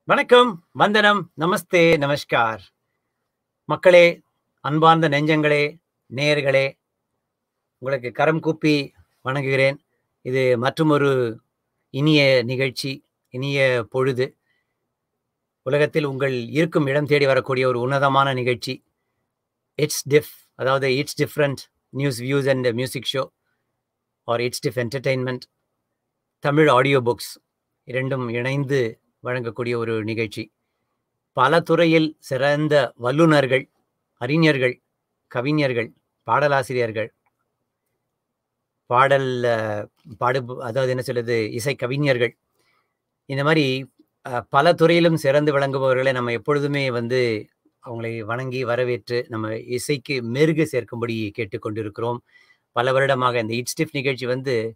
வணக்கம், வந்தனம், நமஸ்தே, நமஸ்கார். மக்களே, அன்பார்ந்த நெஞ்சங்களே, நேயர்களே, உங்களுக்கு கரம் கூப்பி வணங்குகிறேன். இது மற்றுமொரு இனிய நிகழ்ச்சி, இனிய பொழுது. உலகத்தில் உங்கள் இருக்கும் இடம் தேடி வரக்கூடிய ஒரு உன்னதமான நிகழ்ச்சி. இட்ஸ் டிஃப், அதாவது it's different news, views and music show or it's diff entertainment, Tamil audio books இரண்டும் இணைந்து வழங்கக்கூடிய ஒரு நிகழ்ச்சி. பல துறையில் சிறந்த வல்லுநர்கள், அறிஞர்கள், கவிஞர்கள், பாடலாசிரியர்கள், பாடல் அதாவது என்ன சொல்றது, இசை கவிஞர்கள், இந்த மாதிரி பல துறையிலும் சிறந்து விளங்குபவர்களை நம்ம எப்பொழுதுமே அவங்களை வணங்கி வரவேற்று நம்ம இசைக்கு மெருகு சேர்க்கும்படி கேட்டுக்கொண்டிருக்கிறோம். பல வருடமாக இந்த இட்ஸ் டிஃப் நிகழ்ச்சி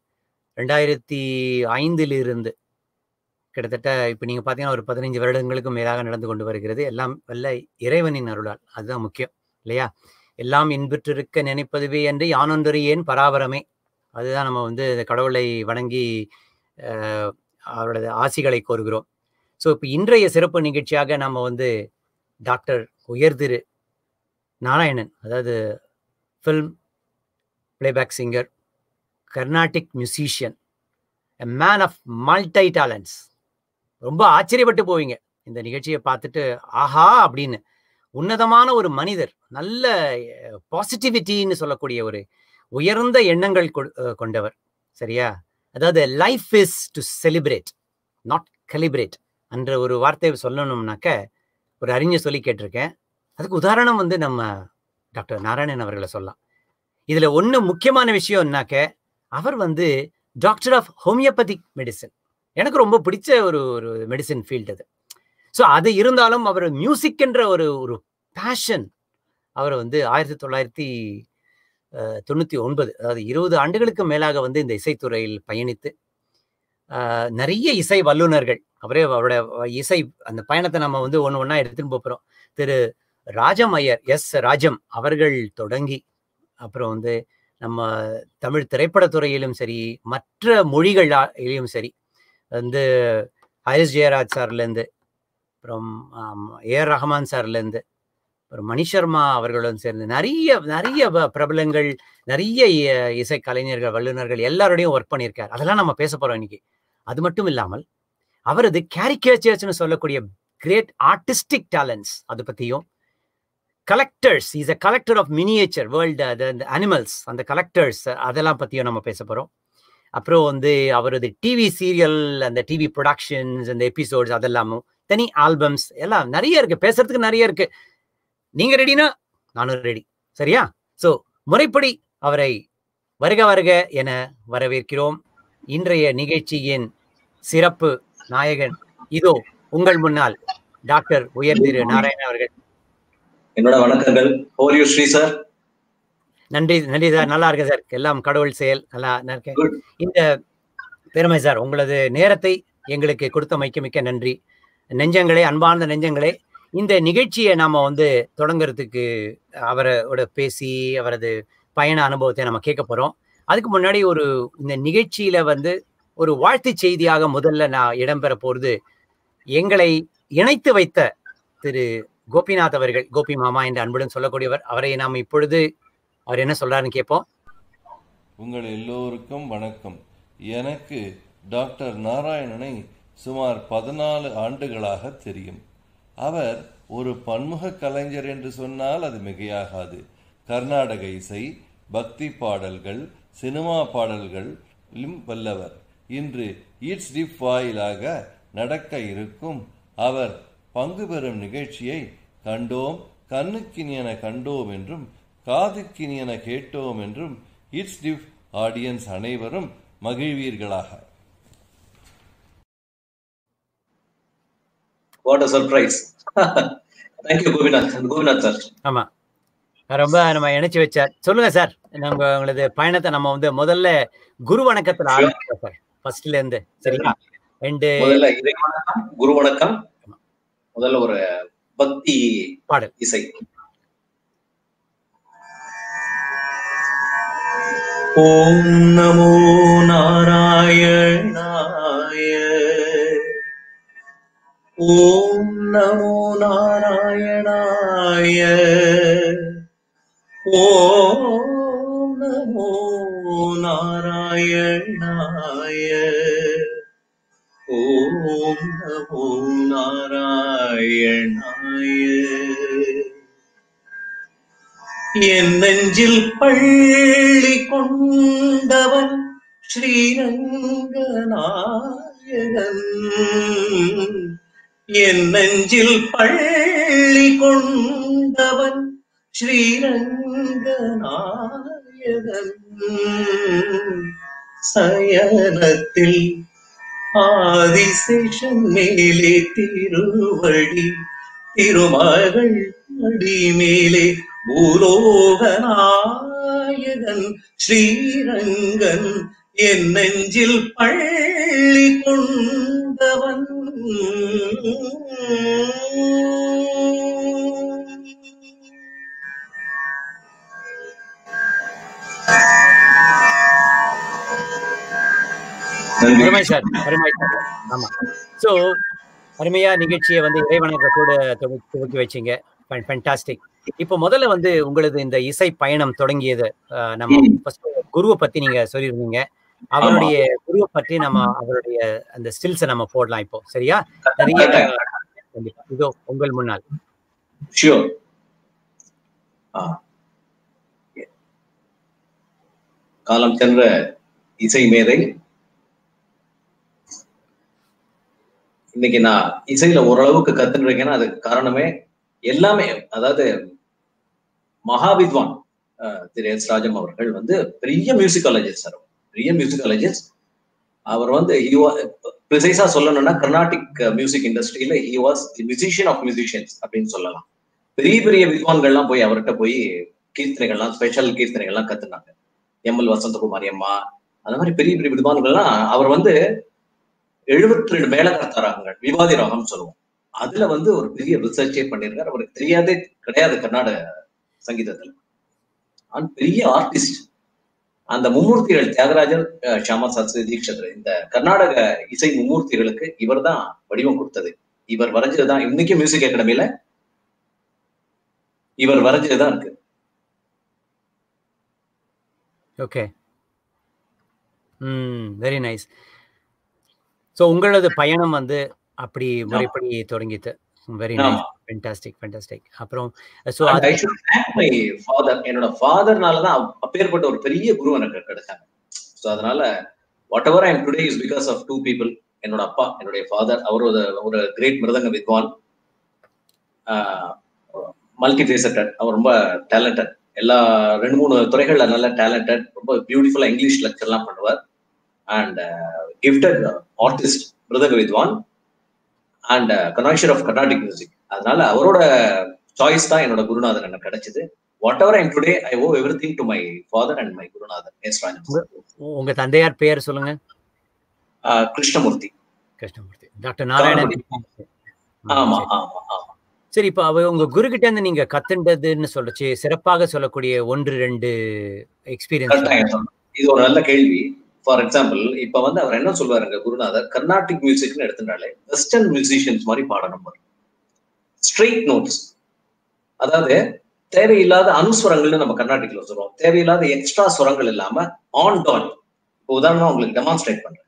2005 கிட்டத்தட்ட இப்போ நீங்கள் பார்த்தீங்கன்னா ஒரு 15 வருடங்களுக்கும் மேலாக நடந்து கொண்டு வருகிறது. எல்லாம் வல்ல இறைவனின் அருளால், அதுதான் முக்கியம் இல்லையா? எல்லாம் இன்புற்றிருக்க நினைப்பதுவே என்று யானொன்றறியேன் பராபரமே. அதுதான் நம்ம இந்த கடவுளை வணங்கி அவரோட ஆசிகளை கோருகிறோம். ஸோ இப்போ இன்றைய சிறப்பு நிகழ்ச்சியாக நம்ம டாக்டர் உயர்திரு நாராயணன், அதாவது film playback singer, Carnatic musician, a man of multi talents. ரொம்ப ஆச்சரியப்பட்டு போவீங்க இந்த நிகழ்ச்சியை பார்த்துட்டு, ஆஹா அப்படின்னு. உன்னதமான ஒரு மனிதர், நல்ல பாசிட்டிவிட்டின்னு சொல்லக்கூடிய ஒரு உயர்ந்த எண்ணங்கள் கொண்டவர், சரியா? அதாவது life is to celebrate, not calibrate என்ற ஒரு வார்த்தையை சொல்லணும்னாக்க ஒரு அறிஞர் சொல்லி கேட்டிருக்கேன். அதுக்கு உதாரணம் நம்ம டாக்டர் நாராயணன் அவர்களை சொல்லலாம். இதுல ஒன்று முக்கியமான விஷயம்னாக்க, அவர் டாக்டர் ஆஃப் ஹோமியோபதிக் மெடிசன். எனக்கு ரொம்ப பிடிச்ச ஒரு மெடிசன் ஃபீல்டு அது. ஸோ அது இருந்தாலும் அவர் மியூசிக் என்ற ஒரு பேஷன் அவர் 1999, அதாவது 20 ஆண்டுகளுக்கு மேலாக இந்த இசைத்துறையில் பயணித்து நிறைய இசை வல்லுநர்கள், அவரோட இசை அந்த பயணத்தை நம்ம ஒன்று ஒன்றா எடுத்துன்னு போகிறோம். திரு ராஜம் ஐயர், எஸ் ராஜம் அவர்கள் தொடங்கி, அப்புறம் நம்ம தமிழ் திரைப்படத்துறையிலும் சரி, மற்ற மொழிகளிலும் சரி, ஹரிஸ் ஜெயராஜ் சார்லேருந்து, அப்புறம் ஏஆர் ரஹ்மான் சார்லேருந்து, அப்புறம் மணி சர்மா அவர்களுடன் சேர்ந்து நிறைய பிரபலங்கள், நிறைய இசை கலைஞர்கள், வல்லுநர்கள் எல்லாரோடையும் ஒர்க் பண்ணியிருக்கார். அதெல்லாம் நம்ம பேச போகிறோம் இன்னைக்கு. அது மட்டும் இல்லாமல் அவரது கேரிகேச்சர்ஸ்னு சொல்லக்கூடிய கிரேட் ஆர்டிஸ்டிக் டேலண்ட்ஸ், அதை பற்றியும், collectors, is a collector of miniature world, அந்த அனிமல்ஸ், அந்த கலெக்டர்ஸ், அதெல்லாம் பற்றியும் நம்ம பேச போகிறோம். அப்புறம் அவரது டிவி சீரியல், அந்த டிவி ப்ரொடக்ஷன்ஸ், அந்த எபிசோட்ஸ், அதெல்லாமும் தனி ஆல்பம்ஸ் எல்லாம் நிறைய இருக்கு, பேசுறதுக்கு நிறைய இருக்கு. நீங்க ரெடினா நானும் ரெடி, சரியா? ஸோ முறைப்படி அவரை வருக வருக என வரவேற்கிறோம். இன்றைய நிகழ்ச்சியின் சிறப்பு நாயகன் இதோ உங்கள் முன்னால் டாக்டர் உயர்திரு நாராயணன் அவர்கள். என்னோட வணக்கங்கள். How are you Shri sir? நன்றி சார், நல்லா இருக்கேன் சார், எல்லாம் கடவுள் செயல், நல்லா இருக்கேன். இந்த பெருமை சார், உங்களது நேரத்தை எங்களுக்கு கொடுத்த மிக்க நன்றி. நெஞ்சங்களே, அன்பார்ந்த நெஞ்சங்களே, இந்த நிகழ்ச்சியை நாம தொடங்குறதுக்கு அவரோட பேசி அவரது பயண அனுபவத்தை நம்ம கேட்க போறோம். அதுக்கு முன்னாடி இந்த நிகழ்ச்சியில ஒரு வாழ்த்து செய்தியாக முதல்ல நான் இடம்பெற போறது, எங்களை இணைத்து வைத்த திரு கோபிநாத் அவர்கள், கோபி மாமா என்று அன்புடன் சொல்லக்கூடியவர். அவரை நாம் இப்பொழுது அவர் என்ன சொல்றாருன்னு கேட்போம். உங்கள் எல்லோருக்கும் வணக்கம். எனக்கு டாக்டர் நாராயணனை சுமார் 14 ஆண்டுகளாக தெரியும். அவர் ஒரு பன்முக கலைஞர் என்று சொன்னால் அது மிகையாகாது. கர்நாடக இசை, பக்தி பாடல்கள், சினிமா பாடல்களிலும் வல்லவர். இன்று இட்ஸ் டிஃப் வாயிலாக நடக்க இருக்கும் அவர் பங்கு பெறும் நிகழ்ச்சியை கண்டோம், கண்ணுக்கினியன கண்டோம் என்றும் காதுக்கினியன கேட்டோம் என்றும் இட்ஸ் டிஃப் ஆடியன்ஸ் அனைவரும் மகிழ்வீர்களாக. What a surprise. Thank you Gopinath sir. ஆமா, ரொம்ப நம்ம இணைச்சு வச்சார். சொல்லுங்க சார், நம்ம உங்களது பயணத்தை நம்ம முதல்ல குரு வணக்கத்துல ஆரம்பிச்சோம் சார், ஃபர்ஸ்ட்ல இருந்து, சரியா? முதல்ல குரு வணக்கம். முதல்ல ஒரு பக்தி பாடல் இசை. ஓம் நமோ நாராயணாய ஓம் நமோ நாராயணாய. ஓம் நமோ நாராயணாய. ஓம் நமோ நாராயணாய. என் நெஞ்சில் பள்ளி கொண்டவன் ஸ்ரீரங்கநாயகன். என் நெஞ்சில் பள்ளி கொண்டவன் ஸ்ரீரங்கநாயகன். சயனத்தில் ஆதிசேஷன் மேலே திருவடி, திருமகள் அடி மேலே பூலோகநாயகன் ஸ்ரீரங்கன். என் நெஞ்சில் பள்ளி கொண்டவன். அருமை சார், அருமை சார். ஆமா. சோ அருமையா நிகழ்ச்சியை வந்து இறைவணக்கத்தோட துவக்கி வச்சீங்க. ஃபேண்டாஸ்டிக். இப்போ முதல்ல வந்து உங்களது இந்த இசை பயணம் தொடங்கியது, நம்ம ஃபர்ஸ்ட் குருவை பத்தி நீங்க சொல்லியிருந்தீங்க. அவருடைய குருவை பற்றி நம்ம அவருடைய அந்த ஸ்டில்ஸை நம்ம போடலாம் இப்போ, சரியா? நிறைய கண்டிப்பா இதோ உங்கள் முன்னால். ஷியோர். காலம் சென்ற இசை மேதை, இன்னைக்கு நான் இசையில ஓரளவுக்கு கத்துட்டு இருக்கேன்னா அதுக்கு காரணமே எல்லாமே, அதாவது மகாவித்வான் திரு எஸ் ராஜம் அவர்கள் வந்து பெரிய மியூசிக்காலஜிஸ்ட் சார், பெரிய மியூசிக்காலஜிஸ்ட். அவர் வந்து ப்ரிசைஸா சொல்லணும்னா கர்நாடிக் மியூசிக் இண்டஸ்ட்ரியில he was the musician of musicians அப்படின்னு சொல்லலாம். பெரிய பெரிய வித்வான்கள்லாம் போய் அவர்கிட்ட போய் கீர்த்தனைகள்லாம், ஸ்பெஷல் கீர்த்தனைகள்லாம் கத்துனாங்க. எம்எல் வசந்தகுமாரி அம்மா, அந்த மாதிரி பெரிய பெரிய வித்வான்கள்லாம் அவர் வந்து 72 மேலகர்த்தாராகங்கள், விவாதி ராகம் சொல்லுவோம், அதுல வந்து ஒரு பெரிய ரிசர்ச்சே பண்ணியிருக்காரு. அவருக்கு தெரியாதே கிடையாது கர்நாடக சங்கீதத்துல. பெரிய ஆர்டிஸ்ட். அந்த மும்மூர்த்திகள் தியாகராஜர், ஷியாமா சாஸ்திரி, தீக்ஷிதர், இந்த கர்நாடக இசை மும்மூர்த்திகளுக்கு இவர் தான் வடிவம் கொடுத்தது. இவர் வரைஞ்சதுதான் இன்னைக்கும் மியூசிக் அகாடமியில இவர் வரைஞ்சதுதான் இருக்கு. Okay, very nice. ஸோ உங்களது பயணம் வந்து அப்படி முறைப்படி தொடங்கிட்டு. Very nice, fantastic, fantastic. அப்புறம் so I should thank my father. என்னோட ஃபாதர்னாலதான் அப்பேற்பட்ட ஒரு பெரிய குரு எனக்கு கிடைச்சாங்க. ஸோ அதனால whatever I am today is because of 2 people. என்னோட அப்பா, என்னுடைய ஃபாதர், அவர் ஒரு கிரேட் மிருதங்க வித்வான், மல்டி ஃபேசட்டட். அவர் ரொம்ப டேலண்டட், எல்லா 2-3 துறைகள்ல நல்ல டேலண்டட், ரொம்ப பியூட்டிஃபுல்லா இங்கிலீஷ் லெக்சர்லாம் பண்ணுவார். அண்ட் கிஃப்டட் ஆர்டிஸ்ட், மிருதங்க வித்வான் and connoisseur of Carnatic music. அதனால அவரோட சாய்ஸ் தான் என்னோட குருநாதர் எனக்கு கிடைச்சது. Whatever I am today I owe everything to my father and my குருநாதர் எஸ் ராஜம். உங்க தந்தையார் பேர் சொல்லுங்க. கிருஷ்ணமூர்த்தி. கிருஷ்ணமூர்த்தி, டாக்டர் நாராயணன். ஆமா ஆமா ஆமா. சரி, இப்ப உங்க குரு கிட்ட இருந்து நீங்க கத்துண்டதுன்னு சொல்லச்சு சிறப்பாக சொல்லக்கூடிய 1-2 எக்ஸ்பீரியன்ஸ். இது ஒரு நல்ல கேள்வி. ஃபார் எக்ஸாம்பிள், இப்ப வந்து அவர் என்ன சொல்லுவாருங்க குருநாதர், கர்நாடிக் மியூசிக்னு எடுத்துட்டாலே வெஸ்டர்ன் மியூசிஷியன்ஸ் மாதிரி பாடணும். ஸ்ட்ரெயிட் நோட்ஸ், அதாவது தேவையில்லாத அனுஸ்வரங்கள்னு நம்ம கர்நாடிக்ல சொல்றோம். தேவையில்லாத எக்ஸ்ட்ரா சுரங்கள் இல்லாம ஆன் டாட். இப்போ உதாரணமா உங்களுக்கு டெமான்ஸ்ட்ரேட் பண்றேன்.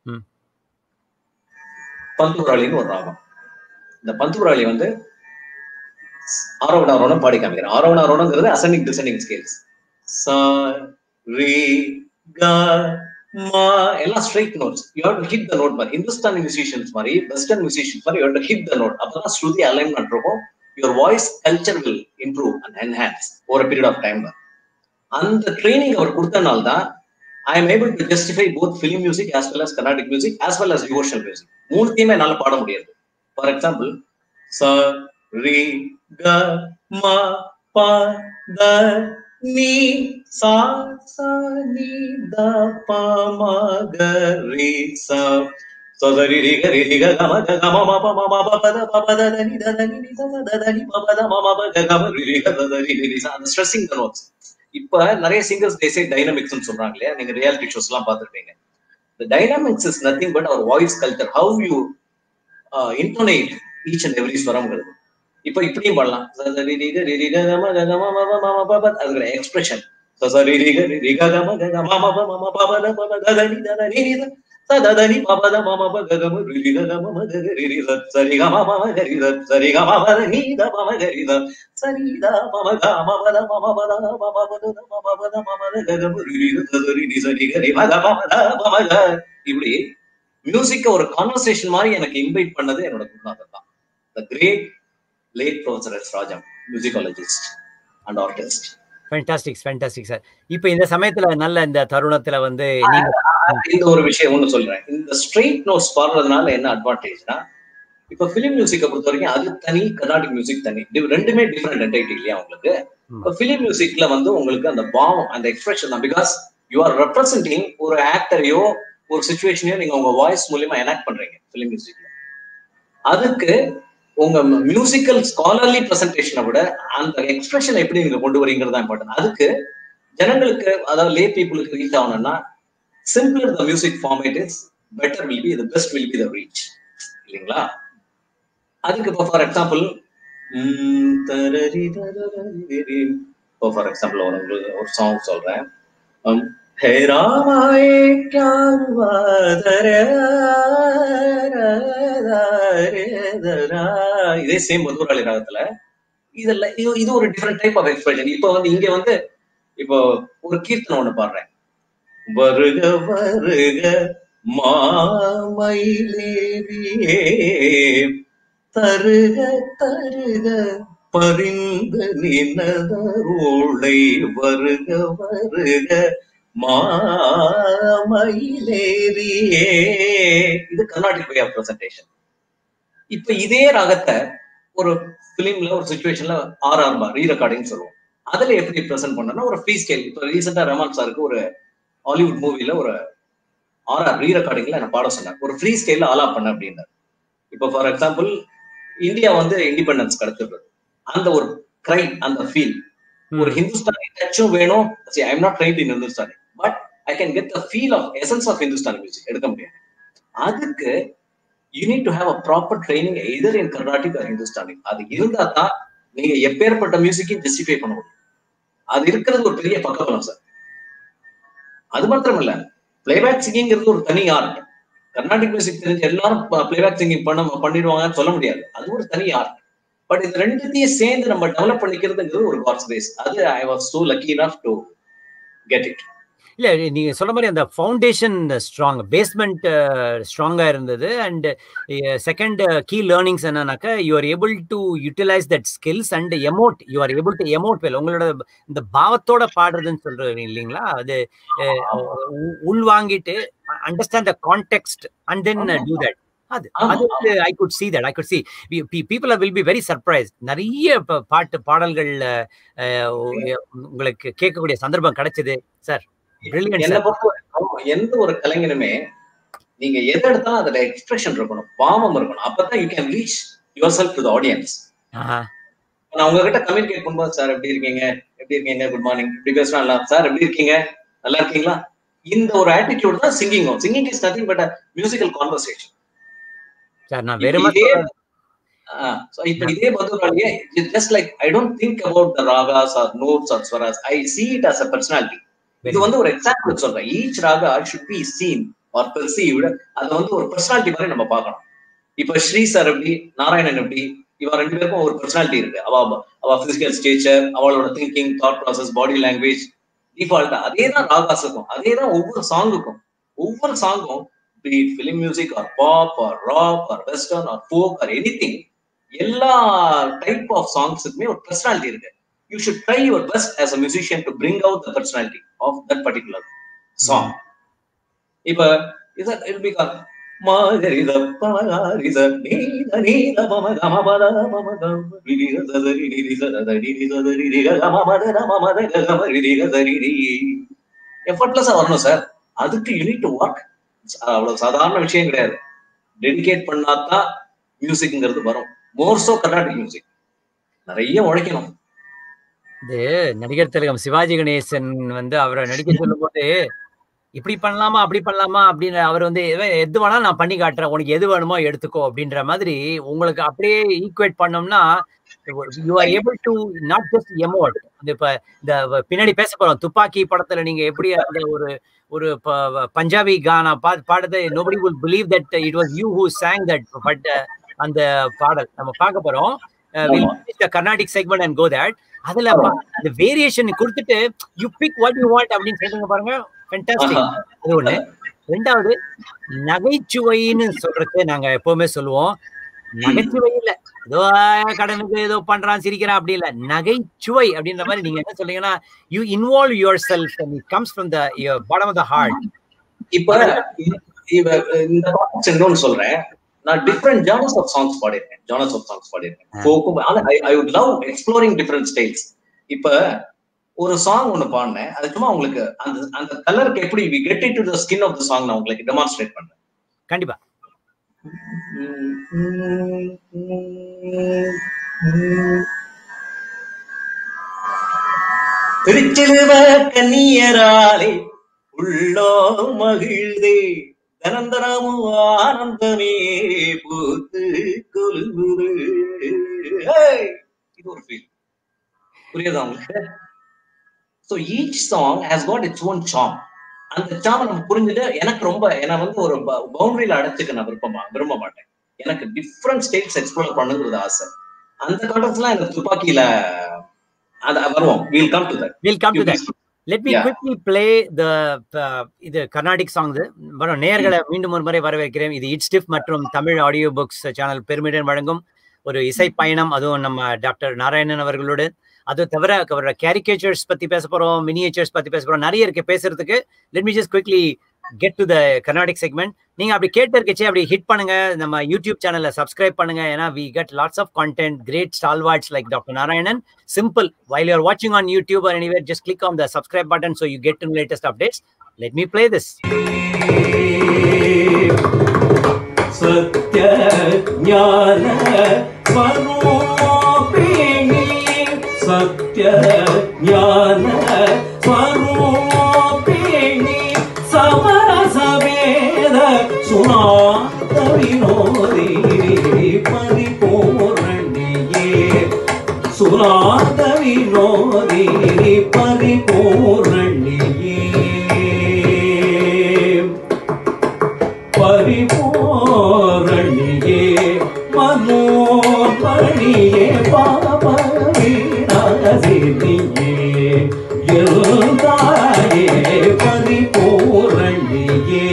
பந்துபுராளின்னு ஒரு ராகம். இந்த பந்துபுராளி வந்து ஆரோகணாரோணம் பாடி காமிக்கிறேன். ஆரோகணாரோணங்கிறது அசெண்டிங் டிசெண்டிங் ஸ்கேல்ஸ். ச ரீ க மா எல்லாம் straight notes. You have to hit the note. மாதிரி ஹிந்துஸ்தானி மியூசிஷியன்ஸ் மாதிரி, வெஸ்டர்ன் மியூசிஷியன்ஸ் மாதிரி you have to hit the note. அப்பதான் ஸ்ருதி அலைன்மெண்ட் இருக்கும். Your voice culture will improve and enhance over a period of time. அந்த ட்ரைனிங் அவர் கொடுத்தனால தான் I am able to justify both film music as well as Carnatic music as well as devotional music. மூணுத்தையுமே என்னால பாட முடியாது. For example, ச ரீ க ம ப த நீ சா சா நீ த ப ம க ரீ ச சதரி ரி க ரி ரி க க ம க க ம ம ப ம ம ப ப த ப ப த த நி த த நி நி த த த த நி ப ப த ம ம ப க க ம ரி ரி க த த ரி ரி ச. அந்த ஸ்ட்ரெஸ்ஸிங் த நோட்ஸ். இப்ப நிறைய சிங்கர்ஸ் தே சே டைனமிக்ஸ்னு சொல்றாங்க இல்லையா? நீங்க ரியாலிட்டி ஷோஸ் எல்லாம் பார்த்திருப்பீங்க. The dynamics is nothing but our voice culture. How you intonate each and every ஸ்வரம்ங்கிறது. இப்ப இப்படியும் பண்ணலாம். அதுல எக்ஸ்பிரஷன் இப்படி மியூசிக்க ஒரு கான்வர்சேஷன் மாதிரி எனக்கு இன்வைட் பண்ணது என்னோட குருநாதர் தான். The great late Professor S. Rajam, musicologist and artist. Fantastic sir. இப்ப இந்த சமயத்துல நல்ல இந்த தருணத்துல வந்து நீங்க இந்த ஒரு விஷயம் ஒண்ணு சொல்றேன். இந்த ஸ்ட்ரெயிட் நோட்ஸ் பாடுறதுனால என்ன அட்வான்டேஜ்னா, இப்ப பிலிம் மியூசிக்கை பொறுத்த வரைக்கும் அது தனி, கர்நாடிக் மியூசிக் தனி, ரெண்டுமே டிஃபரெண்ட் என்டைட்டி இல்லையா உங்களுக்கு. இப்ப பிலிம் மியூசிக்ல வந்து உங்களுக்கு அந்த பாவம், அந்த எக்ஸ்பிரஷன் தான். பிகாஸ் யூ ஆர் ரெப்ரசென்டிங் ஒரு ஆக்டரையோ ஒரு சுச்சுவேஷனையோ நீங்க உங்க வாய்ஸ் மூலியமா எனாக்ட் பண்றீங்க பிலிம் மியூசிக்ல. அதுக்கு உங்க மியூசிக்கல் ஸ்காலர்லி பிரசன்டேஷனை விட அந்த எக்ஸ்பிரஷன் எப்படி நீங்க கொண்டு வரீங்கிறது இம்பார்ட்டன்ட். அதுக்கு ஜனங்களுக்கு, அதாவது லே பீப்புளுக்கு ரீச் ஆகணும்னா, simpler the music format is, better will be, the best will be the reach, இல்லைங்களா? அதுக்கு இப்போ ஃபார் எக்ஸாம்பிள் ஒரு சாங் சொல்றேன். ஹே ராமாயே இதே சேம் மதுராளி ராகத்துல இதெல்லாம் இது ஒரு டிஃபரெண்ட் டைப் ஆஃப் எக்ஸ்பிரஷன். இப்போ வந்து இங்க வந்து இப்போ ஒரு கீர்த்தனை ஒண்ணு பாடுறேன். வருக வருக மாமயிலேறியே தருக தருக பரிந்து நினதருளை வருக வருக மாமயிலேறியே. இது கர்நாடிக் வே ஆஃப் பிரசன்டேஷன். இப்ப இதே ராகத்தை ஒரு பிலிம்ல ஒரு சிச்சுவேஷன்ல ஆர்ஆர் பார் ரீ ரெக்கார்டிங் சொல்லுவோம். அதுல எப்படி பிரசன்ட் பண்ணா ஒரு ஃப்ரீ ஸ்டைல். இப்ப ரீசெண்டா ரஹ்மான் சாருக்கு ஒரு ஹாலிவுட் மூவில ஒரு ஆர்ஆர் ரீ ரெக்கார்டிங்ல என்ன பாட சொன்னார். ஒரு ஃப்ரீ ஸ்டைல்ல ஆலா பண்ண அப்படின்னாரு. இப்போ ஃபார் எக்ஸாம்பிள் இந்தியா வந்து இண்டிபெண்டன்ஸ் கிடைச்சிடுறது, அந்த ஒரு கிரை, அந்த ஃபீல், ஒரு ஹிந்துஸ்தானி டச்சும் வேணும். I am not trained in Hindustani, but I can get the feel of essence of Hindustani music எடுக்க முடியாது. அதுக்கு you need to have a proper training either in Carnatic or Hindustani. அது இருந்தா தான் நீங்க எப்பேற்பட்ட மியூசிக்கையும் ஜஸ்டிஃபை பண்ண முடியும். அது இருக்கிறது ஒரு பெரிய பக்கபலம் சார். அது மாத்திரம் இல்ல, பிளேபேக் சிங்கிங்கிறது ஒரு தனி ஆர்ட். கர்நாடிக் மியூசிக் தெரிஞ்ச எல்லாரும் பிளேபேக் சிங்கிங் பண்ணிடுவாங்கன்னு சொல்ல முடியாது. அது ஒரு தனி ஆர்ட். பட் இது ரெண்டுத்தையும் சேர்ந்து நம்ம டெவலப் பண்ணிக்கிறதுங்கிறது ஒரு காட்ஸ் கிரேஸ். அது I was so lucky enough to get it. இல்ல நீங்க சொல்ற மாதிரி அந்த ஃபவுண்டேஷன் ஸ்ட்ராங், பேஸ்மெண்ட் ஸ்ட்ராங்கா இருந்தது. அண்ட் செகண்ட் கீ லேர்னிங்ஸ் என்னன்னாக்கா, you are able to utilize that skills and emote. You are able to emote well. உங்களோட இந்த பாவத்தோட பாடுறதுன்னு சொல்றீங்க இல்லைங்களா, அது உள்வாங்கிட்டு understand the context and then do that. அது I could see that. I could see people will be very surprised. நிறைய பாடல்கள் உங்களுக்கு கேட்கக்கூடிய சந்தர்ப்பம் கிடைச்சது சார். என்ன பொறுத்தவரை எந்த ஒரு கலைஞனுமே நீங்க எதை எடுத்தாலும் அதுல எக்ஸ்பிரஷன் இருக்கணும், பாவம் இருக்கணும். அப்பதான் you can reach yourself to the audience. நான் உங்ககிட்ட கம்யூனிகேட் பண்ணும்போது, சார் எப்படி இருக்கீங்க, குட் மார்னிங், இப்படி பேசுறேன், சார் எப்படி இருக்கீங்க, நல்லா இருக்கீங்களா, இந்த ஒரு ஆட்டிடியூட் தான் singing. Singing is nothing but a musical conversation. Sir நான் வெறும் இப்ப இதே மதுராலியே just like I don't think about the ragas or notes or swaras, I see it as a personality. இது வந்து ஒரு எக்ஸாம்பிள் சொல்றேன். Each raga should be seen or perceived. அது வந்து ஒரு பர்சனாலிட்டி மாதிரி நம்ம பார்க்கணும். இப்ப ஸ்ரீ சார் எப்படி, நாராயணன் எப்படி, இவ ரெண்டு பேருக்கும் ஒரு பர்சனாலிட்டி இருக்கு. அவ பிசிக்கல் ஸ்டேச்சர், அவளோட thinking, thought process, body language, டிஃபால்ட்டா அதேதான் ராகாஸுக்கும், அதேதான் ஒவ்வொரு சாங்குக்கும். ஒவ்வொரு சாங்கும் be it film music or pop or rock or western or folk or anything, எல்லா டைப் ஆஃப் சாங்ஸுக்குமே ஒரு பர்சனாலிட்டி இருக்கு. You should try your best as a musician to bring out the personality of that particular song. இப்ப it will be called மாகரித பமகாரித நீத நீத பமகமபத பமகம் ரிரித தரி ரிரித தரி ரிரித ரிரித கமமத நமமத கமரி ரிரித ரிரி. எஃபர்ட்லெஸ்ஸா வரணும் sir. அதுக்கு you need to work. அவ்வளவு சாதாரண விஷயம் கிடையாது. டெடிகேட் பண்ணாதான் மியூசிக்ங்கிறது வரும். மோர் சோ கர்நாடிக் மியூசிக் நிறைய உழைக்கணும். இது நடிகர் திலகம் சிவாஜி கணேசன் வந்து அவரை நடிக்க சொல்லும் போது இப்படி பண்ணலாமா அப்படி பண்ணலாமா அப்படின்னு அவர் வந்து எது வேணாலும் நான் பண்ணி காட்டுறேன், உனக்கு எது வேணுமோ எடுத்துக்கோ அப்படின்ற மாதிரி உங்களுக்கு அப்படியே ஈக்குவேட் பண்ணோம்னா you are able to not just emote. இப்ப இந்த பின்னாடி பேச போறோம் துப்பாக்கி படத்துல நீங்க எப்படி அந்த ஒரு பஞ்சாபி கானா பாடுறது nobody will believe that it was you who sang that, but அந்த பாடல் நம்ம பார்க்க போறோம். we'll finish the Carnatic segment and go that. அதுல அந்த வேரியேஷன் கொடுத்துட்டு you pick what you want அப்படின்னு சொல்லுங்க பாருங்க, ஃபேண்டாஸ்டிக். அது ஒண்ணு. ரெண்டாவது நகைச்சுவைன்னு சொல்றது நாங்க எப்பவுமே சொல்லுவோம், நகைச்சுவை இல்ல ஏதோ கடனுக்கு ஏதோ பண்றான் சிரிக்கிறான் அப்படி இல்ல, நகைச்சுவை அப்படின்ற மாதிரி நீங்க என்ன சொல்றீங்கன்னா you involve yourself and it comes from the bottom of the heart. இப்ப இந்த இன்னொன்னு சொல்றேன், நான் டிஃபரெண்ட் ஜானர்ஸ் ஆஃப் சாங்ஸ் பாடிருக்கேன். ஃபோக்கும் I would love exploring different styles. இப்ப ஒரு சாங் ஒன்னு பாடினேன், அது சும்மா உங்களுக்கு அந்த அந்த கலருக்கு எப்படி we get into the skin of the song நான் உங்களுக்கு டெமான்ஸ்ட்ரேட் பண்றேன். கண்டிப்பா. திருச்சிலுவ கன்னியராலே உள்ளோ மகிழ்தே தனந்தனமும் ஆனந்தமே பூத்து கொலுகுரு. இது ஒரு ஃபீல், புரியுதா உங்களுக்கு? So each song has got its own charm. அந்த சாம நம்ம புரிஞ்சுட்டு எனக்கு ரொம்ப என்ன வந்து ஒரு பவுண்டரியில அடைச்சுக்க நான் விரும்ப மாட்டேன். எனக்கு டிஃப்ரெண்ட் ஸ்டைல்ஸ் எக்ஸ்ப்ளோர் பண்ணுங்கிறது ஆசை. அந்த கட்டத்துல இந்த துப்பாக்கியில வருவோம். We'll come to that. Let me quickly play the இது கர்நாடிக் சாங்ஸ். வரும் நேயர்களை மீண்டும் ஒரு முறை வரவேற்கிறேன். இது இட்ஸ்டிஃப் மற்றும் தமிழ் ஆடியோ புக்ஸ் சேனல் பெருமையுடன் வழங்கும் ஒரு இசை பயணம், அதுவும் நம்ம டாக்டர் நாராயணன் அவர்களோடு. அது தவிர அவரோட கேரிகேச்சர்ஸ் பத்தி பேச போறோம், மினியேச்சர்ஸ் பத்தி பேச போறோம், நிறைய இருக்கு பேசுறதுக்கு. Let me just quickly get to the Carnatic segment. நீங்க அப்படி கேட்டு இருக்கச்சே அப்படி ஹிட் பண்ணுங்க, நம்ம யூடியூப் சேனல்ல சப்ஸ்கிரைப் பண்ணுங்க. ஏன்னா we get lots of content, great stalwarts like Dr. Narayanan. Simple, while you're watching on YouTube or anywhere, just click on the subscribe button so you get to the latest updates. Let me play this. Satya Jnana Swarupini, Satya Jnana Swarupini, Samarasa Veda Sunata Vinodi Paripuraniye, Sunata Vinodi Paripuraniye, Paripuraniye, Manopaniye, Papa Vinasiniye, Yeldaye, Paripuraniye,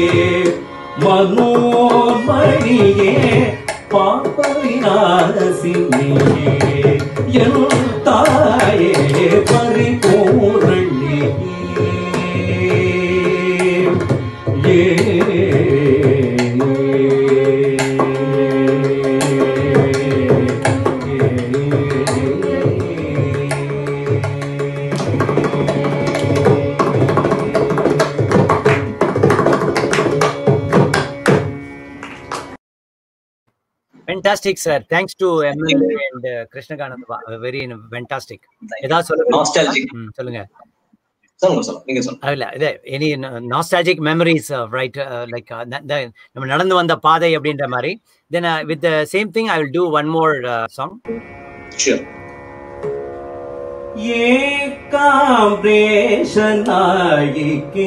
Manopaniye, Papa Vinasiniye, Yeldaye, Paripuraniye. Fantastic, sir. Thanks to MLA and Krishnagana. Very fantastic. Nostalgic. சொல்லுங்க. நீங்க சொல்லுங்க. இல்ல இது any nostalgic memories, right? Like நம்ம நடந்து வந்த பாதை அப்படின்ற மாதிரி. Then with the same thing I will do one more song. Sure. ஏகாம்பரேஷனாயிகே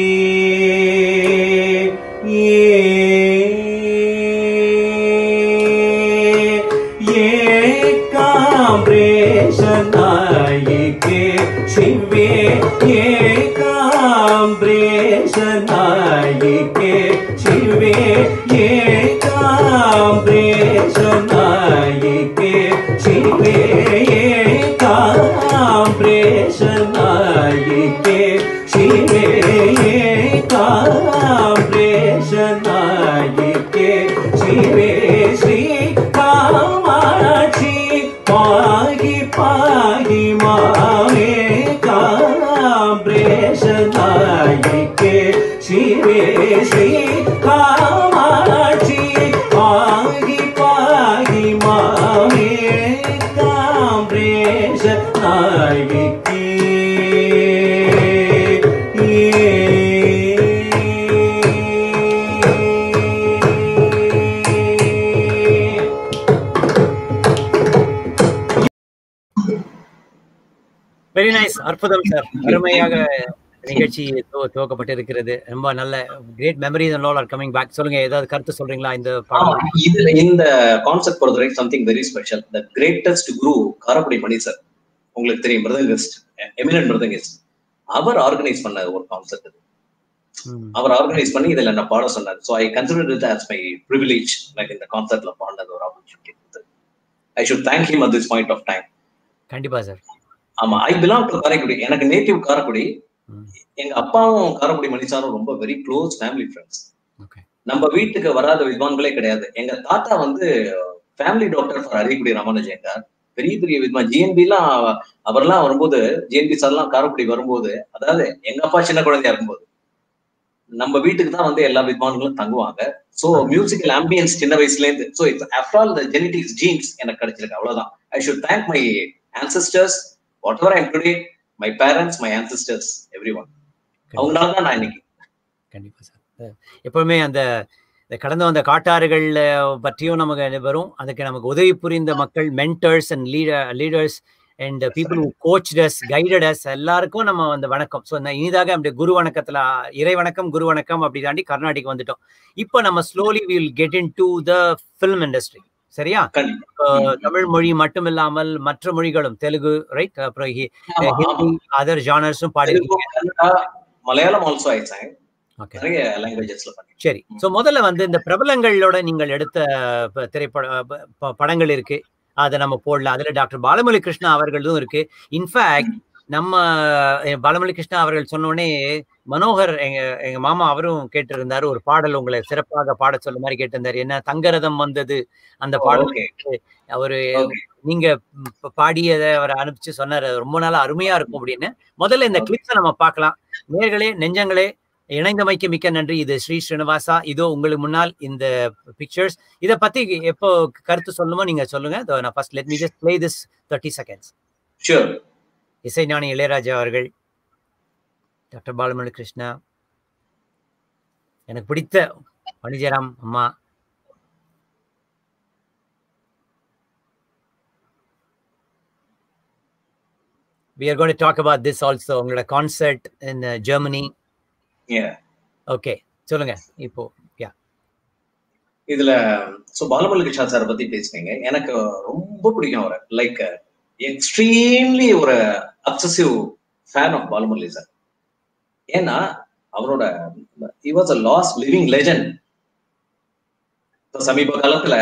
ஏகாம்பரேஷனாயிகே சிவே ஏகாம்பரேஷனாயிகே சிவே ஏகாம்பரேஷனாயிகே சிவே ஏகாம்பரேஷனாயிகே சிவே ஏகாம்பரேஷனாயிகே சிவே Sri Kamakshi பாகி பாகி மாமே காம்பரேஷனாயிகே சிவே ஸ்ரீ காமாட்சி பாகி பாகி மாமே காம்பரேஷனாயிகே வெரி நைஸ், அற்புதம் சார். அருமையாக நிகழ்ச்சி துவக்கப்பட்டிருக்கிறது. ரொம்ப நல்ல great memories and all are coming back. சொல்லுங்க, ஏதாவது கருத்து சொல்றீங்களா இந்த பாடம்? இதுல இந்த கான்செப்ட் பொறுத்தவரை something very special. The greatest guru Karaikudi Mani sir, உங்களுக்கு தெரியும், மிருதங்கிஸ்ட், எமினன்ட் மிருதங்கிஸ்ட். அவர் ஆர்கனைஸ் பண்ண ஒரு கான்செப்ட். அவர் ஆர்கனைஸ் பண்ணி இதுல என்ன பாட சொன்னார். So I consider it as my privilege, like இந்த கான்செப்ட்ல பாடினது ஒரு opportunity. I should thank him at this point of time. கண்டிப்பா சார். ஆமா, ஐ பிலாங் டு காரைக்குடி. எனக்கு நேட்டிவ் காரைக்குடி. எங்க அப்பாவும் காரைக்குடி மணிசாரும் ரொம்ப வெரி க்ளோஸ் ஃபேமிலி ஃப்ரெண்ட்ஸ். நம்ம வீட்டுக்கு வராத வித்வான்களே கிடையாது. எங்க தாத்தா வந்து family doctor for Ariyakudi Ramanujaiyangar. பெரிய பெரிய வித்வான் ஜிஎன்பி எல்லாம் அவர்லாம் வரும்போது, ஜிஎன்பி சார் எல்லாம் காரைக்குடி வரும்போது, அதாவது எங்க அப்பா சின்ன குழந்தையா இருக்கும்போது நம்ம வீட்டுக்கு தான் வந்து எல்லா வித்வான்களும் தங்குவாங்க. சோ மியூசிக்கல் ஆம்பியன்ஸ் சின்ன வயசுல இருந்து. So it's after all the genetics genes எனக்கு கிடைச்சிருக்கு, அவ்வளவுதான். I should thank my ancestors, whatever I am today, my parents, my ancestors, everyone. அவங்களால தான் நான் இன்னைக்கு. கண்டிப்பா சார். எப்பவுமே அந்த கடந்து வந்த காட்டாறுகள் பற்றியும் நமக்கு வரும். அதுக்கு நமக்கு உதவி புரிந்த மக்கள், mentors and leaders and people who coached us, guided us, எல்லாருக்கும் நம்ம அந்த வணக்கம். ஸோ இனிதாக அப்படி குரு வணக்கத்துல இறை வணக்கம், குரு வணக்கம் அப்படி தாண்டி கர்நாடிக் வந்துட்டோம். இப்போ நம்ம slowly we will get into the film industry. சரியா? தமிழ் மொழி மட்டும் இல்லாமல் மற்ற மொழிகளும், தெலுங்கு, ரைட், அப்புறம் ஹிந்தி, அதர் ஜானர்ஸும் பாடிருக்கீங்க. Malayalam also I sang. நிறைய லாங்குவேஜஸ்ல பண்ணி. சரி. சோ முதல்ல வந்து இந்த பிரபலங்களோட நீங்கள் எடுத்த படங்கள் இருக்கு, அதை நம்ம போடலாம். அதுல டாக்டர் பாலமுரளி கிருஷ்ணா அவர்களும் இருக்கு. இன்ஃபேக்ட் நம்ம பாலமுரளி கிருஷ்ணா அவர்கள் சொன்னோடனே மனோகர் எங்க மாமா அவரும் கேட்டிருந்தாரு, ஒரு பாடல் உங்களை சிறப்பாக பாட சொல்ல மாதிரி கேட்டிருந்தாரு. என்ன தங்கரதம் வந்தது அந்த பாடல் அவரு நீங்க பாடியதை அவரை அனுப்பிச்சு சொன்னாரு, ரொம்ப நாளா அருமையா இருக்கும் அப்படின்னு. முதல்ல இந்த கிளிப்ஸை நம்ம பார்க்கலாம். நேயர்களே, நெஞ்சங்களே, இணைந்தமைக்கு மிக்க நன்றி. இது ஸ்ரீ ஸ்ரீனிவாசா. இதோ உங்களுக்கு முன்னால் இந்த பிக்சர்ஸ். இதை பத்தி எப்போ கருத்து சொல்லணுமோ நீங்க சொல்லுங்க. நான் first let me just play this 30 seconds. Sure. இசைஞானி இளையராஜா அவர்கள், டாக்டர் பாலமுரளி கிருஷ்ணா, எனக்கு பிடித்த வணிஜராம் அம்மா, we are going to talk about this also. உங்களோட கான்சர்ட் in Germany. ஓகே, சொல்லுங்க இப்போ. இதுல பாலமுரளி கிருஷ்ணா சார் பத்தி பேசுனீங்க. எனக்கு ரொம்ப பிடிக்கும் அவரை. லைக் எக்ஸ்ட்ரீம்லி ஒரு obsessive fan of Balamurali sir. ஏன்னா அவரோட he was a lost living legend. சமீப காலத்துல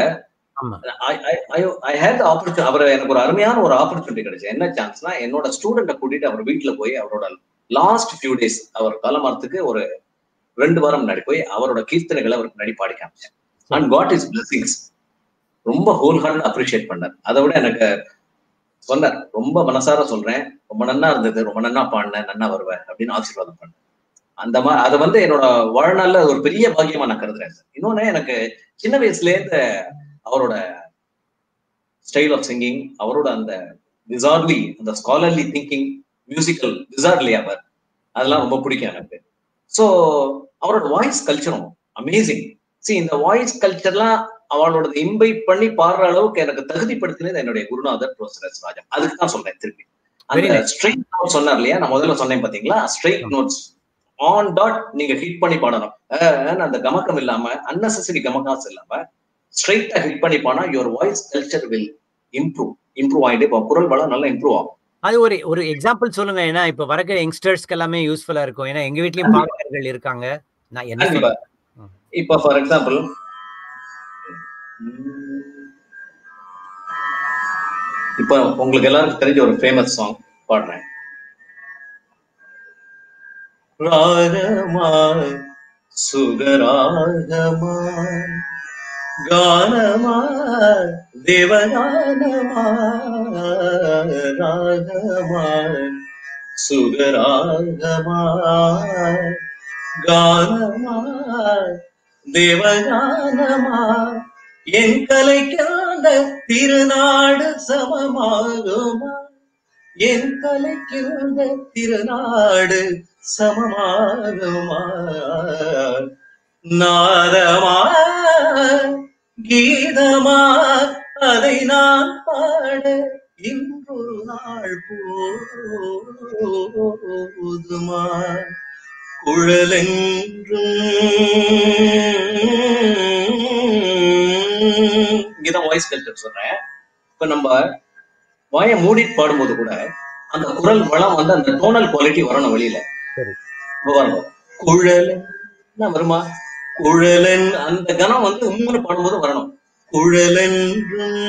I had the opportunity, அவர் எனக்கு ஒரு அருமையான ஒரு ஆப்பர்ச்சுனிட்டி கிடைச்சு. என்ன சான்ஸ்னா, என்னோட ஸ்டூடெண்ட்டை கூட்டிட்டு அவர் வீட்டுல போய் அவரோட லாஸ்ட் ஃபியூ டேஸ், அவர் காலமாறதுக்கு ஒரு 2 வாரம் முன்னாடி போய் அவரோட கீர்த்தனைகளை அவருக்கு முன்னாடி பாடி காமிச்சேன். And God is blessings. ரொம்ப ஹோல் ஹார்ட் அப்ரிஷியேட் பண்ணார். அதை விட எனக்கு சொன்னார், ரொம்ப மனசார சொல்றேன், ரொம்ப நன்னா இருந்தது, ரொம்ப நன்னா பாடினேன், நன்னா வருவேன் அப்படின்னு ஆசீர்வாதம் பண்ணேன். அந்த மாதிரி அதை வந்து என்னோட வாழ்நாள்ல ஒரு பெரிய பாக்கியமா நான் கருதுறேன். இன்னொன்னு, எனக்கு சின்ன வயசுல இருந்து அவரோட ஸ்டைல் ஆஃப் சிங்கிங், அவரோட அந்த விசார்ட்லி, அந்த ஸ்காலர்லி திங்கிங், மியூசிக்கல் விசார்ட்லி அவர், அதெல்லாம் ரொம்ப பிடிக்கும் எனக்கு. ஸோ அவரோட வாய்ஸ் கல்ச்சரும் அமேசிங். இந்த வாய்ஸ் கல்ச்சர்லாம் அவளோட இம்பைட் பண்ணி பாடுற அளவுக்கு எனக்கு தகுதிப்படுத்தினது என்னுடைய குருநாதர் ப்ரொஃபசர் ராஜா. அதுக்கு தான் சொல்றேன் திருப்பி. அந்த ஸ்ட்ரைட் நோட் சொன்னார் இல்லையா, நான் முதல்ல சொன்னேன் பாத்தீங்களா, ஸ்ட்ரைட் நோட்ஸ் ஆன் டாட் நீங்க ஹிட் பண்ணி பாடணும். அந்த கமக்கம் இல்லாம, அன்னெசரி கமக்காஸ் இல்லாம ஸ்ட்ரைட்டா ஹிட் பண்ணி பானா your voice culture will improve ஆயிட்டு குரல் வளம் நல்லா இம்ப்ரூவ் ஆகும். அது ஒரு எக்ஸாம்பிள் சொல்லுங்க. ஏன்னா இப்ப வரக்கிற யங்ஸ்டர்ஸ்க்கு எல்லாமே யூஸ்ஃபுல்லா இருக்கும். ஏன்னா எங்க வீட்லயும் பாடகர்கள் இருக்காங்க. நான் என்ன சொல்றேன், இப்ப ஃபார் எக்ஸாம்பிள் இப்ப உங்களுக்கு எல்லாருக்கும் தெரிஞ்ச ஒரு ஃபேமஸ் சாங் பாடுறேன். ராகமா சுகராகமா கானமா தேவகானமா ராகமா சுகராகமா கானமா தேவகானமா என் கலைக்கான திருநாடு சமமாகுமா, என் கலைக்கான திருநாடு சமமாகுமா, நாதமா கீதமா அதை நான் பாட இங்கு ஒரு நாள் போதுமா குழலென்றும். இங்கதான் வாய்ஸ் கல்ச்சர் சொல்றேன். இப்ப நம்ம வாயை மூடிட்டு பாடும்போது கூட அந்த குரல் வளம் வந்து அந்த டோனல் குவாலிட்டி வரணும் வெளியில. குழல் வருமா, குழலன் அந்த கணம் வந்து உம்முன்னு பாடும்போது வரணும். குழலென்றும்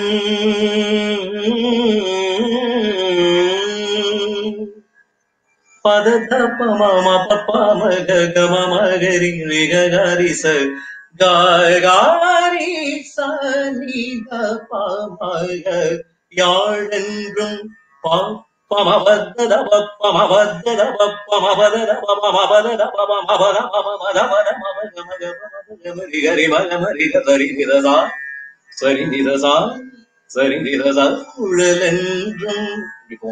பதத பமம பப்பமக கமமகரி ரிகரிச காரி சனித பமக யாழென்றும் பமபதத பமபதத பமபதத பமபதத பமபதத பமபதத ரிகரி மகமரி சரி நிரசா சரி நிரசா சரி நிரசா குழலென்றும். இப்போ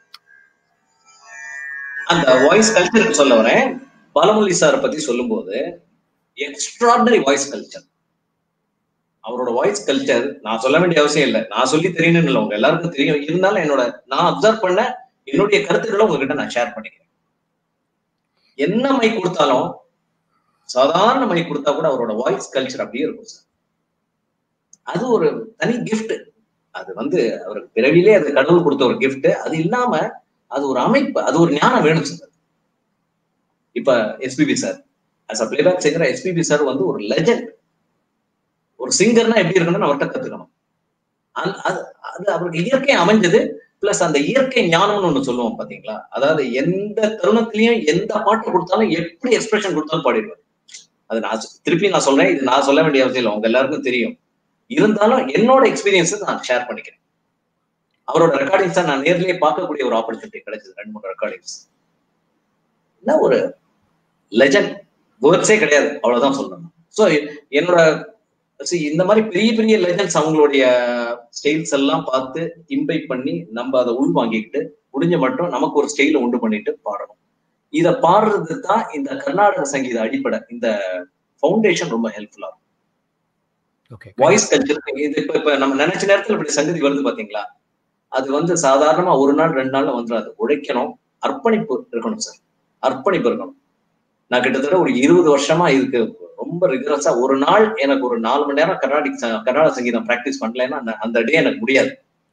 அந்த வாய்ஸ் கல்ச்சர் சொல்ல வரேன். பாலமுரளி சார் பத்தி சொல்லும் போது எக்ஸ்ட்ராடினரி வாய்ஸ் கல்ச்சர். அவரோட வாய்ஸ் கல்ச்சர் நான் சொல்ல வேண்டிய அவசியம் இல்லை, நான் சொல்லி தெரியணும்னு இல்லை, உங்க எல்லாருக்கும் தெரியும். இருந்தாலும் நான் அப்சர்வ் பண்ண என்னுடைய கருத்துக்களை உங்ககிட்ட நான் ஷேர் பண்ணிக்கிறேன். என்ன மைக் கொடுத்தாலும், சாதாரண மைக் கொடுத்தா கூட அவரோட வாய்ஸ் கல்ச்சர் அப்படியே இருக்கும் சார். அது ஒரு தனி கிஃப்ட். அது வந்து அவருக்கு பிறவிலே அது கடவுள் கொடுத்த ஒரு கிஃப்ட். அது இல்லாம அது ஒரு அமைப்பு, அது ஒரு ஞானம் வேணும் சார். இப்ப SPB sir as a playback singer, SPB sir வந்து ஒரு லெஜெண்ட். ஒரு சிங்கர்னா எப்படி இருக்கணும்னு அவர்கிட்ட கத்துக்கணும். அது அவருக்கு இயற்கை அமைஞ்சது. பிளஸ் அந்த இயற்கை ஞானம்னு ஒண்ணு சொல்லுவோம் பாத்தீங்களா, அதாவது எந்த தருணத்திலையும் எந்த பாட்டு கொடுத்தாலும் எப்படி எக்ஸ்பிரஷன் கொடுத்தாலும் பாடிடுவார். அது திருப்பி நான் சொல்றேன், இது நான் சொல்ல வேண்டிய அவசியம் இல்லை, உங்க எல்லாருக்கும் தெரியும். இருந்தாலும் என்னோட எக்ஸ்பீரியன்ஸ் நான் ஷேர் பண்ணிக்கிறேன். அவரோட ரெக்கார்டிங்ஸை நான் நேர்லயே பார்க்கக்கூடிய ஒரு ஆப்பர்ச்சுனிட்டி கிடைச்சது. 2-3 ரெக்கார்டிங்ஸ். என்ன ஒரு லெஜண்ட், வேர்ட்ஸே கிடையாது, அவ்வளவுதான் சொல்லணும். ஸோ என்னோட இந்த மாதிரி பெரிய பெரிய லெஜண்ட்ஸ் அவங்களுடைய ஸ்டைல்ஸ் எல்லாம் பார்த்து இம்பைப் பண்ணி நம்ம அதை உள் வாங்கிக்கிட்டு முடிஞ்ச மட்டும் நமக்கு ஒரு ஸ்டைல உண்டு பண்ணிட்டு பாடணும். இதை பாடுறது தான் இந்த கர்நாடக சங்கீத அடிப்படை. இந்த ஃபவுண்டேஷன் ரொம்ப ஹெல்ப்ஃபுல்லா இருக்கும். வாய்ஸ் கல்ச்சர் இது இப்ப நம்ம நினைச்ச நேரத்துல இப்படி சங்கதி வருது பாத்தீங்களா, அது வந்து சாதாரணமா 1 நாள் 2 நாள்ல வந்துடாது. உழைக்கணும், அர்ப்பணிப்பு இருக்கணும் சார், அர்ப்பணிப்பு இருக்கணும். நான் கிட்டத்தட்ட ஒரு 20 வருஷமா இதுக்கு ரொம்ப ரிகரஸா, ஒரு நாள் எனக்கு ஒரு 4 மணி நேரம் கர்நாடக சங்கீதம் பிராக்டிஸ் பண்ணலன்னா அந்த டே எனக்கு முடியாது.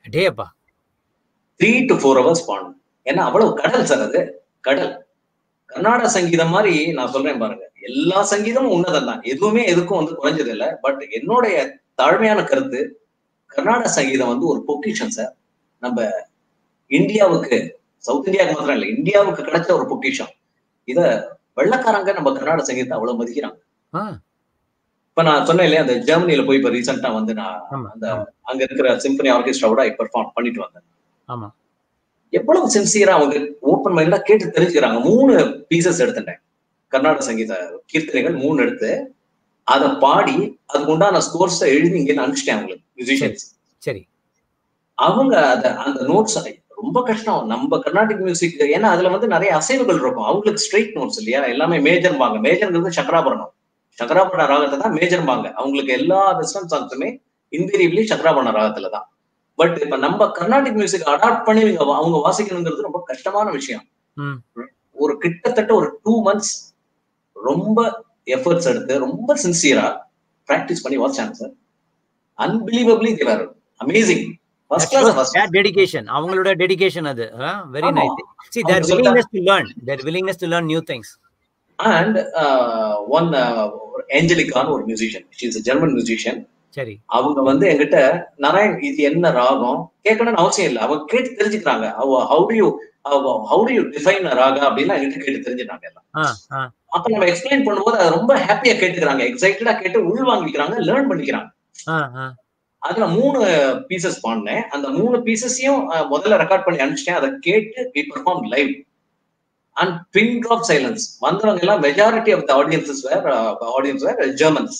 3 to 4 hours பாடணும். ஏன்னா அவ்வளவு கடல் சார், அது கடல். கர்நாடக சங்கீதம் மாதிரி நான் சொல்றேன் பாருங்க, எல்லா சங்கீதமும் உன்னதம் தான், எதுவுமே எதுக்கும் வந்து குறைஞ்சது இல்லை. பட் என்னுடைய தாழ்மையான கருத்து, கர்நாடக சங்கீதம் வந்து ஒரு பொக்கிஷன் சார். நம்ம இந்தியாவுக்கு, சவுத் இந்தியாவுக்கு மாத்திரம் இல்லை, இந்தியாவுக்கு கிடைச்ச ஒரு பொக்கிஷம். இத வெள்ளக்காரங்க நம்ம கர்நாடக சங்கீதத்தை அவ்வளவு மதிக்கிறாங்க. இப்ப நான் சொன்னேன் இல்லையா, அந்த ஜெர்மனியில போய் இப்ப ரீசெண்டா வந்து நான் அந்த அங்க இருக்கிற சிம்பனி ஆர்கெஸ்ட்ராவோட பெர்ஃபார்ம் பண்ணிட்டு வந்தேன். எவ்வளவு சின்சியரா அவங்க ஓப்பன் மைண்டா கேட்டு தெரிஞ்சுக்கிறாங்க. 3 பீசஸ் எடுத்துட்டேன், கர்நாடக சங்கீத கீர்த்தனைகள் 3 எடுத்து அதை பாடி அதுக்கு உண்டான ஸ்கோர்ஸ் எழுதி இங்க அனுப்பிச்சிட்டேன் அவங்களுக்கு, மியூசிஷியன்ஸ். சரி, அவங்க அந்த நோட்ஸ் ரொம்ப கஷ்டம் நம்ம கர்நாடிக் மியூசிக். ஏன்னா அதுல வந்து நிறைய அசைவுகள் இருக்கும், அவங்களுக்கு ஸ்ட்ரெயிட் நோட்ஸ் இல்லையா, எல்லாமே மேஜர் பாங்க. மேஜர்ங்கிறது சக்கராபரணம், சக்கராபரண ராகத்தை தான் மேஜர் பாங்க. அவங்களுக்கு எல்லா வெஸ்டர்ன் சாங்ஸுமே இன்வீரியபிளி சக்கராபரண ராகத்துல தான். பட் இப்ப நம்ம கர்நாடிக் மியூசிக் அடாப்ட் பண்ணி அவங்க வாசிக்கணுங்கிறது ரொம்ப கஷ்டமான விஷயம். ஒரு கிட்டத்தட்ட ஒரு 2 months ரொம்ப எஃபர்ட்ஸ் எடுத்து ரொம்ப சின்சியரா பிராக்டிஸ் பண்ணி வாசிச்சாங்க sir. Unbelievably they were amazing. First class dedication, அவங்களோட dedication அது very nice. See, their willingness to learn, their willingness to learn new things. And one Angelica ஒரு musician, she is a German musician. சரி, அவங்க வந்து என்கிட்ட நாராயண் இது என்ன ராகம் கேட்கணும்னு அவசியம் இல்லை, அவங்க கேட்டு தெரிஞ்சுக்கிறாங்க. how do you define a Raaga அப்படின்னா என்கிட்ட கேட்டு தெரிஞ்சுட்டாங்க எல்லாம். அப்ப நம்ம எக்ஸ்பிளைன் பண்ணும்போது அதை ரொம்ப ஹாப்பியா கேட்டுக்கிறாங்க, எக்ஸைட்டடா கேட்டு உள் வாங்கிக்கிறாங்க, லேர்ன் பண்ணிக்கிறாங்க. அதுல 3 பீசஸ் பாடினேன். அந்த 3 பீசஸையும் முதல்ல ரெக்கார்ட் பண்ணி அனுப்பிச்சிட்டேன். அதை கேட்டு we performed live and pin drop silence. வந்தவங்க எல்லாம் majority of the audience were Germans.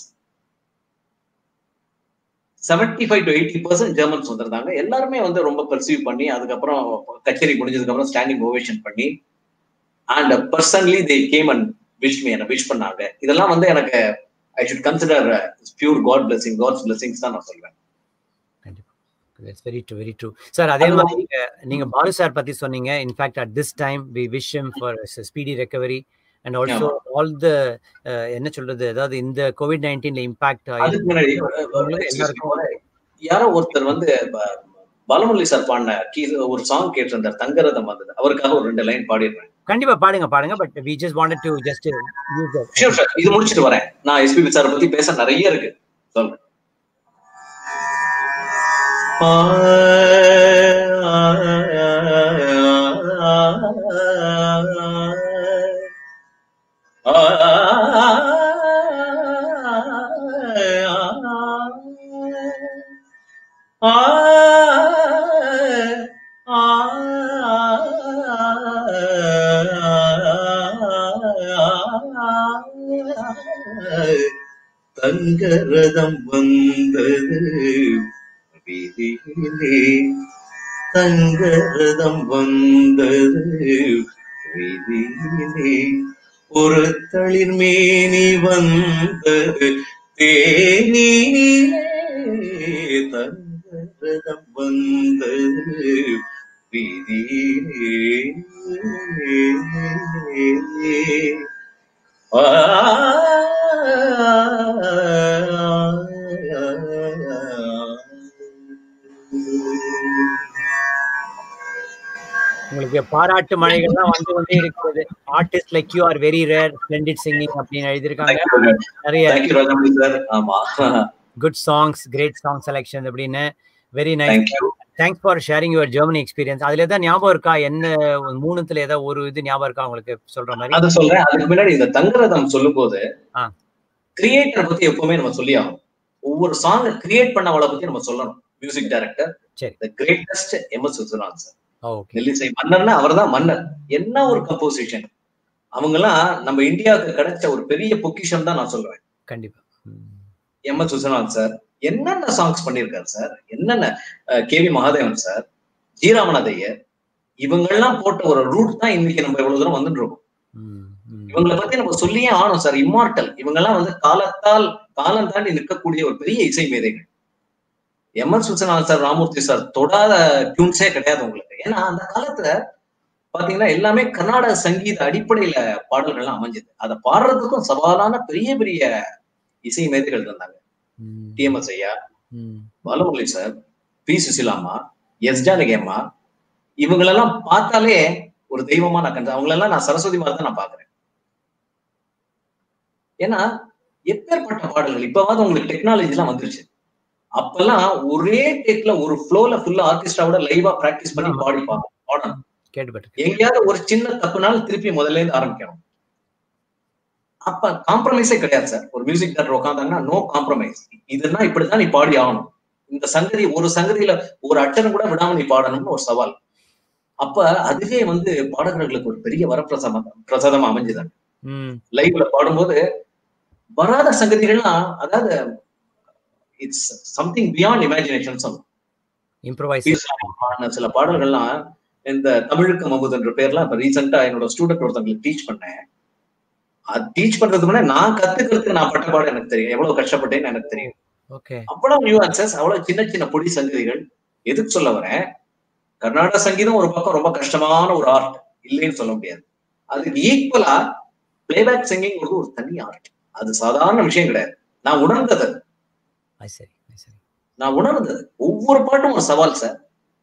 75 to 80% Germans வந்திருந்தாங்க. எல்லாருமே வந்து ரொம்ப பெர்சீவ் பண்ணி அதுக்கப்புறம் கச்சேரி முடிஞ்சதுக்கு அப்புறம் ஸ்டாண்டிங் ஓவேஷன் பண்ணி and personally they came and wished me, என்ன விஷ் பண்ணாங்க. இதெல்லாம் வந்து எனக்கு I should consider pure God blessing, God's blessings தான் நான் சொல்வேன். That's very true, very true. Sir, அதே மாதிரி நீங்க பாலு சார் பத்தி சொன்னீங்க. In fact at this time we wish him for a speedy recovery and also all the என்ன சொல்றது, அதாவது இந்த COVID-19ல இம்பாக்ட் அதுக்கு முன்னாடி யாரோ ஒருத்தர் வந்து பாலமுரளி சார் பாடின ஒரு சாங் கேட்டிருந்தார், தங்கரதம் வந்தது. அவருக்காக ஒரு 2 லைன் பாடிடுறேன். கண்டிப்பா பாடுங்க. But we just wanted to just use that. Sure. இது முடிச்சிட்டு வரேன். நான் எஸ்பிபி சார் பத்தி பேச நிறைய இருக்கு. சொல்றேன். தங்கரதம் வந்தது வீதியிலே, தங்கரதம் வந்தது வீதியிலே, ஒரு தளிர் மேனி வந்தது தேனிலே, தங்கரதம் வந்தது வீதியிலே. உங்களுக்கு பாராட்டு மழைகள்லாம் வந்து கொண்டே இருக்கிறது. Artist like you are very rare, splendid singing அப்படின்னு எழுதியிருக்காங்க. நிறைய good songs, great song selection அப்படின்னு. Very nice. Thanks for sharing your Germany experience. அதுல ஏதாவது ஞாபகம் இருக்கா? என்ன 3த்துல ஏதாவது ஒரு இது ஞாபகம் இருக்கா உங்களுக்கு சொல்ற மாதிரி? அது சொல்றேன். அதுக்கு முன்னாடி இந்த தங்கரதம் சொல்லும் போது கிரியேட்டர் பத்தி எப்பவுமே நம்ம சொல்லி ஆகணும். ஒவ்வொரு சாங் கிரியேட் பண்ணவளை பத்தி நம்ம சொல்லணும். Music director the greatest M S. Viswanathan sir. நெல்லிசை மன்னர்னா அவர் தான் மன்னர். என்ன ஒரு கம்போசிஷன்! அவங்க எல்லாம் நம்ம இந்தியாவுக்கு கிடைச்ச ஒரு பெரிய பொக்கிஷம் தான் நான் சொல்லுவேன். கண்டிப்பா எம்.எஸ். விஸ்வநாதன் சார் என்னென்ன சாங்ஸ் பண்ணிருக்காரு சார், என்னென்ன K V. Mahadevan sir, G. Ramanatha Iyer, இவங்கெல்லாம் போட்ட ஒரு ரூட் தான் இன்னைக்கு நம்ம இவ்வளவு தூரம் வந்துட்டு இருக்கோம். இவங்களை பத்தி நம்ம சொல்லியே ஆனோம் சார். இம்மார்டல். இவங்கெல்லாம் வந்து காலம் தாண்டி நிற்கக்கூடிய ஒரு பெரிய இசை மேதைகள். M S. Viswanathan sir, Ramamurthy sir தொடாத டியூன்ஸே கிடையாது உங்களுக்கு. ஏன்னா அந்த காலத்துல பாத்தீங்கன்னா எல்லாமே கர்நாடக சங்கீத அடிப்படையில பாடல்கள்லாம் அமைஞ்சது. அதை பாடுறதுக்கும் சவாலான பெரிய பெரிய இசை மேதைகள் இருந்தாங்க. டி.எம்.எஸ். ஐயா, பாலமுரளி சார், பி. சுசிலாமா, எஸ். ஜானகி அம்மா, இவங்களெல்லாம் பார்த்தாலே ஒரு தெய்வமா நான் கண்டேன். அவங்களெல்லாம் நான் சரஸ்வதி மாதிரி தான் நான் பாக்குறேன். ஏன்னா எப்பேற்பட்ட பாடல்கள்! இப்பவாது உங்களுக்கு டெக்னாலஜி எல்லாம் வந்துருச்சு. அப்பெல்லாம் ஒரே டேக்ல ஒரு ஃப்ளோல ஃபுல்லா ஆர்கெஸ்ட்ராவோட லைவா பிராக்டிஸ் பண்ணி பாடணும். எங்கேயாவது ஒரு சின்ன தப்புனாலும் திருப்பி முதல்ல இருந்து ஆரம்பிக்கணும். அப்ப காம்ப்ரமைஸே கிடையாது சார். ஒரு மியூசிக் டைரக்டர் உட்காந்தாங்கன்னா நோ காம்ப்ரமைஸ். இதுன்னா இப்படிதான் நீ பாடி ஆகணும். இந்த சங்கதி ஒரு சங்கதியில ஒரு அட்டனும் கூட விடாம நீ பாடணும்னு ஒரு சவால். அப்ப அதுவே வந்து பாடகர்களுக்கு ஒரு பெரிய வரப்பிரசாதமா அமைஞ்சுதாங்க. லைவ்ல பாடும்போது வராத சங்கதிகள்லாம், அதாவது இட்ஸ் சம்திங் பியாண்ட் இமேஜினேஷன் சொல்லும். சில பாடல்கள்லாம் இந்த தமிழுக்கு மமுதுன்ற பேர்லாம் இப்ப ரீசெண்டா என்னோட ஸ்டூடெண்ட் ஒருத்தவங்களுக்கு டீச் பண்ணேன். அது டீச் பண்றதுக்கு முன்னாடி நான் கத்துக்கிறதுக்கு நான் பட்ட பாடம் எனக்கு தெரியும். எவ்வளவு கஷ்டப்பட்டேன்னு எனக்கு தெரியும். அவ்வளவு நியூஆன்சஸ், அவ்வளவு சின்ன சின்ன பொடி சங்கதிகள். எதுக்கு சொல்ல வரேன், கர்நாடக சங்கீதம் ஒரு பக்கம் ரொம்ப கஷ்டமான ஒரு ஆர்ட், இல்லைன்னு சொல்ல முடியாது. அதுக்கு ஈக்குவலா பிளேபேக் சிங்கிங் ஒரு தனி ஆர்ட். அது சாதாரண விஷயம் கிடையாது. நான் உணர்ந்தது ஒவ்வொரு பாட்டும் ஒரு சவால் சார்.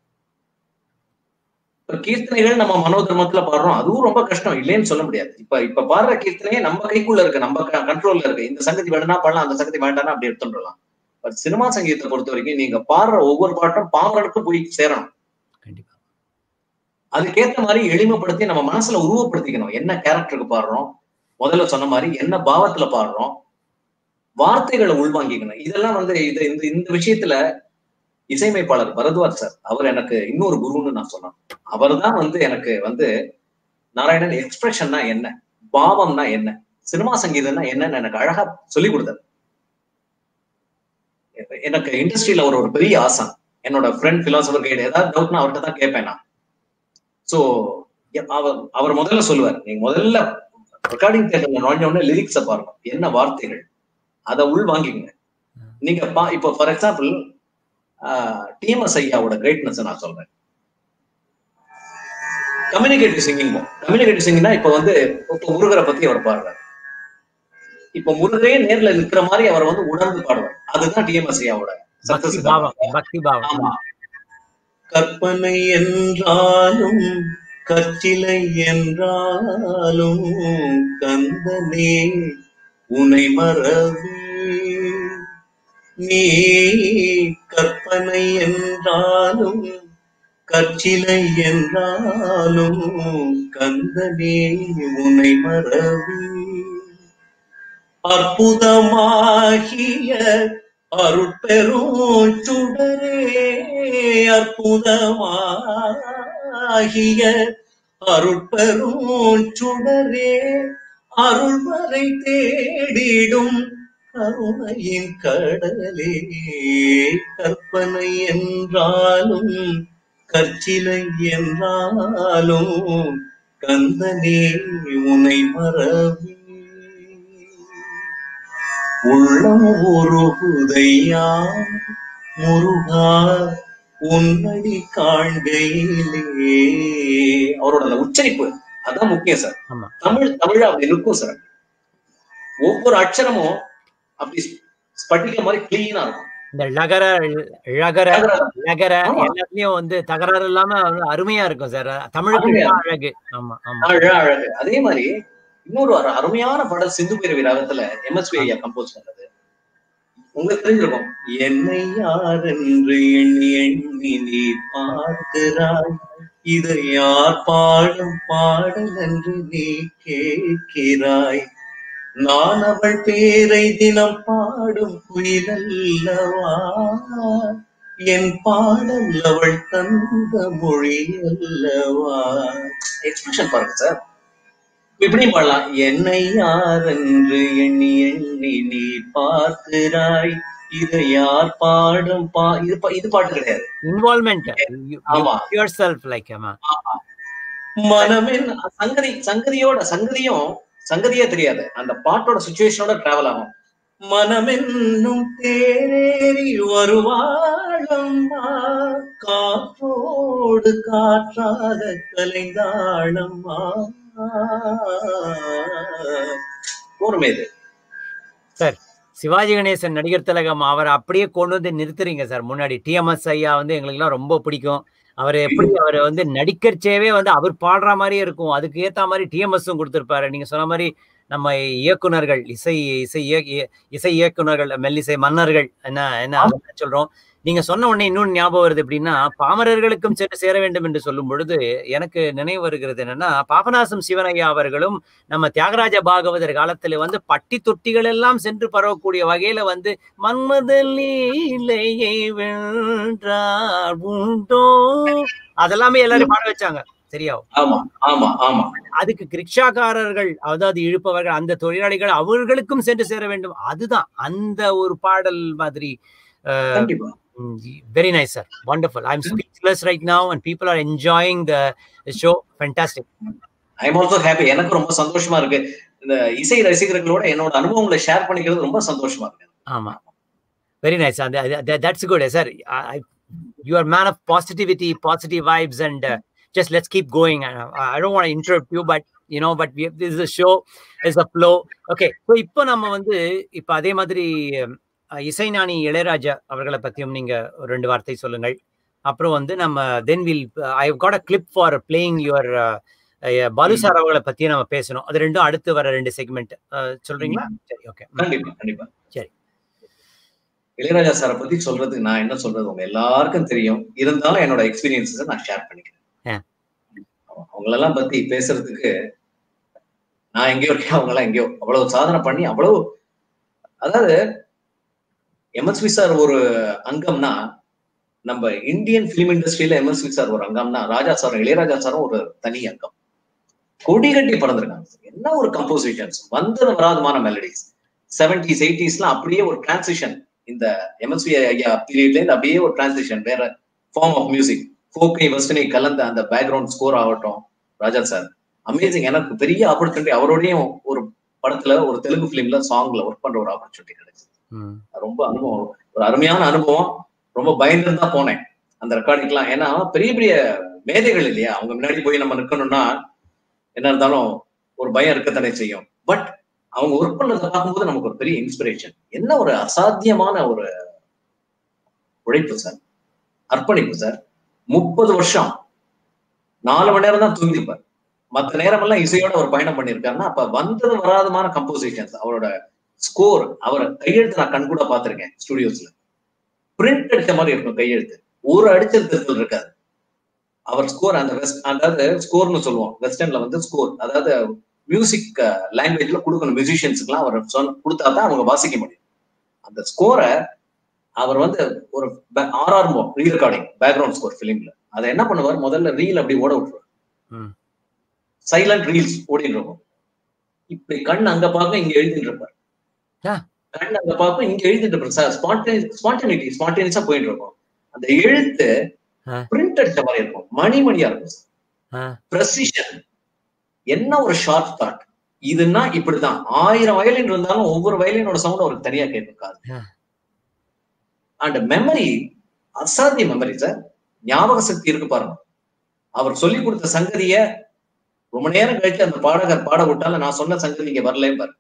இப்ப கீர்த்தனைகள் நம்ம மனோதர்மத்துல பாடுறோம், அதுவும் ரொம்ப கஷ்டம், இல்லைன்னு சொல்ல முடியாது. இப்ப பாடுற கீர்த்தனையே நம்ம கைக்குள்ள இருக்கு, நம்ம கண்ட்ரோல்ல இருக்கு. இந்த சங்கதி வேணும்னா பாடலாம், அந்த சங்கதி வேண்டாம்னா அப்படி எடுத்துடலாம். பட் சினிமா சங்கீதத்தை பொறுத்த வரைக்கும் நீங்க பாடுற ஒவ்வொரு பாட்டும் பாமரனுக்கு போய் சேரணும். அதுக்கேற்ற மாதிரி எளிமைப்படுத்தி நம்ம மனசுல உருவப்படுத்திக்கணும். என்ன கேரக்டருக்கு பாடுறோம், முதல்ல சொன்ன மாதிரி என்ன பாவத்துல பாடுறோம், வார்த்தைகளை உள்வாங்கிக்கணும். இதெல்லாம் வந்து இந்த விஷயத்துல இசையமைப்பாளர் பரத்வாஜ் சார், அவர் எனக்கு இன்னொரு குருன்னு நான் சொன்னேன். அவர் தான் வந்து எனக்கு வந்து நாராயணன் எக்ஸ்பிரஷன்னா என்ன, பாவம்னா என்ன, சினிமா சங்கீதம்னா என்னன்னு எனக்கு அழகா சொல்லி கொடுத்தார். எனக்கு இண்டஸ்ட்ரியில ஒரு பெரிய ஆசான், என்னோட ஃப்ரெண்ட் பிலாசபர் கைடு. ஏதாவது டவுட்னா அவர்கிட்ட தான் கேட்பேன் நான். சோ அவர் முதல்ல சொல்லுவார், நீங்க முதல்ல ரெக்கார்டிங் தியேட்டர்ல நுழைஞ்ச உடனே லிரிக்ஸ பாருங்க, என்ன வார்த்தைகள், அதை உள் வாங்கிக்கங்க. நீங்க இப்போ ஃபார் எக்ஸாம்பிள் டிஎம்எஸ் ஐயாவோட கிரேட்னஸ் நான் சொல்றேன். Communicative singing. கம்யூனிகேட்டிவ் சிங்கிங்னா இப்ப வந்து முருகரை பத்தி அவர் பாடுறாரு. இப்ப முருகரே நேர்ல நிக்கிற மாதிரி அவர் வந்து உணர்ந்து பாடுவார். அதுதான் டிஎம்எஸ் ஐயாவோட சக்சஸ். ஆமா. கற்பனை என்றாலும் கற்சிலை என்றாலும் கந்தனே உனை மறவே, நீ கற்பனை என்றாலும் கற்சிலை என்றாலும் கந்தனே உனை மறவே, அற்புதமாகிய அருட்பெரும் சுடரே, அற்புதமாகிய அருட்பெரும் சுடரே, அருள்வரை தேடிடும் கருணையின் கடலே, கற்பனை என்றாலும் கற்சிலை என்றாலும் கந்தனே உனை மறவே, உள்ளம் உருகுதையா முருகா உன்னடி காண்கையிலே. அவரோட அந்த உச்சரிப்பு அதான் முக்கியம் சார். தமிழ் அப்படி இருக்கும் சார். ஒவ்வொரு அக்ஷரமும் அப்படி ஸ்பட்டிக மாதிரி கிளீனா இருக்கும். இந்த லகர எல்லாத்துலயும் வந்து தகராறு இல்லாம அருமையா இருக்கும் சார். தமிழுக்கு அழகு. ஆமா ஆமா, அழகு. அதே மாதிரி இன்னொரு அருமையான பாடல் சிந்து பேரவி ராகத்துல எம்எஸ்வி ஐயா கம்போஸ் பண்ணது உங்களுக்கு தெரிஞ்சிருக்கும். என்னை யார் என்று எண்ணி எண்ணி நீ பார்க்கிறாய், இதை யார் பாடும் பாடல் என்று நீ கேட்கிறாய், நான் அவள் பேரை தினம் பாடும் குயிலல்லவா, என் பாடல் அவள் தந்த மொழி அல்லவா. எக்ஸ்பிரஷன் பாருங்க சார். இப்படி பாடலாம். என்னை யார் என்று எண்ணி எண்ணி நீ பார்க்கிறாய், இதை யார் பாடும் இது பாட்டு கிடையாது. இன்வால்வ்மென்ட். ஆமா, யுவர்செல்ஃப் லைக். ஆமா, மனமென் சங்கதியே தெரியாது. அந்த பாட்டோட சிச்சுவேஷனோட டிராவல் ஆகும். மனமென்னும் தேரேறி வருவாளம்மா, காற்றோடு காற்றாக கலைந்தாளம்மா. சார், சிவாஜி கணேசன் நடிகர் திலகம் அவர் அப்படியே கொண்டு வந்து நிறுத்துறீங்க சார் முன்னாடி. டிஎம்எஸ் ஐயா வந்து எங்களுக்கு எல்லாம் ரொம்ப பிடிக்கும். அவர் எப்படி அவர் வந்து நடிக்கிறச்சேவே வந்து அவர் பாடுற மாதிரியே இருக்கும். அதுக்கு ஏத்த மாதிரி டிஎம்எஸும் கொடுத்திருப்பாரு. நீங்க சொன்ன மாதிரி நம்ம இயக்குனர்கள், இசை இயக்குனர்கள், மெல்லிசை மன்னர்கள் என்ன சொல்றோம். நீங்க சொன்ன உடனே இன்னொன்னு ஞாபகம் வருது. எப்படின்னா, பாமரர்களுக்கும் சென்று சேர வேண்டும் என்று சொல்லும் பொழுது எனக்கு நினைவு வருகிறது என்னன்னா, பாபநாசம் சிவனையா அவர்களும் நம்ம தியாகராஜ பாகவதர் காலத்துல வந்து பட்டி தொட்டிகள் எல்லாம் சென்று பரவக்கூடிய வகையில வந்து மன்மதலீலையை வென்றார் உண்டோ அதெல்லாமே எல்லாரும் பாட வச்சாங்க. சரியா? ஆமா ஆமா ஆமா. அதுக்கு கிரிக்ஷாக்காரர்கள், அதாவது இழுப்பவர்கள், அந்த தொழிலாளிகள் அவர்களுக்கும் சென்று சேர வேண்டும். அதுதான் அந்த ஒரு பாடல் மாதிரி. Very nice, sir. Wonderful. I'm speechless right now and people are enjoying the show. Fantastic. I'm also happy. எனக்கு ரொம்ப சந்தோஷமா இருக்கு. இந்த இசை ரசிகர்களோட என்னோட அனுபவங்களை ஷேர் பண்ணிக்கிறது ரொம்ப சந்தோஷமா இருக்கு. ஆமா. Very nice. That's good, sir. You are man of positivity, positive vibes, and just let's keep going. I don't want to interrupt you, but this is a show, is a flow. Okay. So இப்போ நம்ம வந்து இப்போ அதே மாதிரி இசைஞானி இளையராஜா அவர்களை பத்தியும் நீங்க ஒரு 2 வார்த்தை சொல்லுங்கள். அப்புறம் வந்து நம்ம then will I got a clip for playing your Balu sir அவர்களை பத்தி நம்ம பேசணும். அது ரெண்டும் அடுத்து வர 2 செக்மெண்ட் சொல்றீங்களா? சரி, ஓகே. கண்டிப்பா கண்டிப்பா. சரி, இளையராஜா சாரை பத்தி சொல்றதுக்கு நான் என்ன சொல்றது உங்க எல்லாருக்கும் தெரியும். இருந்தாலும் என்னோட எக்ஸ்பீரியன்ஸை நான் ஷேர் பண்ணிக்கிறேன். அவங்களெல்லாம் பத்தி பேசுறதுக்கு நான் எங்கேயோ இருக்கேன், அவங்கெல்லாம் எங்கேயோ. அவ்வளவு சாதனை பண்ணி அவ்வளவு, அதாவது எம்எஸ்வி சார் ஒரு அங்கம்னா, நம்ம இந்தியன் பிலிம் இண்டஸ்ட்ரியில எம்எஸ்வி சார் ஒரு அங்கம்னா, ராஜா சாரும் இளையராஜா சாரும் ஒரு தனி அங்கம். கொடி கட்டி பறந்துருக்காங்க. என்ன ஒரு கம்போசிஷன்ஸ், வந்தது வராதுமான மெலடிஸ். 70s 80s அப்படியே ஒரு டிரான்சிஷன். இந்த எம்எஸ்வி ஐயா பீரியட்ல இருந்து அப்படியே ஒரு டிரான்சிஷன், வேற ஃபார்ம் ஆஃப் மியூசிக், ஃபோக்கை வெஸ்டர்னை கலந்த அந்த பேக்ரவுண்ட் ஸ்கோர் ஆகட்டும். Raja sir amazing. எனக்கு பெரிய ஆப்பர்ச்சுனிட்டி, அவரோடையும் ஒரு படத்துல, ஒரு தெலுங்கு பிலிம்ல சாங்ல ஒர்க் பண்ற ஒரு ஆப்பர்ச்சுனிட்டி கிடைச்சது. ரொம்ப அனுபவம், ஒரு அருமையான அனுபவம். ரொம்ப பயந்து தான் போனேன் அந்த ரெக்கார்டிங்லாம். ஏன்னா பெரிய பெரிய மேதைகள் இல்லையா, அவங்க முன்னாடி போய் நம்ம நிற்கணும்னா என்ன இருந்தாலும் ஒரு பயம் இருக்கத்தானே செய்யும். பட் அவங்க ஒர்க் பண்ணதை பார்க்கும்போது நமக்கு ஒரு பெரிய இன்ஸ்பிரேஷன். என்ன ஒரு அசாத்தியமான ஒரு உழைப்பு சார், அர்ப்பணிப்பு சார். 30 வருஷம் 4 மணி நேரம் தான் தூங்கிருப்பார். மற்ற நேரம் எல்லாம் இசையோட ஒரு பயணம் பண்ணியிருக்காருன்னா அப்ப வந்தது வராதமான கம்போசிஷன்ஸ். அவரோட ஸ்கோர், அவர் கையெழுத்து நான் கண் கூட பார்த்திருக்கேன் ஸ்டுடியோஸ்ல. பிரிண்ட் அடிச்ச மாதிரி இருக்கும் கையெழுத்து, ஒரு அடிச்சல் திருத்தல் இருக்காது. அவர் ஸ்கோர் அந்த அதாவது ஸ்கோர்னு சொல்லுவோம் வெஸ்டர்ன்ல வந்து ஸ்கோர், அதாவது மியூசிக் லாங்குவேஜ்ல கொடுக்கணும் மியூசிஷியன்ஸுக்குலாம். அவர் கொடுத்தா தான் அவங்க வாசிக்க முடியும். அந்த ஸ்கோரை அவர் வந்து ஒரு ஆர்ஆர்மோ ரீ ரெக்கார்டிங் பேக்ரவுண்ட் ஸ்கோர் பிலிம்ல அதை என்ன பண்ணுவார், முதல்ல ரீல் அப்படி ஓட விட்டுருவார். சைலண்ட் ரீல்ஸ் ஓடிட்டு இருக்கும். இப்படி கண் அங்க பார்க்க இங்க எழுதிட்டு இருப்பார், கண் அங்க பார்க்க இங்க எழுதிட்டு இருப்பார். ஸ்பான்டேனியஸா போயிட்டு இருக்கும். அந்த எழுத்து பிரிண்ட் அடிச்ச மாதிரி இருக்கும், மணிமணியா இருக்கும். பிரசிஷன், என்ன ஒரு ஷார்ப் தாட். இதுன்னா இப்படிதான் 1000 வயலின் இருந்தாலும் ஒவ்வொரு வயலினோட சவுண்ட் அவருக்கு தனியா கேட்காது. அண்ட் மெமரி, அசாத்திய மெமரி சார். ஞாபக சக்தி இருக்கு பாருங்க. அவர் சொல்லி கொடுத்த சங்கதிய ரொம்ப நேரம் கழிச்சு அந்த பாடகர் பாட விட்டாலும் நான் சொன்ன சங்கதி இங்க வரலேன் பாரு.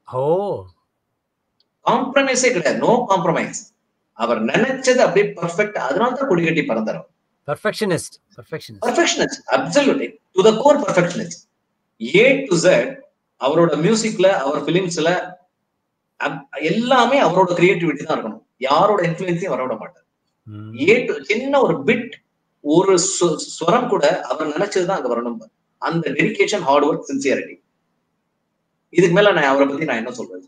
காம்ப்ரமைஸே கிடையாது, நோ காம்ப்ரமைஸ். அவர் நினைச்சது அப்படியே பர்ஃபெக்ட். அதனாலதான் கொடி கட்டி பறந்தார். Perfectionist, absolutely to the core perfectionist. A to Z அவரோட மியூசிக்ல, அவர் பிலிம்ஸ்ல எல்லாமே அவரோட கிரியேட்டிவிட்டி தான் இருக்கணும். யாரோட இன்ஃப்ளூயன்ஸையும் வரவிட மாட்டார். சின்ன ஒரு பிட், ஒரு ஸ்வரம் கூட அவர் நினைச்சதுதான் அங்க வரணும். அந்த டெடிகேஷன், ஹார்ட் ஒர்க், சின்சியரிட்டி. இதுக்கு மேல நான் அவரை பத்தி நான் என்ன சொல்றது?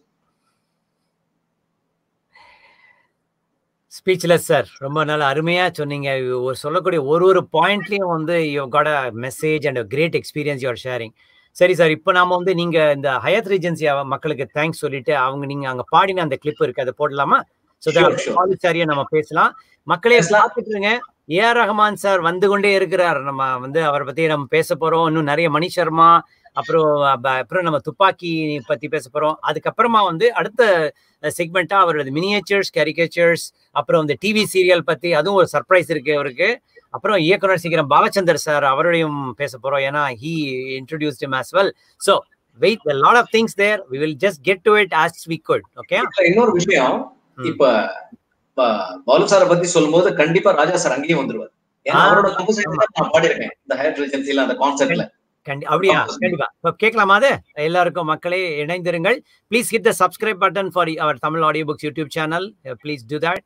Speechless sir. ரொம்ப நல்லா அருமையா சொன்னீங்க. ஒரு சொல்லக்கூடிய ஒரு பாயிண்ட்லயும் வந்து you got a message and great experience you are sharing. சரி சார், இப்போ நாம வந்து நீங்க இந்த ஹயாத் ரீஜென்சி மக்களுக்கு தேங்க்ஸ் சொல்லிட்டு நீங்க அங்க பாடின அந்த கிளிப் இருக்கு, அதை போடலாமா? சாரியா நம்ம பேசலாம். மக்களே பார்த்துட்டுருங்க. ஏஆர் ரஹ்மான் சார் வந்து கொண்டே இருக்கிறார். நம்ம வந்து அவரை பத்தி நம்ம பேச போறோம். இன்னும் நிறைய மணி சர்மா, அப்புறம் நம்ம துப்பாக்கி பத்தி பேச போறோம். அதுக்கப்புறமா வந்து அடுத்த செக்மெண்டா அவரோட மினியேச்சர்ஸ், கேரிகேச்சர்ஸ், அப்புறம் இந்த டிவி சீரியல் பத்தி அதுவும் ஒரு சர்ப்ரைஸ் இருக்கு அவருக்கு. அப்புறம் இயக்குனர் சீக்கிரம் பாலச்சந்தர் சார் அவரோடையும் பேச போறோம். ஏன்னா he introduced him as well. So wait, a lot of things there. We will just get to it as we could. Okay. இன்னொரு விஷயம், இப்ப பாலு சாரை பத்தி சொல்லும்போது கண்டிப்பா ராஜா சார் அங்கேயும் வந்துருவார். ஏன்னா அவரோட கம்போசிஷன் நான் பாடியிருக்கேன் இந்த ஹயாத் ரீஜென்சில அந்த கான்செப்ட்ல. அப்படியா? கண்டிப்பா. கேட்கலாமா? அது எல்லாருக்கும் மக்களே இணைந்திருங்கள். Please hit the subscribe button for our Tamil audio books YouTube channel. Please do that.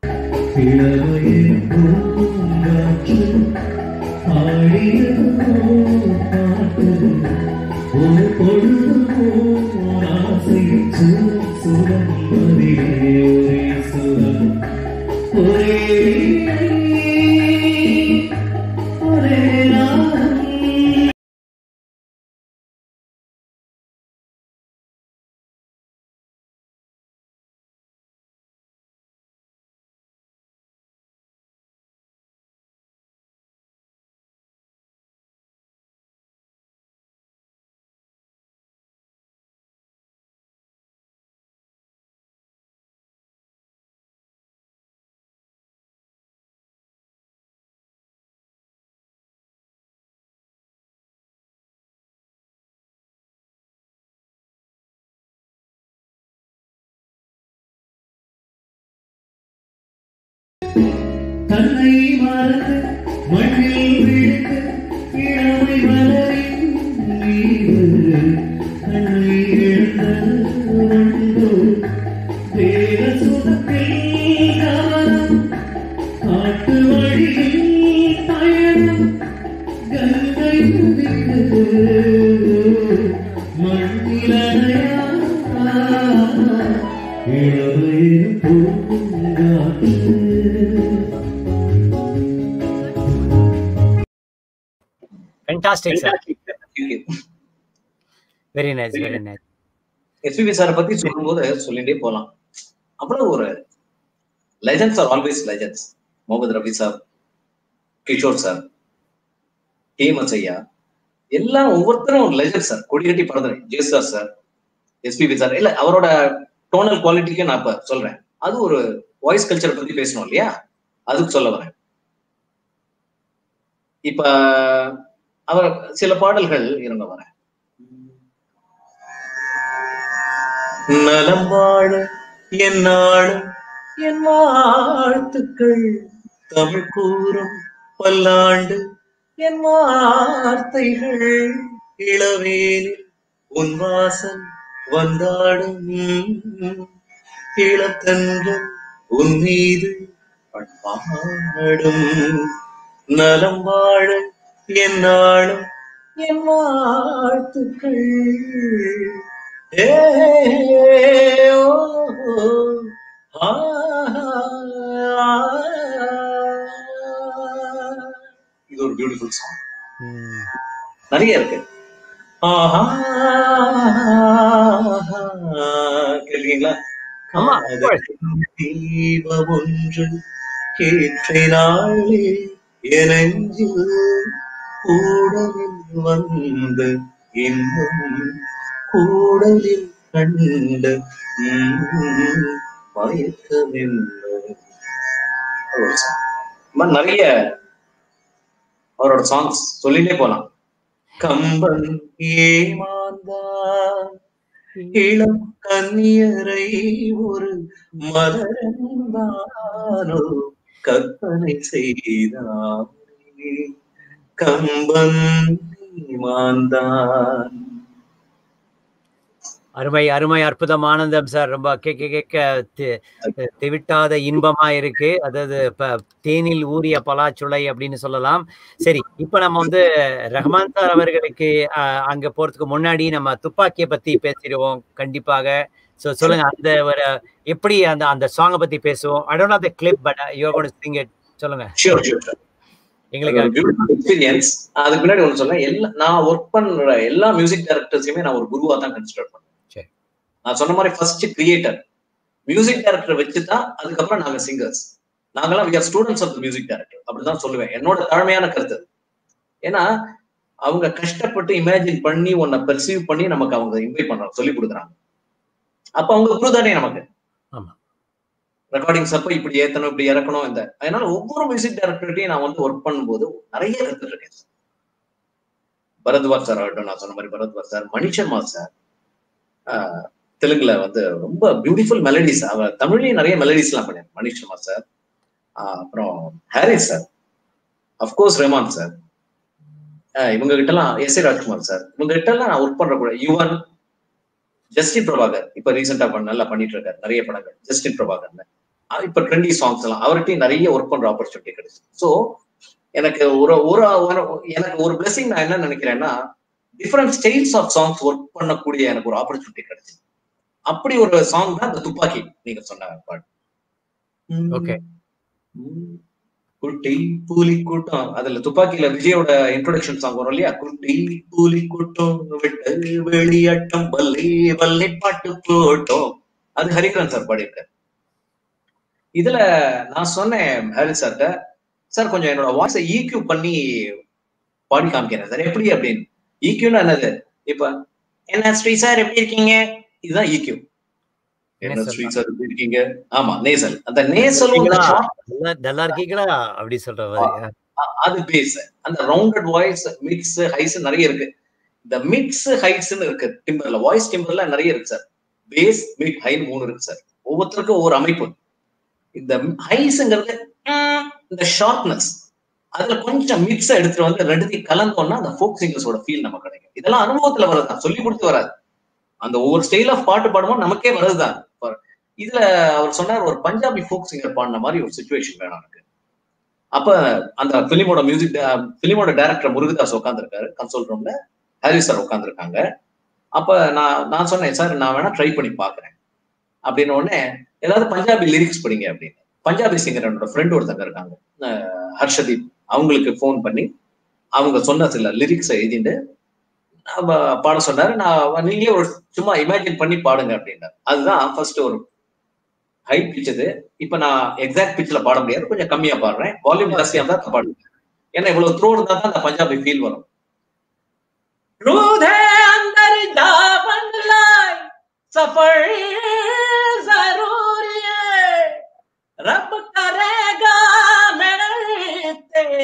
தன்னை மறந்து மண்ணில் விழுந்து இளமை மலரின் மீது தன்னை இழந்தது உண்டோ வேத சுதத்தில் கவனம் காட்டு வழியில் பயணம் கங்கை விடு மண்ணில் அணையா இளமையில் பூங்காற்று. Fantastic, sir. Very nice, very nice. SPB சாரை பத்தி சொல்லும்போது சொல்லிட்டே போலாம். அவ்வளவு ஒரு legends are always legends. Mohammed Rafi sir, Kishore sir, Hemant ஐயா, எல்லாம் ஒவ்வொருத்தரும் ஒரு லெஜண்ட் சார். கொடி கட்டி பறந்து ஜேசார் சார், எஸ்பிபி சார். இல்ல அவரோட டோனல் குவாலிட்டிக்கு நான் இப்ப சொல்றேன். அது ஒரு வாய்ஸ் கல்ச்சர் பத்தி பேசணும் இல்லையா? அதுக்கு சொல்ல வரேன். இப்ப அவர் சில பாடல்கள் இருங்க வரேன். நலம் வாழ என் நாளும் என் வாழ்த்துக்கள், தமிழ் கூறும் பல்லாண்டு என் வார்த்தைகள், இளவேனில் உன் வாசல் வந்தாடும், இளத்தன்றல் உன் மீது பண்பாடும், நலம் வாழ என் நாளும் என் வாழ்த்துக்கள். இது ஒரு பியூட்டிஃபுல் சாங். நிறைய இருக்கு. கேட்டீங்களா? தீபம் ஒன்று கேற்றினாளே எனஞ்சில் கூடலில் வந்து இன்னும் கூடலில் கண்ட மயக்கம் என்ன. நிறைய அவரோட சாங்ஸ் சொல்லிட்டே போலாம். கம்பன் ஏமாந்தான் இளம் கன்னியரை ஒரு மலரந்தானோ கற்பனை செய்தானே, கம்பன் ஏமாந்தான். அருமை அருமை, அற்புதம், ஆனந்தம் சார். ரொம்ப கேட்க கேட்க தெவிட்டாத இன்பமா இருக்கு. அதாவது இப்ப தேனில் ஊறிய பலாச்சுளை அப்படின்னு சொல்லலாம். சரி, இப்ப நம்ம வந்து ரஹ்மான் சார் அவர்களுக்கு அங்க போறதுக்கு முன்னாடி நம்ம துப்பாக்கியை பத்தி பேசிடுவோம் கண்டிப்பாக. சொல்லுங்க, அந்த ஒரு எப்படி அந்த அந்த சாங்கை பத்தி பேசுவோம். I don't know the clip, but you're going to sing it. சொல்லுங்க. Sure. எங்களுக்கு எக்ஸ்பீரியன்ஸ். அதுக்கு முன்னாடி ஒண்ணு சொல்ல, நான் ஒர்க் பண்ற எல்லா மியூசிக் டைரக்டர்ஸையுமே நான் ஒரு குருவா தான் கன்சிடர் பண்றேன். நான் சொன்ன மாதிரி ஃபர்ஸ்ட் கிரியேட்டர் மியூசிக் டைரக்டர் வச்சுதான், அதுக்கப்புறம் நாங்க சிங்கர்ஸ். நாங்கெல்லாம் we are students of the music director அப்படிதான் சொல்லுவேன். என்னோட தாழ்மையான கருத்து. ஏன்னா அவங்க கஷ்டப்பட்டு இமேஜின் பண்ணி உன்னை பெர்சீவ் பண்ணி நமக்கு அவங்க இன்வைட் பண்றாங்க, சொல்லி கொடுக்குறாங்க. அப்ப அவங்க குரு தானே நமக்கு. ரெக்கார்டிங்ஸ் அப்ப இப்படி ஏத்தணும், இப்படி இறக்கணும். இந்த அதனால ஒவ்வொரு மியூசிக் டைரக்டர்கிட்டையும் நான் வந்து ஒர்க் பண்ணும்போது நிறைய கருத்து இருக்கேன். பரத்வாஜ் சார் ஆகட்டும், நான் சொன்ன மாதிரி பரத்வாஜ் சார், மணிஷர்மா சார் தெலுங்குல வந்து ரொம்ப பியூட்டிஃபுல் மெலடிஸ், அவர் தமிழ்லயும் நிறைய மெலடிஸ் எல்லாம் பண்ணார். மணிஷர்மா சார், அப்புறம் Harris sir, of course Rahman sir, இவங்க கிட்ட எல்லாம் எஸ் ஏ ராஜ்குமார் சார், இவங்க கிட்ட எல்லாம் நான் ஒர்க் பண்ற கூட யுவன், ஜஸ்டின் பிரபாகர் இப்ப ரீசெண்டா நல்லா பண்ணிட்டு இருக்காரு நிறைய படங்கள். ஜஸ்டின் பிரபாகர் இப்ப ட்ரெண்டி சாங்ஸ் எல்லாம் அவர்கிட்டையும் நிறைய ஒர்க் பண்ற ஆப்பர்ச்சுனிட்டி கிடைச்சு. ஸோ எனக்கு எனக்கு ஒரு பிளெஸிங் நான் என்ன நினைக்கிறேன்னா, different styles of songs work பண்ணக்கூடிய எனக்கு ஒரு ஆப்பர்ச்சுனிட்டி கிடைச்சு. அப்படி ஒரு சாங் தான் இந்த துப்பாக்கி நீங்க சொன்ன பாட்டு. ஓகே, குட்டி பூலி கூட்டம், அதுல துப்பாக்கியில விஜயோட இன்ட்ரோடக்ஷன் சாங் வரும் இல்லையா, குட்டி பூலி கூட்டம் விட்டு வெளியாட்டம் பல்லே பல்லே பாட்டு போட்டோம், அது ஹரிகரன் சார் பாடியிருக்காரு. இதுல நான் சொன்னேன் ஹாரிஸ் சார்ட்ட, சார் கொஞ்சம் என்னோட வாய்ஸை EQ பண்ணி பாடி காமிக்கிறேன் சார், எப்படி அப்படின்னு. EQன்னா என்னது? இப்ப என்ன ஸ்ரீ சார் எப்படி இருக்கீங்க, இதுதான் EQ. என்ன ஸ்ரீ சார் எப்படி இருக்கீங்க, ஆமா நேசல். அந்த நேசலும் நல்லா இருக்கீங்களா அப்படி சொல்ற மாதிரி அது பேஸ். அந்த ரவுண்டட் வாய்ஸ், மிக்ஸ், ஹைஸ் நிறைய இருக்கு. இந்த மிக்ஸ் ஹைட்ஸ்ன்னு இருக்கு டிம்பர்ல, வாய்ஸ் டிம்பர்ல நிறைய இருக்கு சார். பேஸ், மிட், ஹை 3 இருக்கு சார். ஒவ்வொருத்தருக்கும் ஒவ்வொரு அமைப்பு. இந்த ஹைஸ்ங்கிறது இந்த ஷார்ப்னஸ், அதுல கொஞ்சம் மிக்ஸ் எடுத்துட்டு வந்து ரெண்டுத்தையும் கலந்தோம்னா அந்த ஃபோக் சிங்கர்ஸோட ஃபீல் நமக்கு கிடைக்கும். இதெல்லாம் அனுபவத்துல வரதுதான், சொல்லி கொடுத்து வராது. அந்த ஒவ்வொரு ஸ்டைல் ஆஃப் பாட்டு பாடும்போது நமக்கே வருதுதான். இதுல அவர் சொன்னார், ஒரு பஞ்சாபி ஃபோக் சிங்கர் பாடின மாதிரி ஒரு சிச்சுவேஷன் வேணும் எனக்கு. அப்ப அந்த பிலிமோட டைரக்டர் முருகதாஸ் உட்காந்துருக்காரு கன்சோல் ரூம்ல, ஹாரிஸ் சார் உட்காந்துருக்காங்க. அப்ப நான் சொன்னேன், சார் நான் வேணா ட்ரை பண்ணி பாக்குறேன் அப்படின்னு. உடனே ஏதாவது பஞ்சாபி லிரிக்ஸ் படிங்க அப்படின்னு. பஞ்சாபி சிங்கர் என்னோட ஃப்ரெண்ட் ஒருத்தங்க இருக்காங்க, ஹர்ஷதீப், அவங்களுக்கு போன் பண்ணி அவங்க சொன்ன சில லிரிக்ஸை எழுதிட்டு பாட சொன்னாரு. நீங்களே ஒரு சும்மா இமேஜின் பண்ணி பாடுங்க அப்படின்னாரு. அதுதான் ஃபர்ஸ்ட் ஒரு ஹை பிச். இது இப்ப நான் எக்ஸாக்ட் பிச்ல பாட முடியாது, கொஞ்சம் கம்மியா பாடுறேன், வால்யூம் ஜாஸ்தியா தான் பாடுவேன். ஏன்னா இவ்வளவு த்ரோ இருந்தா தான் அந்த பஞ்சாபி ஃபீல் வரும். रब करेगा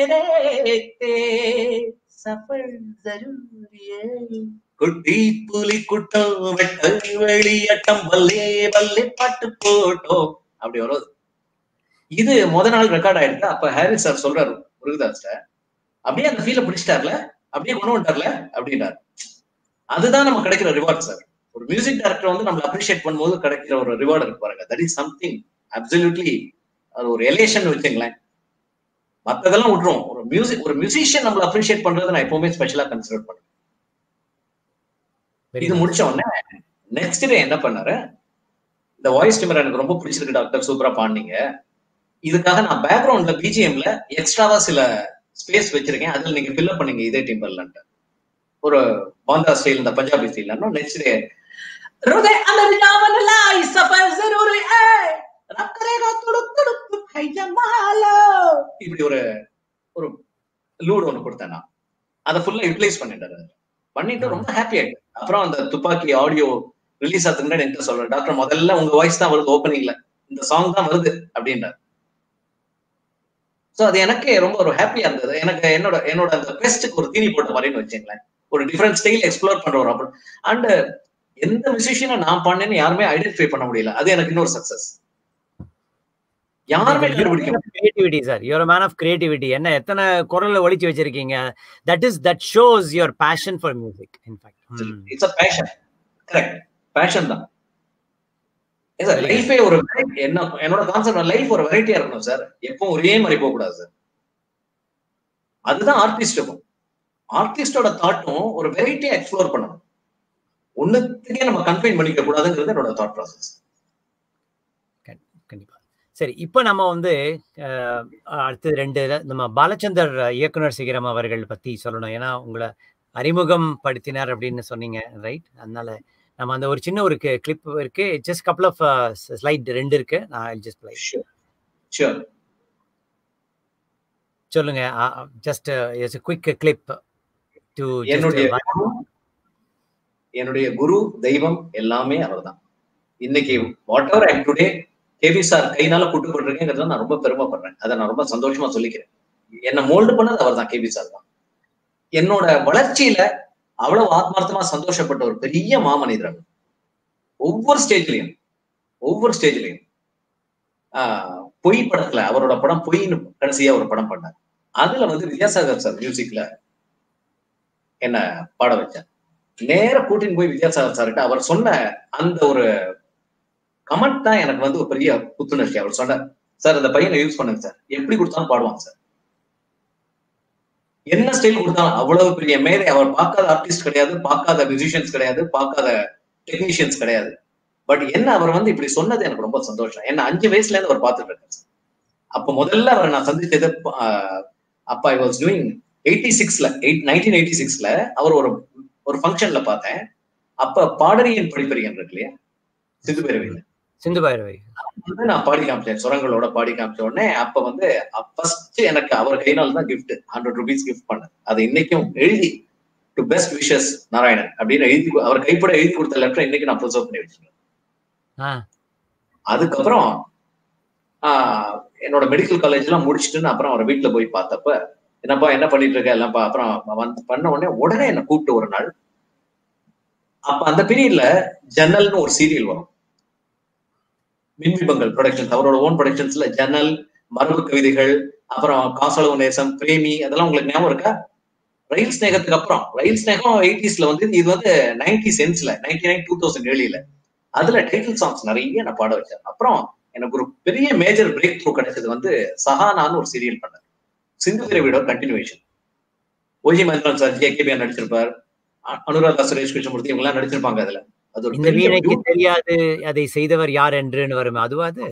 देखते सफल जरूरी है குட்டி புலி குட்டம் வெட்ட வெளியட்டம் பல்லே பல்லே பாட்டு போட்டோம் அப்படி வரும். இது முத நாள் ரெக்கார்ட் ஆயிருக்கு. அப்ப ஹாரிஸ் சார் சொல்றாரு முருகதாஸ் சார், அப்படியே அந்த ஃபீல பிடிச்சிட்டார்ல, அப்படியே கொண்டு வந்துட்டார்ல அப்படின்றாரு. அதுதான் நம்ம கிடைக்கிற ரிவார்ட் சார். ஒரு மியூசிக் டைரக்டர் வந்து நம்மள அப்ரிஷியேட் பண்ணும்போது கிடைக்கிற ஒரு ரிவார்டு இருக்கு பாருங்க. தட் இஸ் சம்திங் அப்சல்யூட்லி, அது ஒரு எலேஷன் வச்சுங்களேன். மத்ததெல்லாம் விட்டுரும். ஒரு மியூசிஷியன் நம்மள அப்ரிஷியேட் பண்றது நான் எப்பவுமே ஸ்பெஷலா கன்சிடர் பண்ணுவேன். இது முடிச்ச உடனே நெக்ஸ்ட் டே என்ன பண்ணாரு, இந்த வாய்ஸ் டிமர் எனக்கு ரொம்ப பிடிச்சிருக்கு டாக்டர், சூப்பரா பாடுனீங்க, இதுக்காக நான் பேக்ரவுண்ட்ல பிஜிஎம்ல எக்ஸ்ட்ராவா சில ஸ்பேஸ் வச்சிருக்கேன், அதுல நீங்க ஃபில் பண்ணீங்க இதே டிம்பர்லன்ட்டு ஒரு பாந்தா ஸ்டைல், இந்த பஞ்சாபி ஸ்டைல். நெக்ஸ்ட் டே இப்படி ஒரு ஒரு லூட் ஒண்ணு கொடுத்தேன். நான் அதை ஃபுல்லா யூட்டிலைஸ் பண்ணிட்டாரு. பண்ணிட்டு ரொம்ப ஹாப்பி ஆயிட்டு அப்புறம் அந்த துப்பாக்கி ஆடியோ ரிலீஸ் ஆகிறதுக்கு முன்னாடி என்கிட்ட சொல்றேன், டாக்டர் முதல்ல உங்க வாய்ஸ் தான் வருது ஓப்பனிங்ல, இந்த சாங் தான் வருது அப்படின்றார். சோ அது எனக்கு ரொம்ப ஒரு ஹாப்பியா இருந்தது. எனக்கு என்னோட அந்த பெஸ்ட்டுக்கு ஒரு தீனி போட்ட மாதிரின்னு வச்சுங்களேன். ஒரு டிஃபரெண்ட் ஸ்டைல் எக்ஸ்ப்ளோர் பண்ற ஒரு ஆப்பர். அண்ட் எந்த மியூசிஷியனை நான் பண்ணேன்னு யாருமே ஐடென்டிஃபை பண்ண முடியல. அது எனக்கு இன்னொரு சக்சஸ். யாருமே கண்டுபிடிக்க முடியல. Creativity sir, you are a man of creativity. என்ன எத்தனை குரல்ல ஒளிச்சு வச்சிருக்கீங்க. that shows your passion for music in fact. It's a passion. Correct, passion தான். லைஃபே ஒரு என்னோட கான்செப்ட், லைஃப் ஒரு வெரைட்டியா இருக்கணும் சார். எப்பவும் ஒரே மாதிரி போக கூடாது சார். அதுதான் ஆர்டிஸ்டுக்கும். ஆர்டிஸ்டோட தாட்டும் ஒரு வெரைட்டியா எக்ஸ்ப்ளோர் பண்ணணும். ஒண்ணுத்துக்கே நம்ம கன்ஃபைன் பண்ணிக்க கூடாதுங்கிறது என்னோட தாட் ப்ராசஸ். கண்டிப்பா. சரி, இப்ப நம்ம வந்து அடுத்து ரெண்டு நம்ம பாலச்சந்தர் இயக்குனர் சிகரம் அவர்கள் பத்தி சொல்லணும். ஏன்னா உங்களை அறிமுகம் படுத்தினார் அப்படின்னு சொன்னீங்க, ரைட்? அதனால நம்ம அந்த ஒரு சின்ன ஒரு கிளிப் இருக்கு, ஜஸ்ட் கப்புள் ஆஃப் ஸ்லைட் ரெண்டு இருக்கு, நான் ஜஸ்ட் ப்ளே. ஷூர், சொல்லுங்க. Just as a quick clip to என்னுடைய குரு தெய்வம் எல்லாமே அவர்தான். இன்னைக்கு whatever I today KV sir கைனால கூட்டு போட்டிருக்கேங்கிறத நான் ரொம்ப பெருமைப்படுறேன். அதை நான் ரொம்ப சந்தோஷமா சொல்லிக்கிறேன். என்ன மோல்டு பண்ணது அவர் தான், கேவி சார் தான். என்னோட வளர்ச்சியில அவ்வளவு ஆத்மார்த்தமா சந்தோஷப்பட்ட ஒரு பெரிய மாமனிதர். ஒவ்வொரு ஸ்டேஜ்லயும் பொய் படத்துல அவரோட படம் பொய்ன்னு கடைசியா ஒரு படம் பண்ணார். அதுல வந்து வித்யாசாகர் சார் மியூசிக்ல என்ன பாட வச்சார். நேர கூட்டின்னு போய் வித்யாசாகர் சார்கிட்ட அவர் சொன்ன அந்த ஒரு கமெண்ட் தான் எனக்கு வந்து ஒரு பெரிய புத்துணர்ச்சி. அவர் சொன்னார், சார் அந்த பையனை யூஸ் பண்ணுங்க சார், எப்படி கொடுத்தாலும் பாடுவாங்க சார், என்ன ஸ்டைல் கொடுத்தாலும். அவ்வளவு பெரிய மேலே அவர் பார்க்காத ஆர்டிஸ்ட் கிடையாது, பார்க்காத மியூசிஷியன்ஸ் கிடையாது, பார்க்காத டெக்னீஷியன்ஸ் கிடையாது. பட் என்ன அவர் வந்து இப்படி சொன்னது எனக்கு ரொம்ப சந்தோஷம். என்ன 5 வயசுல இருந்து அவர் பார்த்துட்டு இருக்காரு. அப்ப முதல்ல அவரை நான் சந்திச்சது அப்ப ஐ வாஸ் டூயிங் 1986ல அவர் ஒரு ஃபங்க்ஷன்ல பார்த்தேன். அப்ப பாடறியின் படிப்பறியன் இருக்கு இல்லையா, சிந்து பைரவி நான் பாடி காமிச்சேன், சுரங்களோட பாடி காமிச்ச உடனே அப்ப வந்து ஃபர்ஸ்ட் எனக்கு அவர் கையினால தான் கிஃப்ட் 100 rupees கிஃப்ட் பண்ண. அது இன்னைக்கும் எழுதி டு பெஸ்ட் விஷஸ் நாராயணன் அப்படின்னு எழுதி அவர் கைப்பட எழுதி கொடுத்த லெட்டர் இன்னைக்கு நான் ப்ரிசர்வ் பண்ணி வச்சிருக்கேன். அதுக்கப்புறம் என்னோட மெடிக்கல் காலேஜ் எல்லாம் முடிச்சுட்டு அப்புறம் அவரை வீட்டுல போய் பார்த்தப்ப, என்னப்பா என்ன பண்ணிட்டு இருக்க எல்லாம் அப்புறம் பண்ண உடனே என்ன கூப்பிட்டு ஒரு நாள், அப்ப அந்த பீரியட்ல ஜன்னல்னு ஒரு சீரியல் வரும், மின்விபங்கள் ப்ரொடக்ஷன்ஸ், அவரோட ஓன் ப்ரொடக்ஷன்ஸ்ல ஜன்னல், மரபு கவிதைகள், அப்புறம் காசளவு நேசம், பிரேமி, அதெல்லாம் உங்களுக்கு ஞாபகம் இருக்கா? ரயில் ஸ்நேகத்துக்கு அப்புறம், ரயில் ஸ்நேகம் 80sல வந்து, இது வந்து 90s எண்ட்ஸ்ல 99 2000 ஏழில அதுல டைட்டில் சாங்ஸ் நிறைய நான் பாட வச்சேன். அப்புறம் எனக்கு ஒரு பெரிய மேஜர் பிரேக் த்ரூ கிடைச்சது வந்து சஹானான்னு ஒரு சீரியல் பண்ணேன், சிந்து பைரவியோட கண்டினியூவேஷன். ஓஜி மந்திரன் சார், ஜேகேபியா நடிச்சிருப்பார், அனுராதா சுரேஷ் கிருஷ்ணமூர்த்தி இவங்க எல்லாம் நடிச்சிருப்பாங்க. அதுல அது ஒரு இந்த வீணைக்கு தெரியாது அதை செய்தவர் யார் என்றுன்னு வரும், அதுவா? அது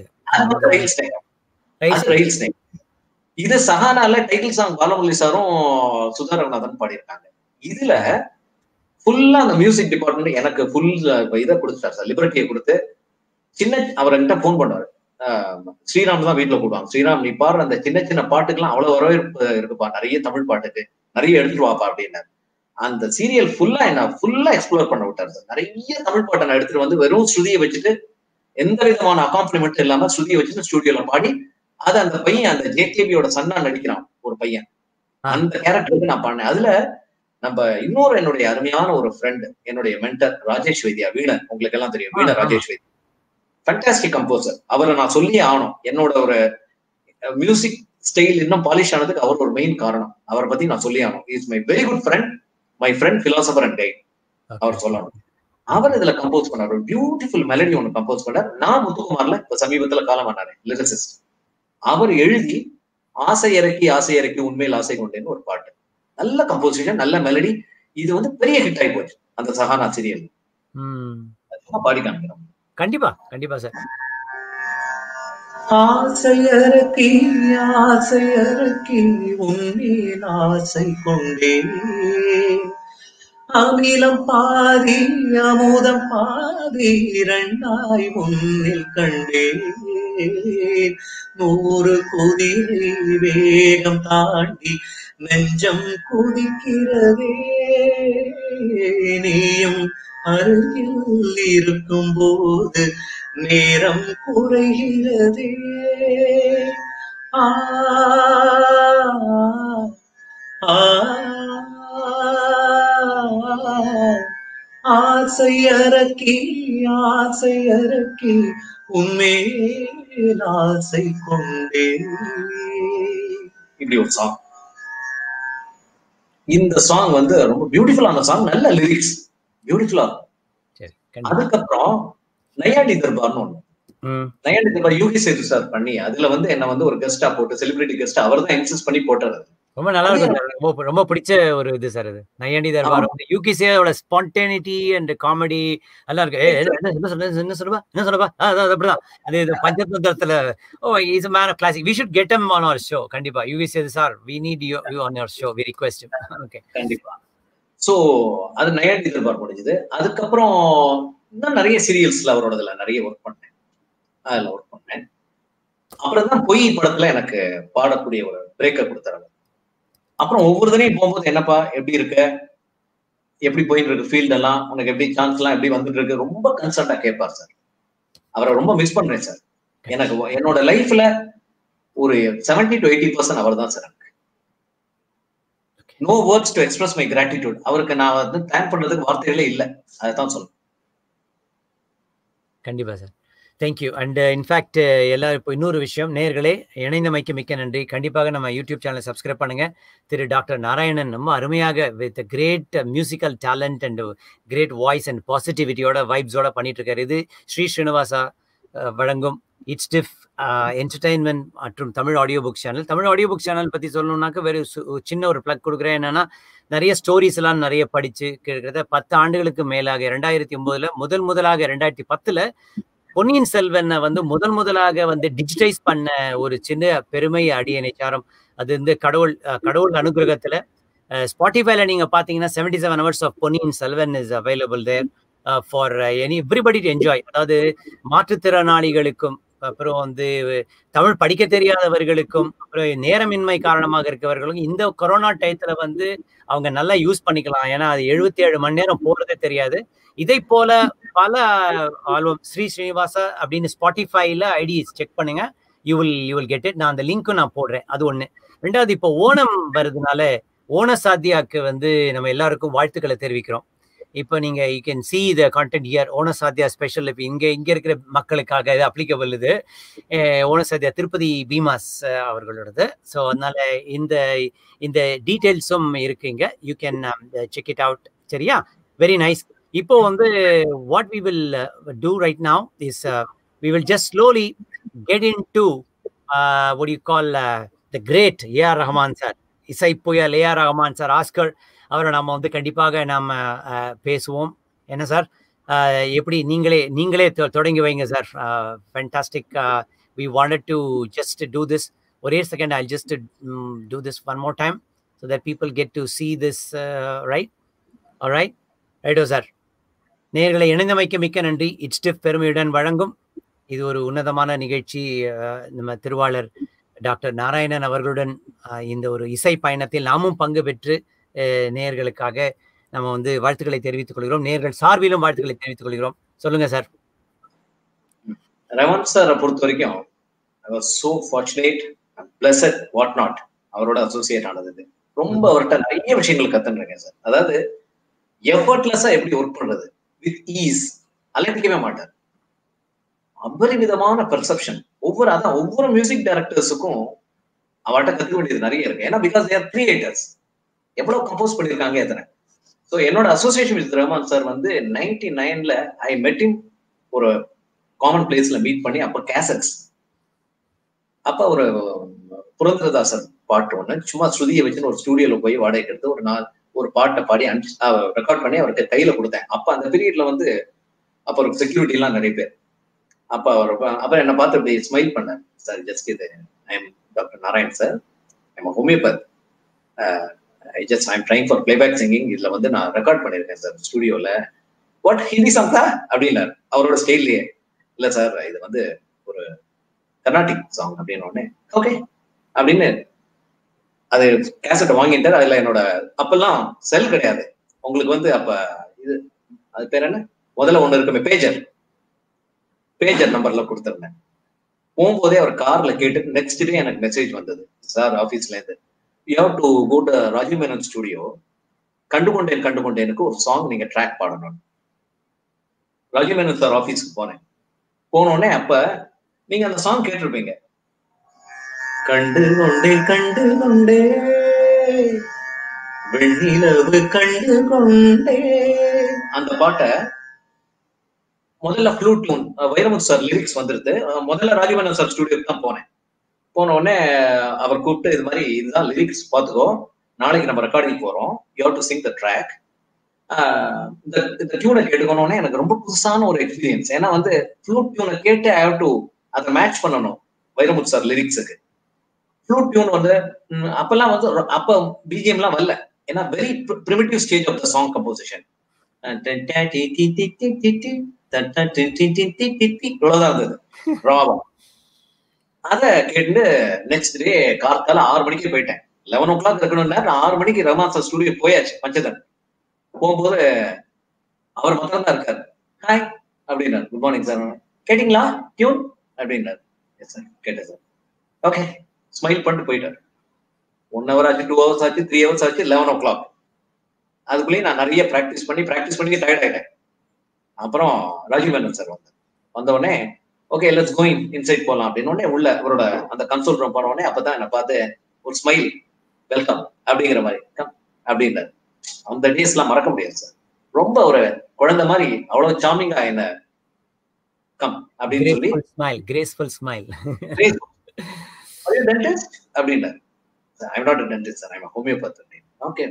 ரயில் ஸ்நேகம். இது சஹானால டைட்டில் சாங் பாலமுரளி சாரும் சுதா ரகுநாதன் பாடியிருக்காங்க. இதுல ஃபுல்லா அந்த மியூசிக் டிபார்ட்மெண்ட் எனக்கு ஃபுல் இதை கொடுத்துட்டார் சார், லிபர்ட்டியை கொடுத்து. அவர்கிட்ட போன் பண்ணுவாரு, ஸ்ரீராம் தான் வீட்டுல போடுவாங்க, ஸ்ரீராம் நீ பாடுற அந்த சின்ன சின்ன பாட்டுக்கெல்லாம் அவ்வளவு வரவேற்பு இருக்குப்பா, நிறைய தமிழ் பாட்டுக்கு நிறைய எடுத்துட்டு வாப்பா அப்படின்னாரு. அந்த சீரியல் ஃபுல்லா எக்ஸ்ப்ளோர் பண்ண விட்டாரு சார். நிறைய தமிழ் பாட்டை நான் எடுத்துட்டு வந்து வெறும் ஸ்ருதியை வச்சுட்டு, எந்த விதமான அக்காம்பலிமெண்ட் இல்லாம ஸ்ருதியை வச்சுட்டு ஸ்டுடியோல பாடி, அது அந்த பையன் அந்த ஜேகேபியோட சன்னா நடிக்கிறான் ஒரு பையன், அந்த கேரக்டருக்கு நான் பண்ணேன். அதுல நம்ம இன்னொரு என்னுடைய அருமையான ஒரு ஃப்ரெண்ட், என்னுடைய மென்டர் ராஜேஷ் வைத்தியா, வீணன், உங்களுக்கு எல்லாம் தெரியும், வீண ராஜேஷ் வைத்தியா, ஃபேண்டாஸ்டிக் கம்போசர். அவரை நான் சொல்லியே ஆகணும். என்னோட ஒரு மியூசிக் ஸ்டைல் இன்னும் பாலிஷ் ஆனதுக்கு அவர் ஒரு மெயின் காரணம். அவரை பத்தி நான் சொல்லி ஆகணும். Is my very good friend, my friend, philosopher and guide. அவர் சொல்லணும். அவர் இதுல கம்போஸ் பண்ணார், ஒரு பியூட்டிஃபுல் மெலடி ஒன்று கம்போஸ் பண்ணார். நான் முத்துக்குமார்ல இப்ப சமீபத்துல காலமானாரு லிரிசிஸ்ட். அவர் எழுதி ஆசை இறக்கி உண்மையில் ஆசை கொண்டேன்னு ஒரு பாட்டு, நல்ல கம்போசிஷன், நல்ல மெலடி. இது வந்து பெரிய ஹிட் ஆகி போச்சு அந்த சஹானா சீரியல். பாடி காமிக்கிறோம். கண்டிப்பா கண்டிப்பா சார். ஆசையறக்கி உன்மேல் ஆசை கொண்டே, அமிலம் பாதி அமுதம் பாதி இரண்டாய் உன்னில் கண்டேன். 100 குதிரை வேகம் தாண்டி நெஞ்சம் குதிக்கிறதே, நீயும் அருகில் இருக்கும் போது நேரம் குறைகிறதே. ஆ ஆசையறக்கி உன்மேல் ஆசை கொண்டே. இப்படி ஒரு சாங். இந்த சாங் வந்து ரொம்ப பியூட்டிஃபுல்லான சாங், நல்ல லிரிக்ஸ், பியூட்டிஃபுல்லா இருக்கும். அதுக்கப்புறம் நையாண்டி தர்பார்னு ஒண்ணு, நையாண்டி தர்பார் யூகி சேது சார் பண்ணி, அதுல வந்து என்ன வந்து ஒரு கெஸ்டா போட்டு, செலிபிரிட்டி கெஸ்டா அவர் தான் இன்சிஸ்ட் பண்ணி போட்டாரு. ரொம்ப நல்லா இருக்கும். ரொம்ப பிடிச்ச ஒரு இது சார் இது நையாண்டி தர்பார். யூகிசியோட ஸ்பான்டேனிட்டி அண்ட் காமெடி எல்லாம் இருக்கு. என்ன சொல்லுவா அப்படிதான். அது பஞ்சதந்திரத்துல is a man of classic. We should get him on our show. கண்டிப்பா யூகிசி sir, we need you on our show. We request him. Okay, கண்டிப்பா. சோ அது நையாண்டி தர்பார் முடிஞ்சது. அதுக்கப்புறம் இன்னும் நிறைய சீரியல்ஸ்ல அவரோடதுல நிறைய ஒர்க் பண்ணேன். அப்புறம் தான் பொய் படத்துல எனக்கு பாடக்கூடிய ஒரு பிரேக்கை கொடுத்தாரு. அப்புறம் ஒவ்வொரு தடையும் போகும்போது, என்னப்பா எப்படி இருக்க, எப்படி போயிட்டு இருக்கு ஃபீல்ட் எல்லாம், உனக்கு எப்படி சான்ஸ் எல்லாம் எப்படி வந்துட்டு இருக்கு, ரொம்ப கன்சல்ட்டா கேட்பார் சார். அவரை ரொம்ப மிஸ் பண்றேன் சார். எனக்கு என்னோட லைஃப்ல ஒரு 70 to 80% அவர் தான் சார். எனக்கு no words to express my gratitude. அவருக்கு நான் வந்து தேங்க் பண்றதுக்கு வார்த்தைகளே இல்லை, அதைத்தான் சொல்லுவேன். கண்டிப்பா சார், தேங்க்யூ. அண்ட் இன்ஃபேக்ட் எல்லாரும் இப்போ இன்னொரு விஷயம், நேயர்களே இணைந்தமைக்கு மிக்க நன்றி. கண்டிப்பாக நம்ம யூடியூப் சேனலை சப்ஸ்கிரைப் பண்ணுங்க. திரு டாக்டர் நாராயணன் ரொம்ப அருமையாக with great musical talent and great voice and பாசிட்டிவிட்டியோட வைப்ஸோட பண்ணிட்டு இருக்காரு. இது ஸ்ரீ ஸ்ரீனிவாசா வழங்கும் இட்ஸ் டிஃப் என்டர்டைன்மெண்ட் மற்றும் Tamil audio book channel. Tamil audio book channel பற்றி சொல்லணும்னாக்க வெறும் சின்ன ஒரு பிளக் கொடுக்குறேன். என்னன்னா, நிறைய ஸ்டோரிஸ் எல்லாம் நிறைய படிச்சு கிட்டத்தட்ட 10 ஆண்டுகளுக்கு மேலாக 2009 முதலாக 2010 பொன்னியின் செல்வனை வந்து முதலாக வந்து டிஜிட்டைஸ் பண்ண ஒரு சின்ன பெருமை அடியனை சாரம். அது வந்து கடவுள் அனுகிரகத்துல ஸ்பாட்டிஃபைல நீங்க பாத்தீங்கன்னா 77 hours of Ponniyin Selvan is available there for everybody to enjoy. அதாவது மாற்றுத்திறனாளிகளுக்கும், அப்புறம் வந்து தமிழ் படிக்க தெரியாதவர்களுக்கும், அப்புறம் நேரமின்மை காரணமாக இருக்கவர்களுக்கும் இந்த கொரோனா டயத்துல வந்து அவங்க நல்லா யூஸ் பண்ணிக்கலாம். ஏன்னா அது 77 மணி நேரம் போறதே தெரியாது. இதை போல பல ஆல்பம் ஸ்ரீ ஸ்ரீனிவாசா அப்படின்னு ஸ்பாட்டிஃபைல ஐடி செக் பண்ணுங்க, யூ வில் கெட் இட். நான் அந்த லிங்க்கும் நான் போடுறேன். அது ஒண்ணு. ரெண்டாவது, இப்போ ஓணம் வருதுனால ஓண சாத்தியாக்கு வந்து நம்ம எல்லாருக்கும் வாழ்த்துக்களை தெரிவிக்கிறோம். இப்போ நீங்க you can see the content here. Ona Sadhya special இப்போ இங்க இருக்கிற மக்களுக்காக இது அப்ளிகபிள். இது ஓண சாத்தியா திருப்பதி பீமாஸ் அவர்களோடது. ஸோ அதனால இந்த டீட்டெயில்ஸும் இருக்குங்க. You can check it out. சரியா? Very nice. இப்போ வந்து what we will do right now is we will just slowly get into what do you call the great A.R. Rahman sir. இசை புயல் A.R. Rahman sir, ஆஸ்கர் அவரை நம்ம வந்து கண்டிப்பாக நாம் பேசுவோம். என்ன சார், எப்படி நீங்களே தொடங்கி வைங்க sir. Fantastic. we wanted to just do this. ஒரே second, I'll just do this one more time so that people get to see this, right? All right, ரைட்டோ சார். நேயர்களை இணைந்தமைக்கு மிக்க நன்றி. இட்ஸ் டிஃப் பெருமையுடன் வழங்கும் இது ஒரு உன்னதமான நிகழ்ச்சி. நம்ம திருவாளர் டாக்டர் நாராயணன் அவர்களுடன் இந்த ஒரு இசை பயணத்தில் நாமும் பங்கு பெற்று நேயர்களுக்காக நம்ம வந்து வாழ்த்துக்களை தெரிவித்துக் கொள்கிறோம். நேயர்கள் சார்பிலும் வாழ்த்துக்களை தெரிவித்துக் கொள்கிறோம். சொல்லுங்க சார். ரமன் சாரை பொறுத்த வரைக்கும் I was so fortunate and blessed, what not, அவரோட அசோசியேட் ஆனது. ரொம்ப அவர்கிட்ட நிறைய விஷயங்கள் கத்துருக்கேன் சார். அதாவது எஃபர்ட்லெஸ்ஸா எப்படி ஒர்க் பண்றது வித் ஈஸ், அலட்டிக்கவே மாட்டார். அபரிமிதமான பெர்செப்ஷன். ஒவ்வொரு மியூசிக் டைரக்டர்ஸுக்கும் அவர்கிட்ட கத்துக்க வேண்டியது நிறைய இருக்கு. ஏன்னா பிகாஸ் தே ஆர் கிரியேட்டர்ஸ். எவ்வளவு கம்போஸ் பண்ணிருக்காங்க எத்தனை. ஸோ என்னோட அசோசியேஷன் வித் ரஹ்மான் சார் வந்து 99ல ஐ மெட் ஹிம் ஒரு காமன் பிளேஸ்ல மீட் பண்ணி, அப்ப கேசட்ஸ், அப்ப ஒரு புரந்தரதாசன் பாட்டு ஒண்ணு சும்மா ஸ்ருதியை வச்சுன்னு ஒரு ஸ்டுடியோல போய் வாடகைக்கு எடுத்து ஒரு பாட்டை பாடி ரெக்கார்ட் பண்ணி அவருக்கு கையில கொடுத்தேன். அப்ப அந்த பீரியட்ல வந்து அப்ப ஒரு செக்யூரிட்டி எல்லாம் நிறைய பேர். அப்ப அவர் என்ன பார்த்து அப்படி ஸ்மைல் பண்ணார். சார் ஜஸ்ட் இது I am doctor Narayan sir, I am homeopath, I'm trying for playback singing, இதுல வந்து நான் ரெக்கார்ட் பண்ணிருக்கேன் சார் ஸ்டுடியோல. வாட் ஹிந்தி சாங் தான் அப்படின்னாரு அவரோட ஸ்டைல்லயே. இல்ல சார் இது வந்து ஒரு கர்நாடிக் சாங் அப்படின்னு உடனே ஓகே அப்படின்னு அது கேசட் வாங்கிட்டார். அதுல என்னோட அப்பெல்லாம் செல் கிடையாது உங்களுக்கு வந்து, அப்ப இது அது பேர் என்ன முதல்ல ஒண்ணு இருக்குமே பேஜர் நம்பர்ல கொடுத்துருந்தேன். போகும்போதே அவர் கார்ல கேட்டு நெக்ஸ்ட் டே எனக்கு மெசேஜ் வந்தது, சார் ஆபீஸ்ல இருந்து you have to go to Rajiv Menon studio, கண்டுகொண்டேனுக்கு ஒரு சாங் நீங்க ட்ராக் பாடணும். ராஜீவ் மேனன் சார் ஆபீஸ்க்கு போனோடனே அப்ப நீங்க அந்த சாங் கேட்டிருப்பீங்க, கண்டு கொண்டே வெண்ணிலவு கண்டு கொண்டே. அந்த பாட்டை முதல்ல flute tune Vairamuthu sir lyrics வந்துருது. முதல்ல ராஜீவ் சார் ஸ்டுடியோக்கு தான் போன உடனே அவர் கூப்பிட்டு இது மாதிரி இதுதான் லிரிக்ஸ் பார்த்துக்கோ, நாளைக்கு நம்ம ரெக்கார்டிங் போறோம், you have to sing the track. இந்த டியூனை கேட்டுக்கணும்னே எனக்கு ரொம்ப புதுசான ஒரு எக்ஸ்பீரியன்ஸ். ஏன்னா வந்து ஃப்ளூட் டியூனை கேட்டு ஐ ஹேவ் டு அதை மேட்ச் பண்ணணும் வைரமுத்து சார் லிரிக்ஸுக்கு. ஃப்ளூட் டியூன் வந்து அப்பெல்லாம் வந்து அப்ப பிஜிஎம் எல்லாம் வரல, ஏன்னா very primitive stage of the song composition. இவ்வளவுதான் இருந்தது ராவம். அத கேட்டு நெக்ஸ்ட் டே கார்த்தால 6 மணிக்கு போயிட்டேன். 11 o'clock இருக்கணும்னா நான் 6 மணிக்கு ரஹ்மான் சார் ஸ்டுடியோ போயாச்சு. பஞ்சதன் போகும்போது அவர் மாத்திரம் தான் இருக்காரு. ஹாய் அப்படின்னாரு, குட் மார்னிங் சார், கேட்டீங்களா டியூன் அப்படின்னாரு. எஸ் சார் கேட்டேன் சார், ஓகே ஸ்மைல் பண்ணிட்டு போயிட்டாரு. 1 hour ஆச்சு, 2 hours ஆச்சு, 3 hours ஆச்சு, 11 o'clock. அதுக்குள்ளேயே நான் நிறைய ப்ராக்டிஸ் பண்ணி டயர்ட் ஆயிட்டேன். அப்புறம் ராஜீவ் மேனன் சார் வந்த உடனே ஓகே லெட்ஸ் கோயிங் இன்சைட் போலாம் அப்படின்னு உள்ள அவரோட அந்த கன்சோல் ரூம் போன உடனே அப்பதான் என்ன பார்த்து ஒரு ஸ்மைல், வெல்கம் அப்படிங்கிற மாதிரி கம் அப்படின்னாரு. அந்த டேஸ் எல்லாம் மறக்க முடியாது சார். ரொம்ப ஒரு குழந்தை மாதிரி அவ்வளவு சாமிங்கா என்ன கம் அப்படின்னு சொல்லி கிரேஸ்ஃபுல் ஸ்மைல் டென்டிஸ்ட் அப்படின்னாரு. I'm not a dentist sir, I'm a homeopath. Okay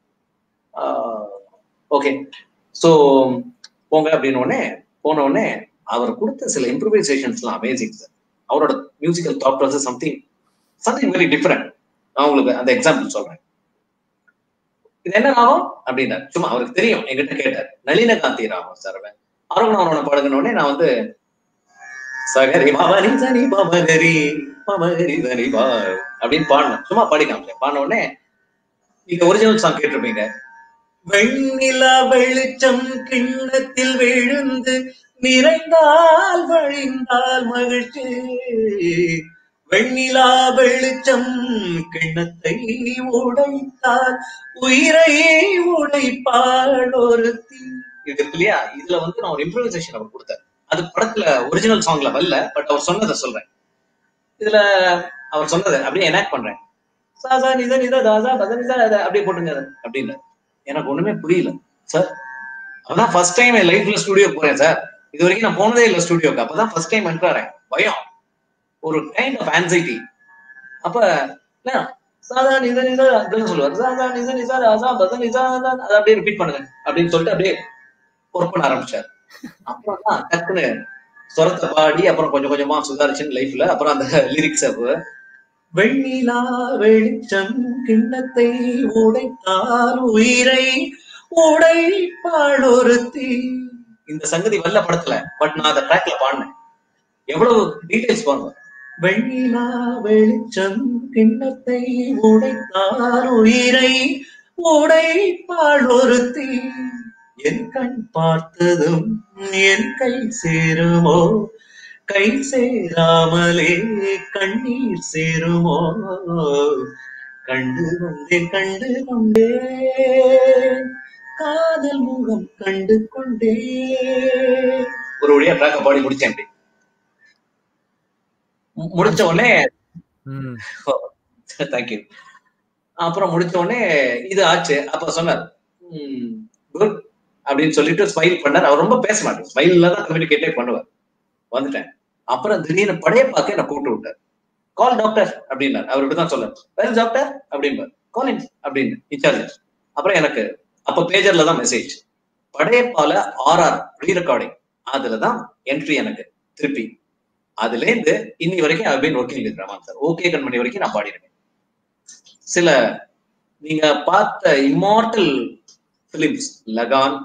okay so போங்க அப்படின்னு போன உடனே அவர் கொடுத்த சில இம்ப்ரூவைசேஷன்ஸ் எல்லாம் அமேசிங் சார். அவரோட musical thought process something very different. நான் உங்களுக்கு அந்த எக்ஸாம்பிள் சொல்றேன். இது என்ன ராகம் அப்படின்னாரு. சும்மா அவருக்கு தெரியும், என்கிட்ட கேட்டார். நளினகாந்தி ராகம் சார். அரவணவனோட பாடுங்கன்னு நான் வந்து சகரி மமரி சனி மமகரி மமகரி சனி பா அப்படின்னு பாடினேன். சும்மா பாடி காமிச்சேன். பாடின உடனே நீங்க ஒரிஜினல் சாங் கேட்டிருப்பீங்க. வெண்ணிலா வெளிச்சம் கிண்ணத்தில் விழுந்து நிறைந்தால் வழிந்தால் மகிழ்ச்சி, வெண்ணிலா வெளிச்சம் கிண்ணத்தை உடைத்தால் உயிரை உடைப்பாள் ஒருத்தி. இது இருக்கு இல்லையா, இதுல வந்து நான் ஒரு இம்ப்ரூவைசேஷன் அவர் கொடுத்தேன். அது படத்துல ஒரிஜினல் சாங்ல வரல, பட் அவர் சொன்னதை சொல்றேன். இதுல அவர் சொன்னதை அப்படியே எனாக்ட் பண்றேன். சாசா நிதா நிதா தாசா பத நிதா அப்படியே போட்டுங்க அப்படின்னு. எனக்கு ஒண்ணுமே புரியல சார். அப்பதான் ஃபர்ஸ்ட் டைம் என் லைஃப்ல ஸ்டுடியோ போறேன் சார். இது வரைக்கும் நான் போனதே இல்லை ஸ்டுடியோக்கு. அப்பதான் ஃபர்ஸ்ட் டைம் என்ட்ராறேன். பயம், ஒரு கைண்ட் ஆஃப் ஆன்சைட்டி. அப்ப சாதா நிதா நிதா அப்படின்னு சொல்லுவார். சாதா நிதா நிதா தாசா பத நிதா அதை அப்படியே ரிப்பீட் பண்ணுங்க அப்படின்னு சொல்லிட்டு அப்படியே ஒர்க் பண்ண ஆரம்பிச்சார். அப்புறம் தான் டக்குன்னு சொரத்தை பாடி அப்புறம் கொஞ்சம் கொஞ்சமா சுதாரிச்சுன்னு லைஃப்ல. அப்புறம் அந்த லிரிக்ஸ் வெண்ணிலா வெளிச்சம் கிண்ணத்தை உடைத்தால் உயிரை உடைப்பாள் ஒருத்தி. இந்த சங்கதி வல்ல படத்துல, பட் நான் அந்த ட்ராக்ல பாடினேன். எவ்வளவு டீடைல்ஸ் பாருங்க. வெண்ணிலா வெளிச்சம் கிண்ணத்தை உடைத்தால் உயிரை உடைப்பாள் ஒருத்தி, என் கண் பார்த்ததும் என் கை சேருமோ, கை சேராமலே கண்ணீர் சேருமோ, கண்டு கொண்டேன் காதல் முகம் கண்டு கொண்டே. ஒரு வழியா ட்ராக்க பாடி முடிச்சேன். அப்படி முடிச்ச உடனே தேங்க்யூ. அப்புறம் முடிச்ச உடனே இது ஆச்சு. அப்ப சொன்னார் குட் அப்படின்னு சொல்லிட்டு ஸ்மைல் பண்ணார். அவர் ரொம்ப பேச மாட்டார், ஸ்மைல்ல தான் கம்யூனிகேட்டே பண்ணுவார். வந்துட்டேன். அப்புறம் திடீர்னு படையப்பாக்க என்ன கூப்பிட்டு விட்டார். கால் டாக்டர் அப்படின்னாரு. அவர் இப்படிதான் சொல்றாரு, வேர் டாக்டர் அப்படின்பார், காலிங் அப்படின்னு இன்சார்ஜ். அப்புறம் எனக்கு அப்ப பேஜர்ல தான் மெசேஜ், படையப்பால RR ரீ ரெக்கார்டிங், அதுலதான் என்ட்ரி எனக்கு திருப்பி. அதுல இருந்து இன்னி வரைக்கும் I've been working with Rahman sir. OK Kanmani வரைக்கும் நான் பாடிருக்கேன். சில நீங்க பார்த்த இம்மார்டல் பிலிம்ஸ், லகான்,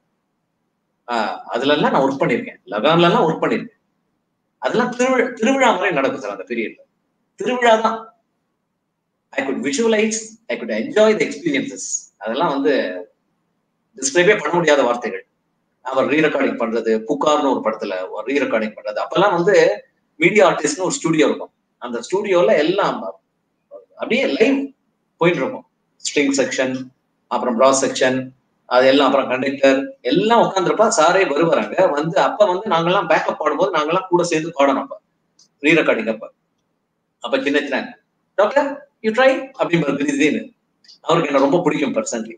அதுல எல்லாம் நான் ஒர்க் பண்ணிருக்கேன். லகான்ல எல்லாம் ஒர்க் பண்ணிருக்கேன். அதெல்லாம் திருவிழா மாதிரி நடக்கும் சார் அந்த பீரியட்ல. திருவிழா தான். I could visualise, I could enjoy the experiences. அதெல்லாம் வந்து டிஸ்கிரைபே பண்ண முடியாத வார்த்தைகள். அவர் ரீ ரெக்கார்டிங் பண்றது, புகார்னு ஒரு படத்துல ரீ ரெக்கார்டிங் பண்றது. அப்பெல்லாம் வந்து மீடியா ஆர்டிஸ்ட்னு ஒரு ஸ்டுடியோ இருக்கும். அந்த ஸ்டுடியோல எல்லாம் அப்படியே லைவ் போயிட்டு இருக்கும். ஸ்ட்ரிங் செக்ஷன், அப்புறம் பிராஸ் செக்ஷன், அது எல்லாம், அப்புறம் கண்டக்டர் எல்லாம் உட்காந்துருப்பா. சாரே வருவாங்க. வந்து அப்ப வந்து நாங்கெல்லாம் பேக்கப் பாடும்போது நாங்கெல்லாம் கூட சேர்ந்து பாடணும். அப்ப ரீ ரெக்கார்டிங் அப்ப சின்ன சின்ன டாக்டர் யூ ட்ரை அப்படின்னு கிரிஜின்னு. அவருக்கு என்ன ரொம்ப பிடிக்கும் பர்சனலி.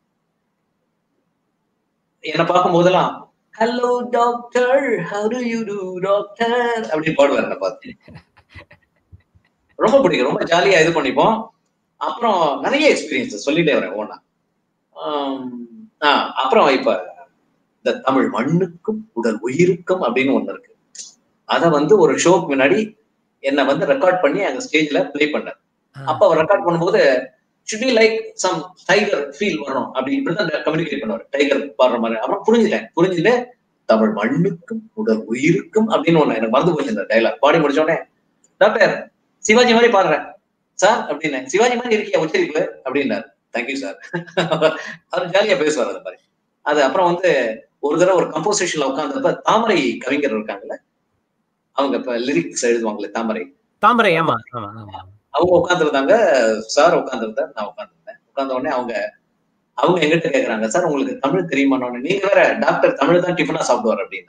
என்ன பார்க்கும் போதெல்லாம் hello doctor, how do you do doctor அப்படின்னு பாடுவார். என்ன பார்த்து ரொம்ப பிடிக்கும். ரொம்ப ஜாலியா இது பண்ணிப்போம். அப்புறம் நிறைய எக்ஸ்பீரியன்ஸ் சொல்லிட்டே வரேன் ஓனா. அப்புறம் இப்ப இந்த தமிழ் மண்ணுக்கும் உடல் உயிருக்கும் அப்படின்னு ஒண்ணு இருக்கு. அத வந்து ஒரு ஷோக்கு முன்னாடி என்ன வந்து ரெக்கார்ட் பண்ணி அந்த ஸ்டேஜ்ல பிளே பண்ணார். அப்ப அவர் ரெக்கார்ட் பண்ணும்போது should be like some tiger feel வரும் அப்படி இப்படிதான் கம்யூனிகேட் பண்ணுவார், டைகர் பாடுற மாதிரி. அப்புறம் புரிஞ்சுட்டு தமிழ் மண்ணுக்கும் உடல் உயிருக்கும் அப்படின்னு ஒண்ணு எனக்கு மறந்து போச்சு இந்த டைலாக். பாடி முடிச்ச உடனே டாக்டர் சிவாஜி மாதிரி பாடுறேன் சார் அப்படின்னு. சிவாஜி மாதிரி இருக்கியா உச்சரிப்பு அப்படின்னாரு. Thank you sir. அவர் ஜாலியா பேசுவார் அது மாதிரி. அது அப்புறம் வந்து ஒரு தடவை ஒரு கம்போசிஷன்ல உட்கார்ந்தப்ப தாமரை கவிஞர் இருக்காங்கல்ல, அவங்க இப்ப லிரிக்ஸ் எழுதுவாங்களே தாமரை, ஆமா அவங்க உட்காந்துருந்தாங்க. சார் உட்காந்துருந்தார், நான் உட்காந்துருந்தேன். உட்கார்ந்த உடனே அவங்க எங்கிட்ட கேக்குறாங்க, சார் உங்களுக்கு தமிழ் தெரியுமான்னு. நீங்க வேற டாக்டர் தமிழ் தான் டிஃபனா சாப்பிடுவார் அப்படின்னு.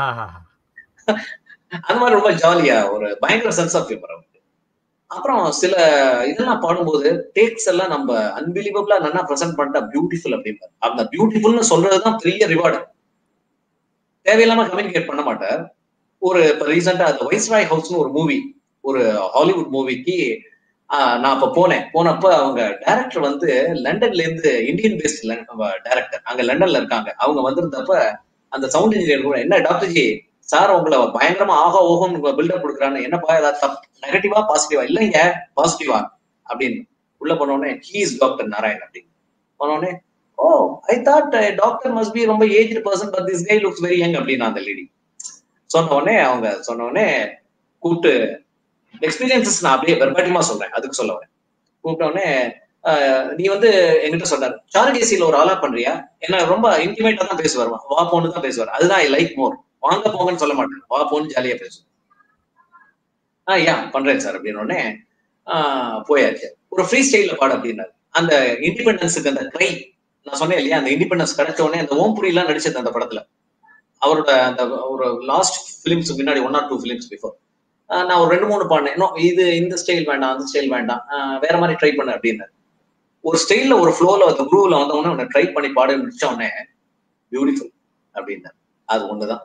அந்த மாதிரி ரொம்ப ஜாலியா ஒரு பயங்கர சென்ஸ் ஆஃப் ஹியூமர் அவருக்கு. அப்புறம் சில இதெல்லாம் பாடும்போது டேக்ஸ் எல்லாம் நம்ம அன்பிலீவபிளா நல்லா ப்ரெசென்ட் பண்ணிட்டா பியூட்டிஃபுல் அப்படின்னு. அந்த பியூட்டிஃபுல்னு சொல்றதுதான் பெரிய ரிவார்டு. தேவையில்லாம கம்யூனிகேட் பண்ண மாட்டார். ஒரு இப்ப ரீசெண்டா அந்த வைஸ்ராய் ஹவுஸ்னு ஒரு மூவி, ஒரு ஹாலிவுட் மூவிக்கு நான் அப்ப போனப்ப அவங்க டைரக்டர் வந்து லண்டன்ல இருந்து, இந்தியன் பேஸ்ட் டைரக்டர், அங்க லண்டன்ல இருக்காங்க. அவங்க வந்திருந்தப்ப அந்த சவுண்ட் இன்ஜினியர் கூட, என்ன டாக்டர்ஜி சார் உங்களை பயங்கரமா ஆகா ஓகம் பில்டப் கொடுக்குறான்னு, என்னப்பா ஏதாவது நெகட்டிவா பாசிட்டிவா? இல்லைங்க பாசிட்டிவா அப்படின்னு. உள்ள போனோடனே ஹி இஸ் டாக்டர் நாராயண் அப்படின்னு போனோடனே, oh I thought doctor must be ரொம்ப aged person but this guy looks very young அப்படின்னு அந்த லேடி சொன்ன உடனே கூப்பிட்டு எக்ஸ்பீரியன்சஸ் நான் அப்படியே வெர்பாட்டிமா சொல்றேன், அதுக்கு சொல்ல வரேன். கூப்பிட்ட உடனே நீ வந்து என்கிட்ட சொன்னார், சாருகேசியில ஒரு ஆலா பண்றியா? ஏன்னா ரொம்ப இன்டிமேட்டா தான் பேசுவார், வா போன்னு தான் பேசுவார். அதுதான் ஐ லைக் மோர். வாங்க போங்கன்னு சொல்ல மாட்டேன், வா போன்னு ஜாலியா பேசுவேன். பண்றேன் சார் அப்படின்னு உடனே போயாச்சு. ஒரு ஃப்ரீ ஸ்டைல்ல பாடு அப்படின்னாரு. அந்த இண்டிபெண்டன்ஸுக்கு அந்த ட்ரை நான் சொன்னேன் இல்லையா, அந்த இண்டிபெண்டன்ஸ் கிடைச்ச உடனே அந்த ஓம்புரி எல்லாம் நடிச்சது அந்த படத்துல. அவரோட அந்த ஒரு லாஸ்ட் பிலிம்ஸ் முன்னாடி 1 or 2 ஃபிலிம்ஸ் பிஃபோர் நான் ஒரு 2-3 பாடினேன். இது இந்த ஸ்டைல் வேண்டாம், அந்த ஸ்டைல் வேண்டாம், வேற மாதிரி ட்ரை பண்ண அப்படின்னு. ஒரு ஸ்டைல்ல ஒரு ஃப்ளோல அந்த குரூவ்ல வந்தவொடனே உன்னை ட்ரை பண்ணி பாட முடிச்ச உடனே பியூட்டிஃபுல் அப்படின்னு. அது ஒண்ணுதான்.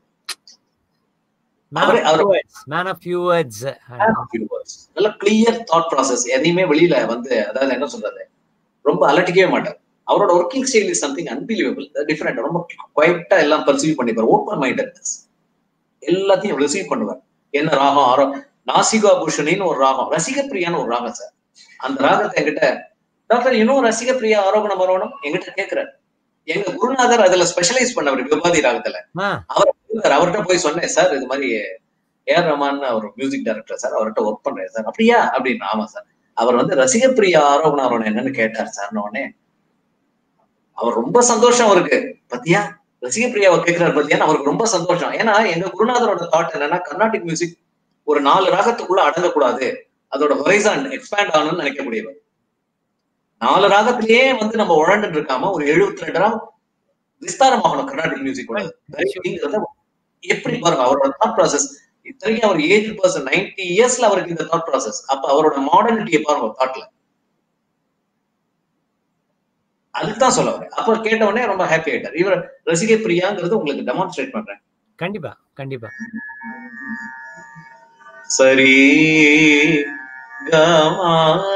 நல்ல கிளியர் தாட் ப்ராசஸ். எதையுமே வெளியில வந்து அதாவது என்ன சொல்றது, ரொம்ப அலட்டிக்கவே மாட்டார். அவரோட working style is something unbelievable, different. ரொம்ப குவைட்டா எல்லாம் பர்சீவ் பண்ணிப்பார். ஓப்பன் மைண்டட்னஸ், எல்லாத்தையும் ரிசீவ் பண்ணுவார். என்ன ராகம், நாசிகா பூஷணின்னு ஒரு ராகம், ரசிகப்பிரியான்னு ஒரு ராகம் சார். அந்த ராகத்தை என்கிட்ட டாக்டர் இன்னும் ரசிகப்பிரியா ஆரோகணம் வரணும் என்கிட்ட கேட்கிறார். எங்க குருநாதர் அதுல ஸ்பெஷலைஸ் பண்ணவர் விபாதி ராகத்துல. அவர்கிட்ட போய் சொன்னேன், சார் இது மாதிரி ஏஆர் ரஹ்மான் அவர் மியூசிக் டைரக்டர் சார், அவர்கிட்ட ஒர்க் பண்றேன் சார். அப்படியா அப்படின்னு. ஆமா சார். அவர் வந்து ரசிகப்பிரியா ஆரோகணம் என்னன்னு கேட்டார் சார். உடனே அவர் ரொம்ப சந்தோஷம் அவருக்கு. பத்தியா ரசிகப்பிரியாவை கேட்கிறார் பத்தியான்னு அவருக்கு ரொம்ப சந்தோஷம். ஏன்னா எங்க குருநாதரோட தாட் என்னன்னா, கர்நாடிக் மியூசிக் ஒரு 4 ராகத்துக்குள்ள அடங்கக்கூடாது, அதோட ஹொரைசான் எக்ஸ்பேண்ட் ஆகணும்னு நினைக்கக்கூடியவர். 4 ராகத்திலேயே வந்து நம்ம உழண்டுட்டு இருக்காம ஒரு 72 ராகம் விஸ்தாரமாகணும் கர்நாடிக் மியூசிக்கோட. எப்படி பாருங்க அவரோட தாட் ப்ராசஸ். இத்தனைக்கும் அவர் ஏஜ் பர்சன் 90 இயர்ஸ்ல அவருக்கு இந்த தாட் ப்ராசஸ். அப்ப அவரோட மாடர்னிட்டியை பாருங்க தாட்ல. அதுதான் சொல்ல வரேன். அப்ப கேட்ட உடனே ரொம்ப ஹாப்பி ஆயிட்டார். இவர் ரசிகை பிரியாங்கிறது உங்களுக்கு டெமான்ஸ்ட்ரேட் பண்றேன். கண்டிப்பா கண்டிப்பா. சரி கமா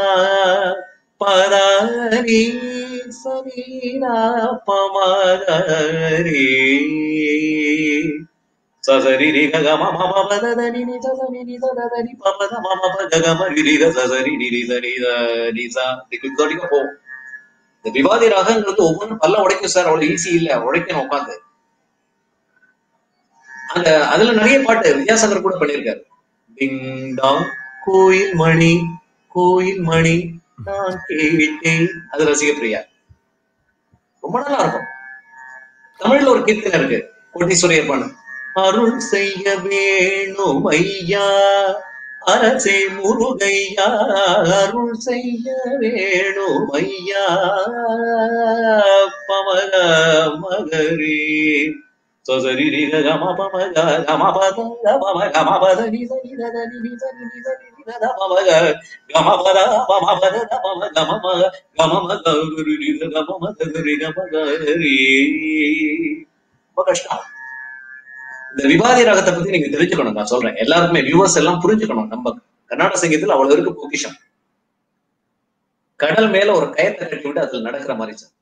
பதாரி சரீரா பமகரி சசரி ரிக கம மம பததனி நி சசனி நி சததனி பமத மம பகம ரிக சசரி நி சரி நி சா திக்குடிக்க போ. இந்த விவாதி ராகங்கிறது ஒவ்வொன்றும் பல்ல உடைக்கும் சார். அவ்வளவு ஈஸி இல்ல, உடைக்கணும் உட்காந்து. அந்த அதுல நிறைய பாட்டு வித்யாசாகர் கூட பண்ணியிருக்காரு. டிங் டாங் கோயில் மணி கோயில் மணி நான் கேட்டேன். அது ரசிக பிரியா ரொம்ப நல்லா இருக்கும். தமிழ்ல ஒரு கீர்த்தனை இருக்கு, கோட்டீஸ்வரர் பாடு. அருள் செய்ய வேணும் ஐயா அரசே முருகையா அருள் செய்ய வேணும் ஐயா பமக மகரே சரி ரிக கம பமக கம பத கம கம பத நி சரி த நி நி சரி நி சரி நி த பமக கம பத பம பத பம கம ம கம ம கரு ரி க கம ம கரு க ம கரி. ரொம்ப கஷ்டம். இந்த விவாதி ராகத்தை பத்தி நீங்க தெரிஞ்சுக்கணும். நான் சொல்றேன் எல்லாருக்குமே, வியூவர்ஸ் எல்லாம் புரிஞ்சுக்கணும். நம்ம கர்நாடக சங்கீதத்துல அவ்வளவு இருக்கு பொக்கிஷம். கடல் மேல ஒரு கயத்தை கட்டி விட்டு அதுல நடக்கிற மாதிரி சார்.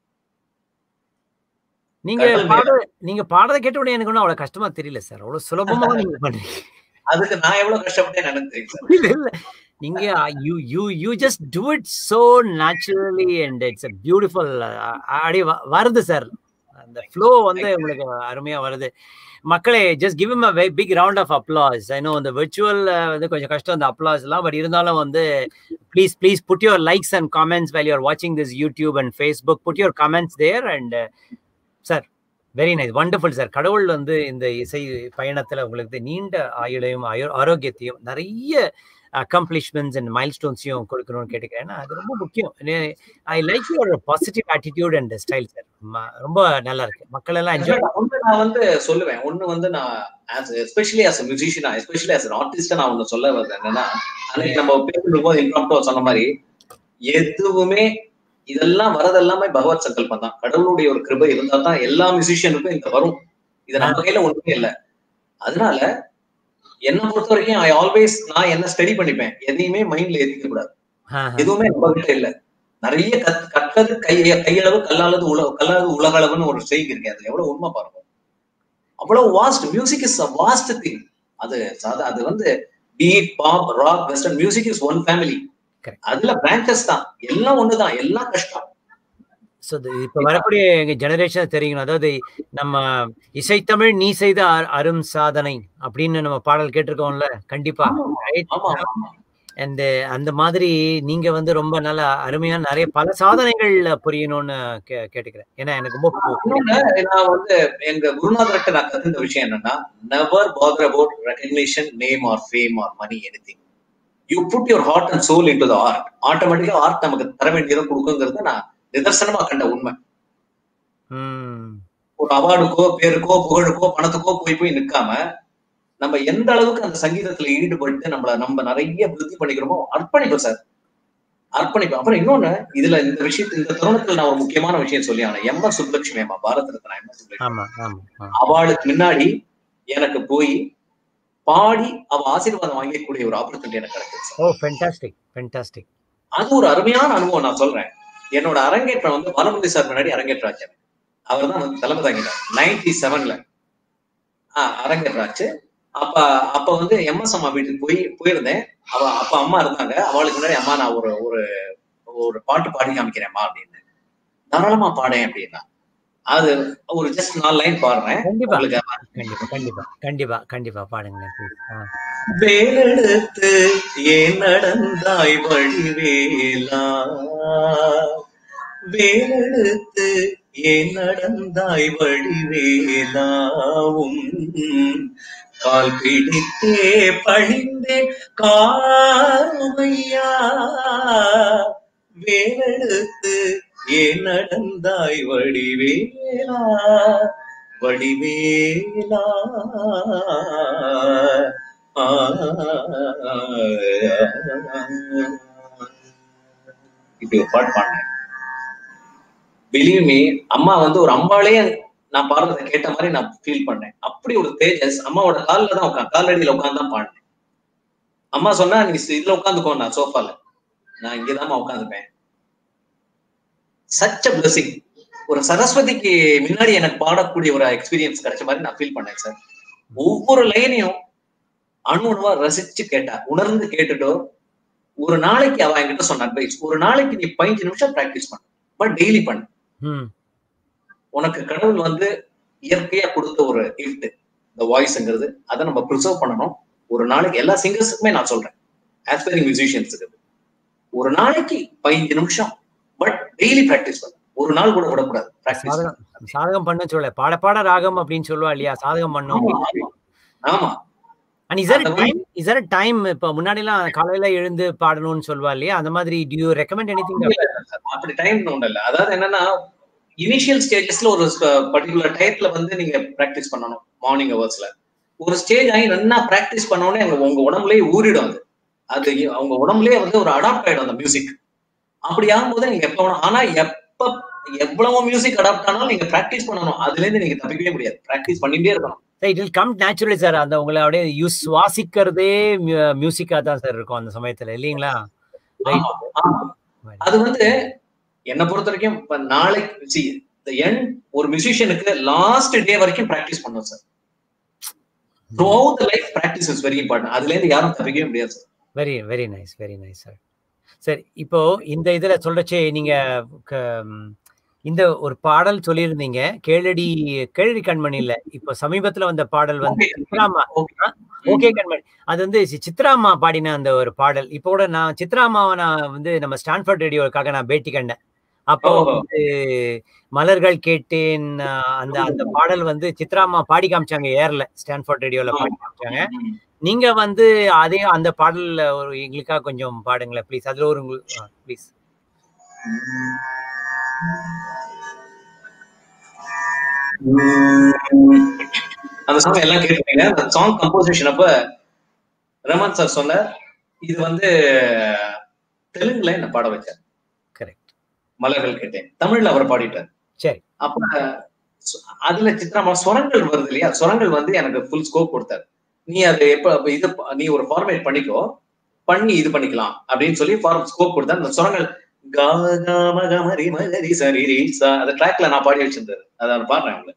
நீங்க பாடுறத கேட்ட உடனே எனக்கு ஒன்றும் அவ்வளவு கஷ்டமா தெரியல சார். அவ்வளவு சுலபமா நீங்க பண்றீங்க. அதுக்கு நான் எவ்வளவு கஷ்டப்பட்டேன் எனக்கு தெரியும் சார். இல்ல நீங்க you just do it so naturally and it's a beautiful அப்படியே வருது சார். அந்த ஃப்ளோ வந்து உங்களுக்கு அருமையா வருது. மக்களே, just give him a very big round of applause. I know the virtual வந்து கொஞ்சம் கஷ்டம் அந்த applause எல்லாம், பட் இருந்தாலும் வந்து please put your likes and comments while you're watching this YouTube and Facebook. Put your comments there and sir very nice, wonderful sir. கடவுள் வந்து இந்த இசை பயணத்துல உங்களுக்கு நீண்ட ஆயுளையும் ஆரோக்கியத்தையும் நிறைய அக்கம்ப்ளிஷ்மெண்ட்ஸ் அண்ட் மைல்ஸ்டோன்ஸையும் கொடுக்கணும்னு கேட்டுக்கிறேன். ஏன்னா அது ரொம்ப முக்கியம். I like your positive attitude and style sir. ரொம்ப நல்லா இருக்கு. மக்கள் எல்லாம் என்ஜாய். நான் வந்து சொல்லுவேன் ஒண்ணு வந்து நான் எஸ்பெஷலி ஆஸ் மியூசிஷியனா எஸ்பெஷலி ஆஸ் ஆர்டிஸ்டா நான் ஒண்ணு சொல்ல வருது என்னன்னா, அன்னைக்கு நம்ம பேசும்போது இம்ப்ராம்ப்டா சொன்ன மாதிரி எதுவுமே இதெல்லாம் வரதெல்லாமே பகவத் சங்கல்பம் தான். கடவுளுடைய ஒரு கிருபை இருந்தா தான் எல்லா மியூசிஷியனுக்கும் இந்த வரும். இது நம்ம கையில ஒண்ணுமே இல்லை. அதனால என்ன பொறுத்த வரைக்கும் ஐ ஆல்வேஸ் நான் என்ன ஸ்டடி பண்ணிப்பேன். எதையுமே மைண்ட்ல ஏத்திக்க கூடாது. எதுவுமே நம்ம கிட்ட இல்ல. நிறைய கற்றது கையளவு கல்லாதது உலக அளவுன்னு ஒரு செய்தி இருக்கு. அது எவ்வளவு உண்மை பாருங்க. அவ்வளவு vast. Music is a vast thing. அது வந்து beat pop rock western music is one family. அதுல பிரான்ச்சஸ் தான். எல்லாம் ஒண்ணுதான். எல்லாம் கஷ்டம். இப்ப வரக்கூடிய எங்க ஜெனரேஷன் தெரியும். அதாவது நம்ம இசைத்தமிழ் நீ செய்த அரும் சாதனை அப்படின்னு நம்ம பாடல் கேட்டிருக்கோம்ல. கண்டிப்பா அந்த மாதிரி நீங்க வந்து ரொம்ப நல்ல அருமையான நிறைய பல சாதனைகள் புரியணும்னு கேட்டுக்கிறேன். ஏன்னா எனக்கு ரொம்ப நான் வந்து எங்க குருநாதர்கிட்ட நான் கத்துக்கிட்ட விஷயம் என்னன்னா, never bother about recognition, name or fame or money, anything. You put your heart and soul into the art. ஆட்டோமேட்டிக்கா ஆர்ட் நமக்கு தர வேண்டியதை கொடுக்குங்கிறது நான் நிதர்சனமா கண்ட உண்மை. ஒரு அவார்டுக்கோ பேருக்கோ புகழுக்கோ பணத்துக்கோ போய் நிற்காம நம்ம எந்த அளவுக்கு அந்த சங்கீதத்துல ஈடுபட்டு நம்ம நிறைய விருத்தி பண்ணிக்கிறோமோ அர்ப்பணிப்போம் சார். அர்ப்பணிப்போம். அப்புறம் இன்னொன்னு இதுல இந்த விஷயத்துல இந்த தருணத்துல நான் ஒரு முக்கியமான விஷயம் சொல்லி ஆனேன். எம்.எஸ். சுப்புலட்சுமி அம்மா, பாரத ரத்னா எம்.எஸ். சுப்புலட்சுமி அவளுக்கு முன்னாடி எனக்கு போய் பாடி அவ ஆசீர்வாதம் வாங்கக்கூடிய ஒரு ஆப்பர்ச்சுனிட்டி எனக்கு கிடைச்சிருச்சு. அது ஒரு அருமையான அனுபவம். நான் சொல்றேன், என்னோட அரங்கேற்றம் வந்து பாலமுரளி சார் முன்னாடி அரங்கேற்றாச்சு. அவர் தான் வந்து தலைமை தாங்கிட்டார். 97ல அரங்கேற்றாச்சு. அப்ப வந்து எம்.எஸ். அம்மா வீட்டுக்கு போயிருந்தேன். அப்ப அம்மா இருந்தாங்க. அவளுக்கு முன்னாடி அம்மா நான் ஒரு பாட்டு பாடி காமிக்கிறேன்மா அப்படின்னு. தாராளமா பாடேன் அப்படின்னா அது ஒரு ஜஸ்ட் 4 லைன் பாடுறேன். கண்டிப்பா பாடுங்க. வேலெடுத்து ஏன் நடந்தாய் வழிவேலா, வேலெடுத்து ஏன் நடந்தாய் வழிவேலா, கால் பிடித்தே பழிந்தே காருமையா, வேலெடுத்து ஏன் நடந்தாய் வடிவேலா வடிவேலா. இப்படி ஒரு பாட்டு பாடினேன். பிலீவ் மீ, அம்மா வந்து ஒரு அம்பாலே நான் பாடுறதை கேட்ட மாதிரி நான் ஃபீல் பண்ணேன். அப்படி ஒரு தேஜஸ். அம்மாவோட காலில் தான் உட்காந்து, காலடியில உட்காந்து தான் பாடினேன். அம்மா சொன்னா நீ இதுல உட்காந்துக்கோ, நான் சோஃபால, நான் இங்கதாம்மா உட்காந்துப்பேன். Such a blessing. ஒரு சரஸ்வதிக்கு முன்னாடி எனக்கு பாடக்கூடிய ஒரு எக்ஸ்பீரியன்ஸ் கிடைச்ச மாதிரி நான் ஃபீல் பண்ணேன் சார். ஒவ்வொரு லைனையும் அணுவா ரசிச்சு கேட்டா, உணர்ந்து கேட்டுட்டோ. ஒரு நாளைக்கு அவ என்கிட்ட சொன்ன அட்வைஸ், ஒரு நாளைக்கு நீ 15 நிமிஷம் பிராக்டிஸ் பண்ணு, பட் டெய்லி பண்ணு. உனக்கு கடவுள் வந்து இயற்கையா கொடுத்த ஒரு கிஃப்ட் இந்த வாய்ஸ்ங்கிறது, அதை நம்ம ப்ரிசர்வ் பண்ணணும். ஒரு நாளைக்கு எல்லா சிங்கர்ஸுக்குமே நான் சொல்றேன், ஆஸ்பைரிங் மியூசிஷியன்ஸுக்கு ஒரு நாளைக்கு 15 நிமிஷம், பட் டெய்லி பிராக்டிஸ் பண்ணு. ஒரு நாள் கூட விடக்கூடாது. சாதகம் பண்ண சொல்ல பாட பாட ராகம் அப்படின்னு சொல்லுவா இல்லையா, சாதகம் பண்ணும். ஆமா. And is there a time இப்ப முன்னாடி எல்லாம் காலையில எழுந்து பாடணும்னு சொல்லுவா இல்லையா, அந்த மாதிரி do you recommend anything? அப்படி டைம் ஒண்ணு இல்ல. அதாவது என்னன்னா, இனிஷியல் ஸ்டேஜஸ்ல ஒரு பர்டிகுலர் டயத்துல வந்து நீங்க பிராக்டிஸ் பண்ணணும். மார்னிங் ஹவர்ஸ்ல ஒரு ஸ்டேஜ் ஆகி நல்லா பிராக்டிஸ் பண்ணோடனே உங்க உடம்புலயே ஊறிடும். அது அவங்க உடம்புலயே வந்து ஒரு அடாப்ட் ஆயிடும் அந்த மியூசிக். அப்படி ஆகும்போது நீங்க எப்ப வேணும், ஆனா எப்ப எவ்வளவு மியூசிக் அடாப்ட் ஆனாலும் நீங்க பிராக்டிஸ் பண்ணணும். அதுல இருந்து நீங்க தப்பிக்கவே முடியாது. பிராக்டிஸ் பண்ணிட்டே இருக்கணும். It will come naturally sir. அந்த உங்களை அப்படியே யூஸ் சுவாசிக்கிறதே மியூசிக்கா தான் சார் இருக்கும் அந்த சமயத்துல, இல்லீங்களா? அது வந்து என்ன பொறுத்த வரைக்கும் நாளைக்கு ஒரு மியூசிஷியனுக்கு லாஸ்ட் டே வரைக்கும் பிராக்டிஸ் பண்ணும் sir. throughout the life practice is very important. அதுல இருந்து யாரும் தப்பிக்கவே முடியாது sir. Very very nice, very nice sir. சரி, இப்போ இந்த இதுல சொல்றச்சே நீங்க இந்த ஒரு பாடல் சொல்லியிருந்தீங்க, கேளடி கண்மணி இல்ல, இப்போ சமீபத்துல வந்த பாடல் வந்து சித்ராமா. ஓகே கண்மணி, அது வந்து சித்ராமா பாடின அந்த ஒரு பாடல். இப்போ கூட நான் சித்ராமாவை நான் வந்து நம்ம ஸ்டான்ஃபோர்ட் ரேடியோக்காக நான் பேட்டி கண்டேன். அப்போ வந்து மலர்கள் கேட்டேன் அந்த அந்த பாடல் வந்து சித்ராமா பாடி காமிச்சாங்க, ஏர்ல ஸ்டான்ஃபோர்ட் ரேடியோல பாடி காமிச்சாங்க. நீங்க வந்து அதே அந்த பாடல்ல ஒரு எங்களுக்காக கொஞ்சம் பாடுங்களேன் ப்ளீஸ். அதுல ஒரு ப்ளீஸ். அந்த சாங் எல்லாம் கேட்டுருக்கீங்க. அந்த சாங் கம்போசிஷன் அப்ப ரமன் சார் சொன்ன, இது வந்து தெலுங்குல என்ன பாட வச்சார். கரெக்ட். மலர்கள் கேட்டேன், தமிழ்ல அவர் பாடிட்டார். சரி. அப்ப அதுல சித்ராமா ஸ்வரங்கள் வருது இல்லையா, ஸ்வரங்கள் வந்து எனக்கு ஃபுல் ஸ்கோப் கொடுத்தாரு. நீ அது எப்ப இது நீ ஒரு ஃபார்மேட் பண்ணிக்கோ, பண்ணி இது பண்ணிக்கலாம் அப்படின்னு சொல்லி ஸ்கோப் கொடுத்தாரு. அந்த ஸ்வரங்கள் அந்த ட்ராக்ல நான் பாடி வச்சிருந்தாரு. அதான் பாடுறேன்.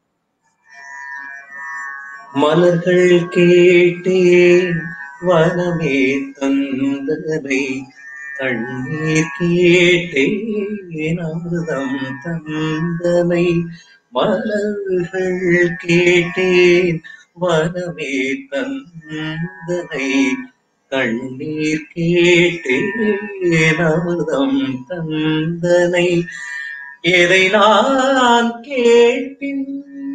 மலர்கள் கேட்டேன் வனமே தந்தனை, தண்ணீர் கேட்டேன் அமிர்தம் தந்தனை. மலர்கள் கேட்டேன் வனமே தந்தனை, தண்ணீர் கேட்டேன் அமிர்தம் தந்தனை. எதை நான் கேட்பின்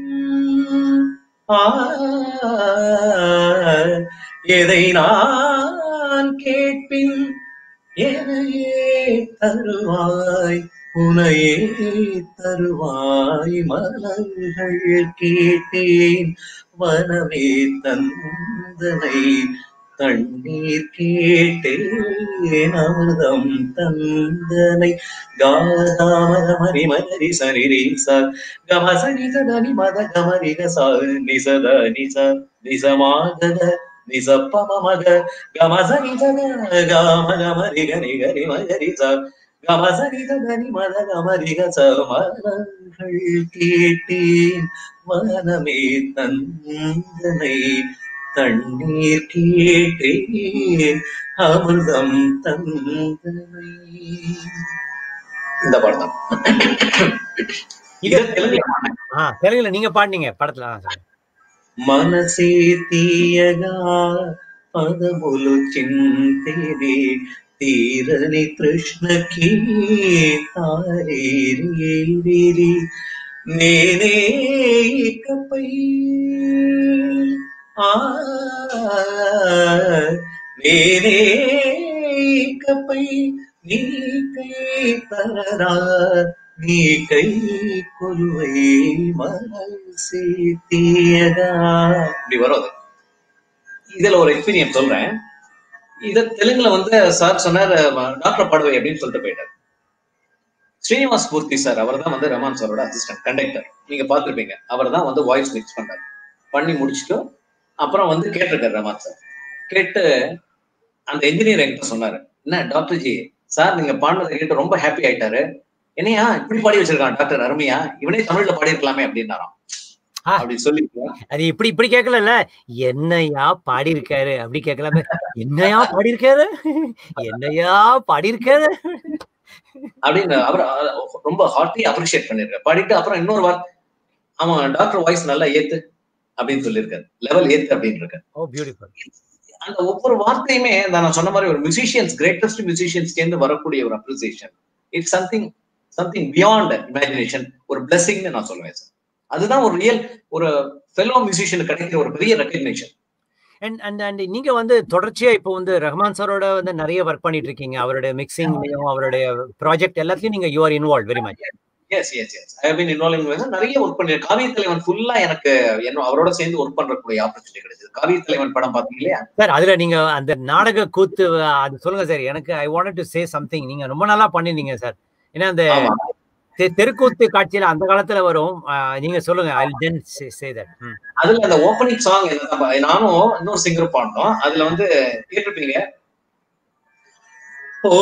எதை நான் கேட்பின் எனையே தருவாய், உனையே தருவாய். மலர்கள் கேட்டேன் வனமே தந்தனை, தண்ணீர் கேட்டேன் அமிர்தம் தந்தனை. காமரி மரி சரி ச கமசனி சதனி மத கமரி கச நிசத நிச நிசமாக நிசப்பம மக கமசனி சத காம கமரி கரி கரி மகரி ச கமசனி சதனி மத கமரி கச. மலர்கள் கேட்டேன் வனமே தந்தனை, தண்ணீர் கேட்டேன் அமிர்தம் தந்தனை. இந்த பாடம் தெலுங்குல நீங்க பாடுனீங்க படத்துல. మనసే తీయగా పదములు చింతేనే, తీరని కృష్ణకి తారేరి. నేనే ఇకపై నేనే ఇకపై நீ கை தரரா நீ கை கொலுவை மனசே தீயகா இப்படி வரும் அது. இதுல ஒரு எக்ஸ்பீரியன்ஸ் சொல்றேன். இத தெலுங்குல வந்து சார் சொன்னார், டாக்டர் பாடுவை அப்படின்னு சொல்லிட்டு போயிட்டார். ஸ்ரீனிவாஸ் மூர்த்தி சார், அவர் தான் வந்து ரஹ்மான் சாரோட அசிஸ்டன்ட் கண்டக்டர், நீங்க பாத்துருப்பீங்க. அவர் தான் வந்து வாய்ஸ் மிக்ஸ் பண்றாரு. பண்ணி முடிச்சுட்டு அப்புறம் வந்து கேட்டிருக்காரு ரஹ்மான் சார். கேட்டு அந்த என்ஜினியர் என்கிட்ட சொன்னாரு, என்ன டாக்டர் ஜி சார் நீங்க பாடினதை கேட்டு ரொம்ப ஹாப்பி ஆயிட்டாரு, என்னையா இப்படி பாடி வச்சிருக்கான் டாக்டர், அருமையா, இவனே தமிழ்ல பாடி இருக்கலாமே அப்படின்னாராம். அப்படி சொல்லி அது இப்படி கேட்கல, என்னையா பாடி இருக்காரு அப்படி கேட்கலாமே, என்னையா பாடி இருக்காரு, என்னையா பாடி இருக்காரு அப்படின்னு அவர் ரொம்ப ஹார்ட்லி அப்ரிஷியேட் பண்ணிருக்காரு. பாடிட்டு அப்புறம் இன்னொரு வார்த்தை, அவன் டாக்டர் வாய்ஸ் நல்லா ஏத்து அப்படின்னு சொல்லியிருக்காரு, லெவல் ஏத்து அப்படின்னு இருக்காரு. Oh beautiful. அந்த ஒவ்வொரு வார்த்தையுமே நான் சொன்ன மாதிரி ஒரு மியூசிஷியன்ஸ், கிரேட்டஸ்ட் மியூசிஷியன்ஸ் சேர்ந்து வரக்கூடிய ஒரு appreciation. It's something beyond imagination, ஒரு பிளெஸிங்னு நான் சொல்லுவேன் சார். அதுதான் ஒரு ரியல் ஒரு ஃபெலோ மியூசிஷியனுக்கு கிடைக்கிற ஒரு பெரிய ரெகக்னிஷன். அண்ட் நீங்க வந்து தொடர்ச்சியா இப்போ வந்து ரஹ்மான் சாரோட வந்து நிறைய ஒர்க் பண்ணிட்டு இருக்கீங்க. அவருடைய மிக்சிங்லயும் அவருடைய ப்ராஜெக்ட் எல்லாத்தையும் நீங்க you are involve very much. Yes yes yes I have been involving. நிறைய ஒர்க் பண்ணிருக்கேன். காவிய தலைவன் ஃபுல்லா எனக்கு அவரோட சேர்ந்து ஒர்க் பண்றக்கூடிய ஆப்பர்ச்சுனிட்டி கிடைச்சது. காவிய தலைவன் படம் பாத்தீங்க இல்லையா சார்? அதுல நீங்க அந்த நாடக கூத்து அது சொல்லுங்க சார். எனக்கு I wanted to say something. நீங்க ரொம்ப நல்லா பண்ணிருந்தீங்க சார். ஏன்னா அந்த தெருக்கூத்து காட்சியில அந்த காலத்துல வரும். நீங்க சொல்லுங்க. I will then say that. அதுல அந்த ஓபனிங் சாங் நானும் இன்னொரு சிங்கர் பாடினோம். அதுல வந்து கேட்டிருப்பீங்க, ஓ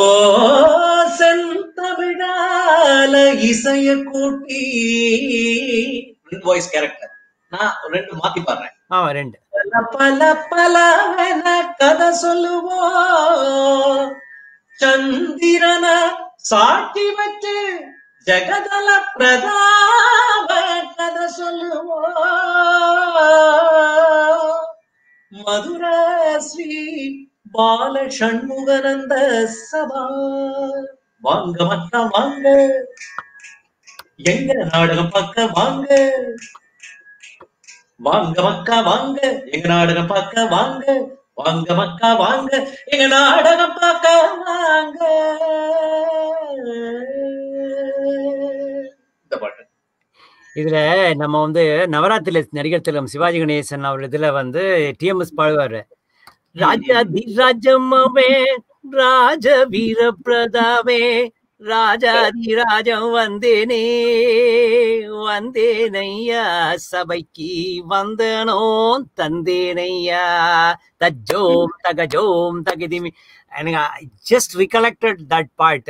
செந்தமிழால இசைய கூட்டி, ரெண்டு வாய்ஸ் கேரக்டர், நான் ரெண்டு மாத்தி பாடுறேன். ரெண்டு பல பல கதை சொல்லுவோம், சந்திரன சாட்சி வச்சு ஜெகதல பிரதாப கதை சொல்லுவோம், மதுர ஸ்ரீ பால சண்முகனந்த சபா வாங்க மக்கா வாங்க, எங்க நாடகம் பார்க்க வாங்க, வாங்க மக்கா வாங்க, எங்க நாடகம் பார்க்க வாங்க, வாங்க மக்கா வாங்க, எங்க நாடகம் பார்க்க வாங்க. இந்த பாட்டு இதுல நம்ம வந்து நவராத்திரில நடிகர் திலகம் சிவாஜி கணேசன் அவர் இதுல வந்து டிஎம்எஸ் பாடுவாரு, ராஜாதி ராஜம்மே ராஜ வீர பிரதாவே ராஜாதி ராஜம் வந்தேனே வந்தேனையா சபைக்கு வந்தனோ தந்தேனையா தஜ்ஜோம் தகஜோம் தகதிமி. And I just recollected that part.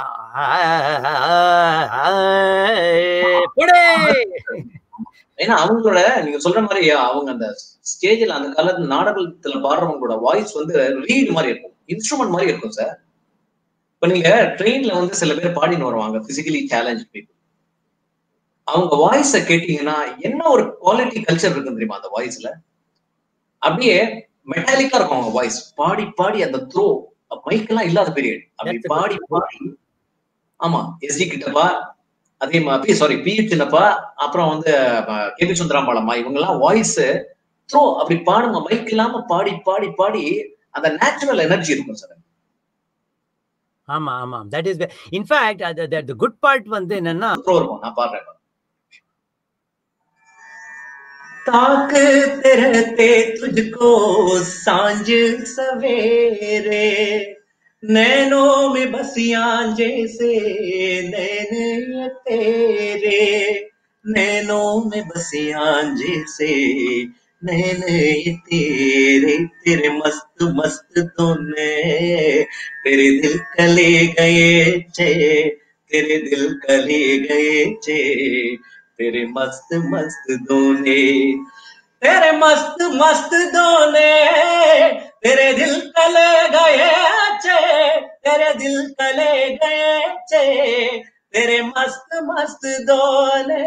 ஏன்னா அவங்களோட நீங்க சொல்ற மாதிரி அவங்க அந்த ஸ்டேஜ்ல அந்த காலத்துல நாடகத்துல பாடுறவங்களோட வாய்ஸ் வந்து ரீட் மாதிரி இருக்கும், இன்ஸ்ட்ருமெண்ட் மாதிரி இருக்கும் சார். இப்ப நீங்க ட்ரெயின்ல வந்து சில பேர் பாடின்னு வருவாங்க, பிசிக்கலி சேலஞ்ச் பீப்புள். அவங்க வாய்ஸ கேட்டீங்கன்னா என்ன ஒரு குவாலிட்டி கல்ச்சர் இருக்கு தெரியுமா அந்த வாய்ஸ்ல? அப்படியே மெட்டாலிக்கா இருக்கும் அவங்க வாய்ஸ். பாடி பாடி அந்த த்ரோ மைக்கெல்லாம் இல்லாத பீரியட் அப்படி பாடி பாடி. ஆமா, எஸ்டி கிட்டப்பா, அதே மாதிரி சாரி பி சின்னப்பா, அப்புறம் வந்து கேபி சுந்தராம்பாளம்மா, இவங்க எல்லாம் வாய்ஸ் த்ரோ அப்படி பாடுங்க, மைக் இல்லாம பாடி பாடி பாடி அந்த நேச்சுரல் எனர்ஜி இருக்கும் சார். ஆமா ஆமா, that is in fact the good part வந்து என்னன்னா த்ரோ இருக்கும். நான் பாடுறேன், ताक तेरते तुझको सांझ सवेरे, नैनों में बसियां जैसे नैन तेरे, नैनों में बसियां जैसे नैन तेरे, तेरे मस्त मस्त तूने तेरे दिल कले गए चे, तेरे दिल कले गए चे, तेरे मस्त मस्त दोने, तेरे मस्त मस्त दोने, तेरे दिल कले गए चे, तेरे दिल कले गए चे, तेरे मस्त मस्त दोने.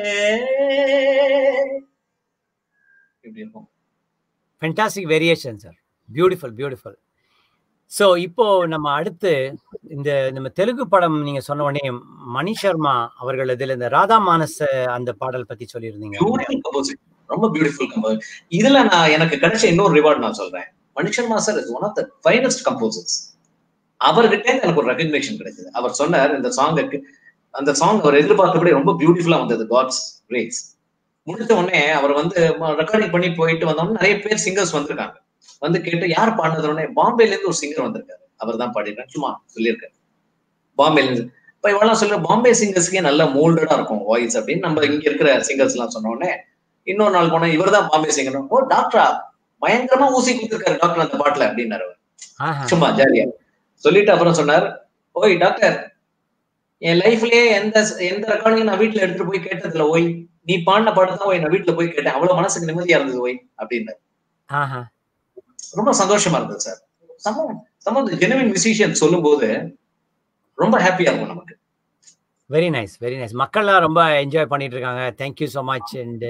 Fantastic variation sir. Beautiful beautiful. So இப்போ நம்ம அடுத்து இந்த நம்ம தெலுங்கு படம் நீங்க சொன்ன உடனே மணி சர்மா அவர்கள் இதுல இந்த ராதா மானஸ் அந்த பாடல் பத்தி சொல்லியிருந்தீங்க. ரொம்ப பியூட்டிஃபுல் கம்போஸ். இதுல நான் எனக்கு கிடைச்ச இன்னொரு ரிவார்ட் நான் சொல்றேன். Mani Sharma sir is one of the finest composers. அவர்கிட்ட எனக்கு ஒரு ரெகக்னேஷன் கிடைச்சது. அவர் சொன்னார் இந்த சாங்குக்கு, அந்த சாங் அவர் எதிர்பார்த்தபடி ரொம்ப பியூட்டிஃபுல்லா வந்தது, காட்ஸ் கிரேஸ். முடிச்ச உடனே அவர் வந்து ரெக்கார்டிங் பண்ணி போயிட்டு வந்தோம்னா நிறைய பேர் சிங்கர்ஸ் வந்திருக்காங்க. வந்து கேட்டு யார் பாடினது உடனே பாம்பேல இருந்து ஒரு சிங்கர் வந்திருக்காரு, அவர் தான் பாடிருக்காரு, சும்மா சொல்லியிருக்காரு பாம்பேல இருந்து. இப்ப இவெல்லாம் சொல்ற பாம்பே சிங்கர்ஸ்க்கே நல்ல மோல்டடா இருக்கும் வாய்ஸ் அப்படின்னு நம்ம இங்க இருக்கிற சிங்கர்ஸ் எல்லாம் சொன்ன உடனே இன்னொரு நாள் போனா இவர் தான் பாம்பே சிங்கர். ஓ டாக்டரா, பயங்கரமா ஊசி கொடுத்துருக்காரு டாக்டர் அந்த பாட்டுல அப்படின்னாரு. சும்மா ஜாலியா சொல்லிட்டு அப்புறம் சொன்னார், ஓய் டாக்டர், என் லைஃப்லயே எந்த எந்த ரெக்கார்டிங் நான் வீட்டுல எடுத்துட்டு போய் கேட்டதில்ல ஓய், நீ பாடின பாட்டு தான் ஓய் நான் வீட்டுல போய் கேட்டேன், அவ்வளவு மனசுக்கு நிம்மதியா இருந்தது ஓய் அப்படின்னு. ரொம்ப சந்தோஷமா இருந்தது sir. Some of the genuine musician சொல்லும் போது ரொம்ப ஹாப்பியா இருக்கும் நமக்கு. Very nice, very nice. மக்கள்லாம் ரொம்ப என்ஜாய் பண்ணிட்டு இருக்காங்க. Thank you so much. And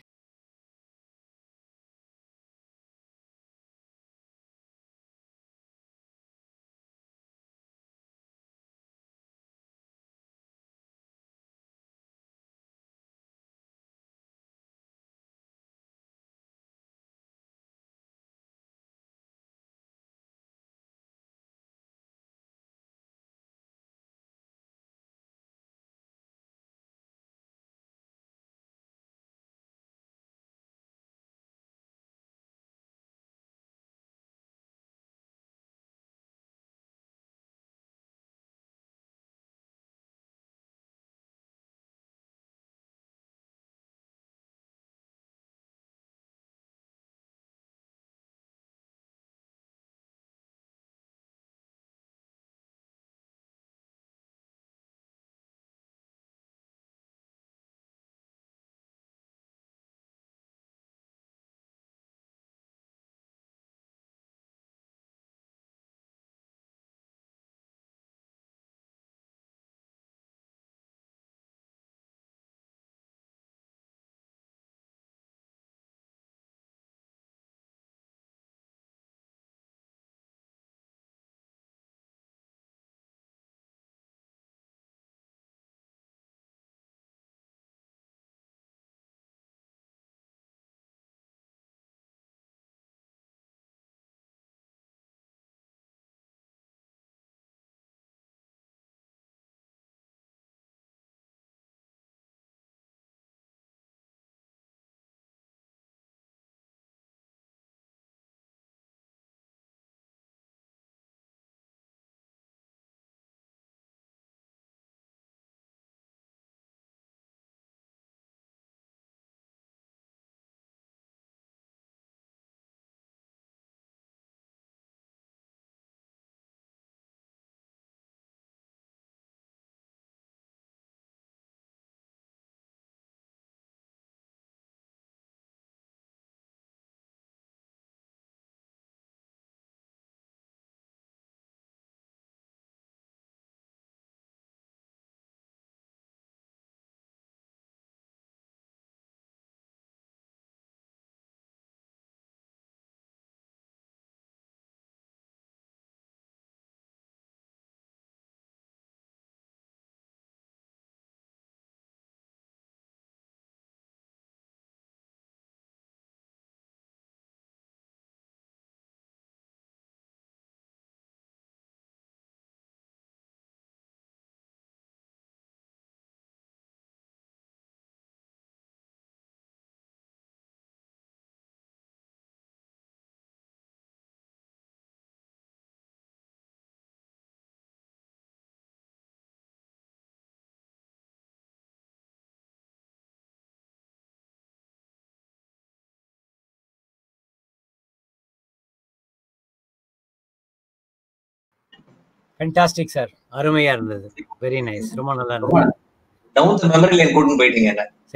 fantastic sir, அருமையா இருந்தது. வெரி நைஸ், ரொம்ப நல்லா இருந்தது. டவுன் தி மெமரி லேன் கூட்டிட்டு போயிட்டீங்க.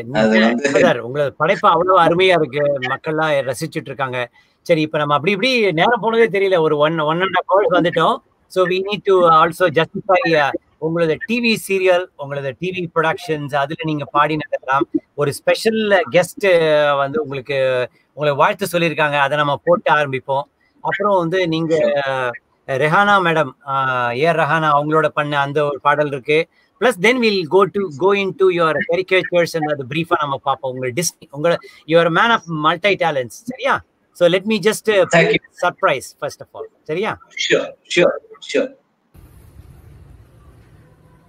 சார் உங்களோட படைப்பு அவ்வளவு அருமையா இருக்கு, மக்கள்லாம் ரசிச்சுட்டு இருக்காங்க. சரி, இப்ப நம்ம அப்படி இப்படி நேரம் போனதே தெரியல, ஒரு 1.5 hours வந்துட்டோம். So we need to also justify உங்களோட டிவி சீரியல், உங்களோட டிவி ப்ரொடக்ஷன்ஸ், அதுல நீங்க பாடினதெல்லாம். ஒரு ஸ்பெஷல் கெஸ்ட் வந்து உங்களை வாழ்த்து சொல்லியிருக்காங்க, அதை நம்ம போட்டு ஆரம்பிப்போம். அப்புறம் வந்து நீங்க ரெஹானா மேடம், ஏஆர் ரெஹானா அவங்களோட பண்ண அந்த ஒரு பாடல் இருக்கு. Plus then will go into your caricatures and அது பிரீஃபா நம்ம பார்ப்போம். you are a man of multi talents, சரியா? So let me just surprise first of all, சரியா? Sure.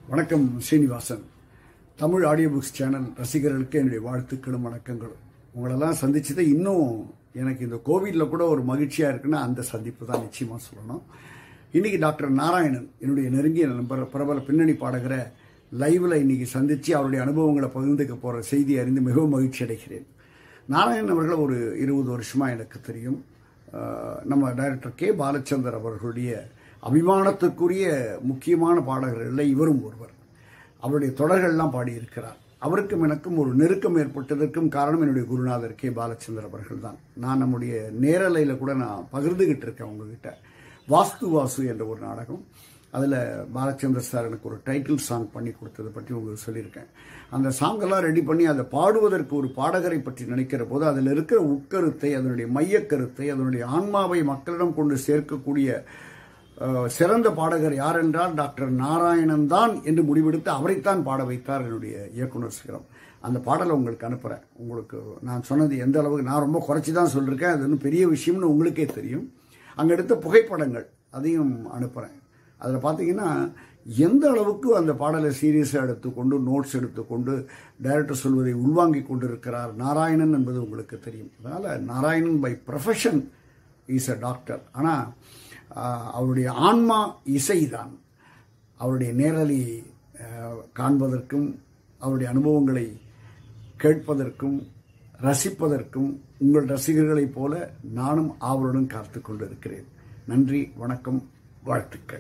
வணக்கம் Srinivasan. Tamil audio books channel ரசிகர்களுக்கு என்னுடைய வாழ்த்துக்களும் வணக்கங்களும். உங்களெல்லாம் சந்திச்சது இன்னும் எனக்கு இந்த கோவிட்ல கூட ஒரு மகிழ்ச்சியா இருக்குன்னா அந்த சந்திப்பு தான் நிச்சயமா சொல்லணும். இன்னைக்கு டாக்டர் நாராயணன் என்னுடைய நெருங்கிய நண்பர், பிரபல பின்னணி பாடகரை லைவ்ல இன்னைக்கு சந்திச்சு அவருடைய அனுபவங்களை பகிர்ந்துக்க போற செய்தி அறிந்து மிகவும் மகிழ்ச்சி அடைகிறேன். நாராயணன் அவர்கள் ஒரு 20 வருஷமா எனக்கு தெரியும். நம்ம டைரக்டர் கே பாலச்சந்தர் அவர்களுடைய அபிமானத்துக்குரிய முக்கியமான பாடகர்களில் இவரும் ஒருவர். அவருடைய தொடர்கள்லாம் பாடியிருக்கிறார். அவருக்கும் எனக்கும் ஒரு நெருக்கம் ஏற்பட்டதற்கும் காரணம் என்னுடைய குருநாதர் கே பாலச்சந்தர் அவர்கள் தான். நான் நம்முடைய நேரலையில் கூட நான் பகிர்ந்துகிட்டு இருக்கேன் உங்ககிட்ட. வாஸ்து வாசு என்ற ஒரு நாடகம், அதில் பாலச்சந்தர் சார் எனக்கு ஒரு டைட்டில் சாங் பண்ணி கொடுத்ததை பற்றி உங்களுக்கு சொல்லியிருக்கேன். அந்த சாங்கெல்லாம் ரெடி பண்ணி அதை பாடுவதற்கு ஒரு பாடகரை பற்றி நினைக்கிற போது அதில் இருக்கிற உட்கருத்தை, அதனுடைய மையக்கருத்தை, அதனுடைய ஆன்மாவை மக்களிடம் கொண்டு சேர்க்கக்கூடிய சிறந்த பாடகர் யார் என்றால் டாக்டர் நாராயணன் தான் என்று முடிவெடுத்து அவரைத்தான் பாட வைத்தார் என்னுடைய இயக்குனர் சிகரம். அந்த பாடலை உங்களுக்கு அனுப்புகிறேன். உங்களுக்கு நான் சொன்னது எந்த அளவுக்கு நான் ரொம்ப குறைச்சி தான் சொல்லியிருக்கேன், அது ஒன்றும் பெரிய விஷயம்னு உங்களுக்கே தெரியும். அங்கே எடுத்த புகைப்படங்கள் அதையும் அனுப்புகிறேன். அதில் பார்த்தீங்கன்னா எந்த அளவுக்கு அந்த பாடலை சீரியஸாக எடுத்துக்கொண்டு நோட்ஸ் எடுத்துக்கொண்டு டைரக்டர் சொல்வதை உள்வாங்கி கொண்டு இருக்கிறார் நாராயணன் என்பது உங்களுக்கு தெரியும். அதனால் Narayanan by profession is a doctor. ஆனால் அவருடைய ஆன்மா இசைதான். அவருடைய நேரலை காண்பதற்கும் அவருடைய அனுபவங்களை கேட்பதற்கும் ரசிப்பதற்கும் உங்கள் ரசிகர்களைப் போல நானும் ஆவலுடன் காத்து கொண்டிருக்கிறேன். நன்றி, வணக்கம், வாழ்த்துக்கள்.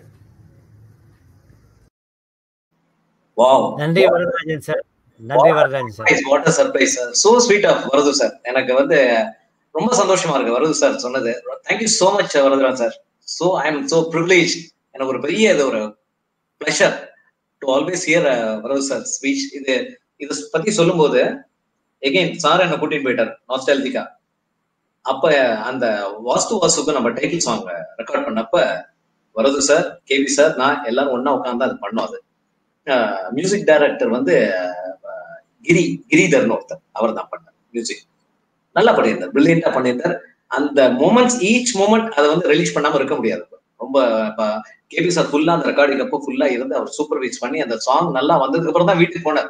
நன்றி வரதராஜன் சார். நன்றி Varadarajan sir. What a surprise sir. So sweet of Varadu sir. எனக்கு ரொம்ப சந்தோஷமா இருக்கு வரது சார் சொன்னது. Thank you so much Varadarajan sir. So I am so privileged. எனக்கு ஒரு பெரிய ஒரு pleasure to always hear Varadu sir speech. இது பத்தி சொல்லும்போது again சார் என்ன கூட்டிட்டு போயிட்டார் நாஸ்டால்ஜிக்கா. அப்ப அந்த வாஸ்து வாசுக்கு நம்ம டைட்டில் சாங் ரெக்கார்ட் பண்ணப்ப வரது சார், கேவி சார், நான் எல்லாரும் ஒன்னா உட்காந்து அது பண்ணோம். அது மியூசிக் டைரக்டர் கிரிதர்னு ஒருத்தர், அவர் தான் பண்ணார் மியூசிக். நல்லா பண்ணியிருந்தார், பிரில்லியண்டா பண்ணியிருந்தார். அந்த மொமெண்ட்ஸ், ஈச் மொமெண்ட் அதை ரிலீஸ் பண்ணாம இருக்க முடியாது. ரொம்ப கேபி சார் ஃபுல்லா அந்த ரெக்கார்டிங் அப்போ ஃபுல்லா இருந்து அவர் சூப்பர்வைஸ் பண்ணி அந்த சாங் நல்லா வந்ததுக்கு அப்புறம் தான் வீட்டுக்கு போனார்.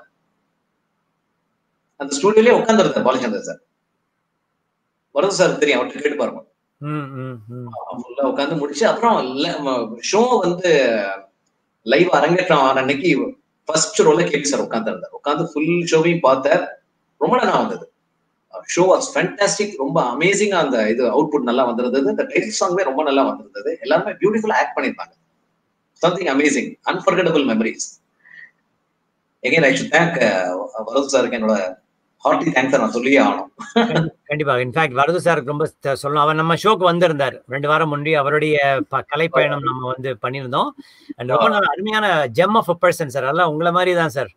அந்த ஸ்டுடியோலயே உட்காந்துருந்தார் பாலச்சந்தர் சார். வரது சார் தெரியும், அவர்கிட்ட கேட்டு பாருங்க. ஃபுல்லா உட்காந்து முடிச்சு அப்புறம் ஷோ லைவ் அரங்கேற்றம் அன்னைக்கு ஃபர்ஸ்ட் ரோல கேபி சார் உட்காந்துருந்தார். உட்காந்து ஃபுல் ஷோவையும் பார்த்தார். ரொம்ப நல்லா வந்தது. Show was fantastic. ரொம்ப அமேசிங்கா அந்த அவுட்புட் நல்லா வந்திருந்தது. இந்த டைட்டில் சாங்வே ரொம்ப நல்லா வந்திருந்தது. எல்லாருமே பியூட்டிஃபுல்லா ஆக்ட் பண்ணிருந்தாங்க. Something amazing, unforgettable memories. Again I should thank Varadu சாருக்கு என்னோட ஹார்ட்டி தேங்க்ஸ் நான் சொல்லியே ஆகணும். கண்டிப்பா. இன்ஃபேக்ட் வரது சாருக்கு ரொம்ப சொல்லணும். அவர் நம்ம ஷோக்கு வந்திருந்தார் 2 வாரம் முன்னாடி. அவருடைய கலைப்பயணம் நம்ம பண்ணியிருந்தோம். ரொம்ப நல்ல அருமையான gem of a person sir. அதெல்லாம் உங்களை மாதிரி தான் சார்.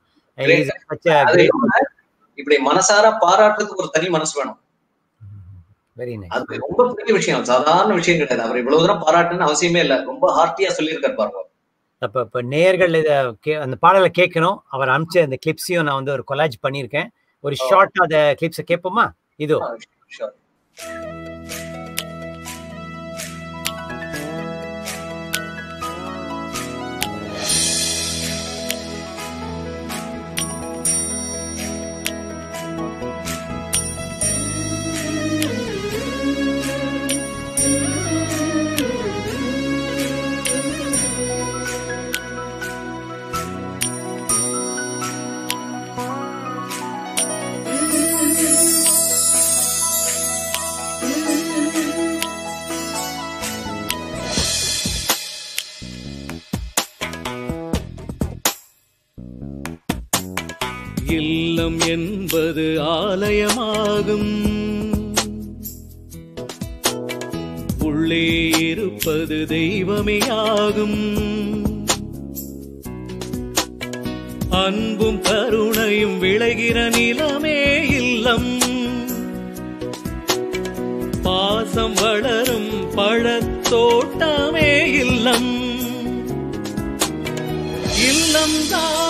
இப்படி மனசார பாராட்டுறதுக்கு ஒரு தனி மனசு வேணும். Very nice. அது ரொம்ப பெரிய விஷயம், சாதாரண விஷயம் கிடையாது. அவர் இவ்வளவு தூரம் பாராட்டுன்னு அவசியமே இல்லை. ரொம்ப ஹார்ட்டியா சொல்லியிருக்காரு பாருங்க. இப்ப நேயர்கள் அந்த பாடலை கேட்கணும். அவர் அனுப்பிச்ச அந்த கிளிப்ஸையும் நான் ஒரு கொலாஜ் பண்ணியிருக்கேன். ஒரு ஷார்ட்டா அந்த கிளிப்ஸை கேட்போமா? இதோ. இல்லம் என்பது ஆலயமாகும், உள்ளே இருப்பது தெய்வமேயாகும். அன்பும் கருணையும் விளைகிற நிலமே இல்லம், பாசம் வளரும் பழத்தோட்டமே இல்லம். இல்லம்தான்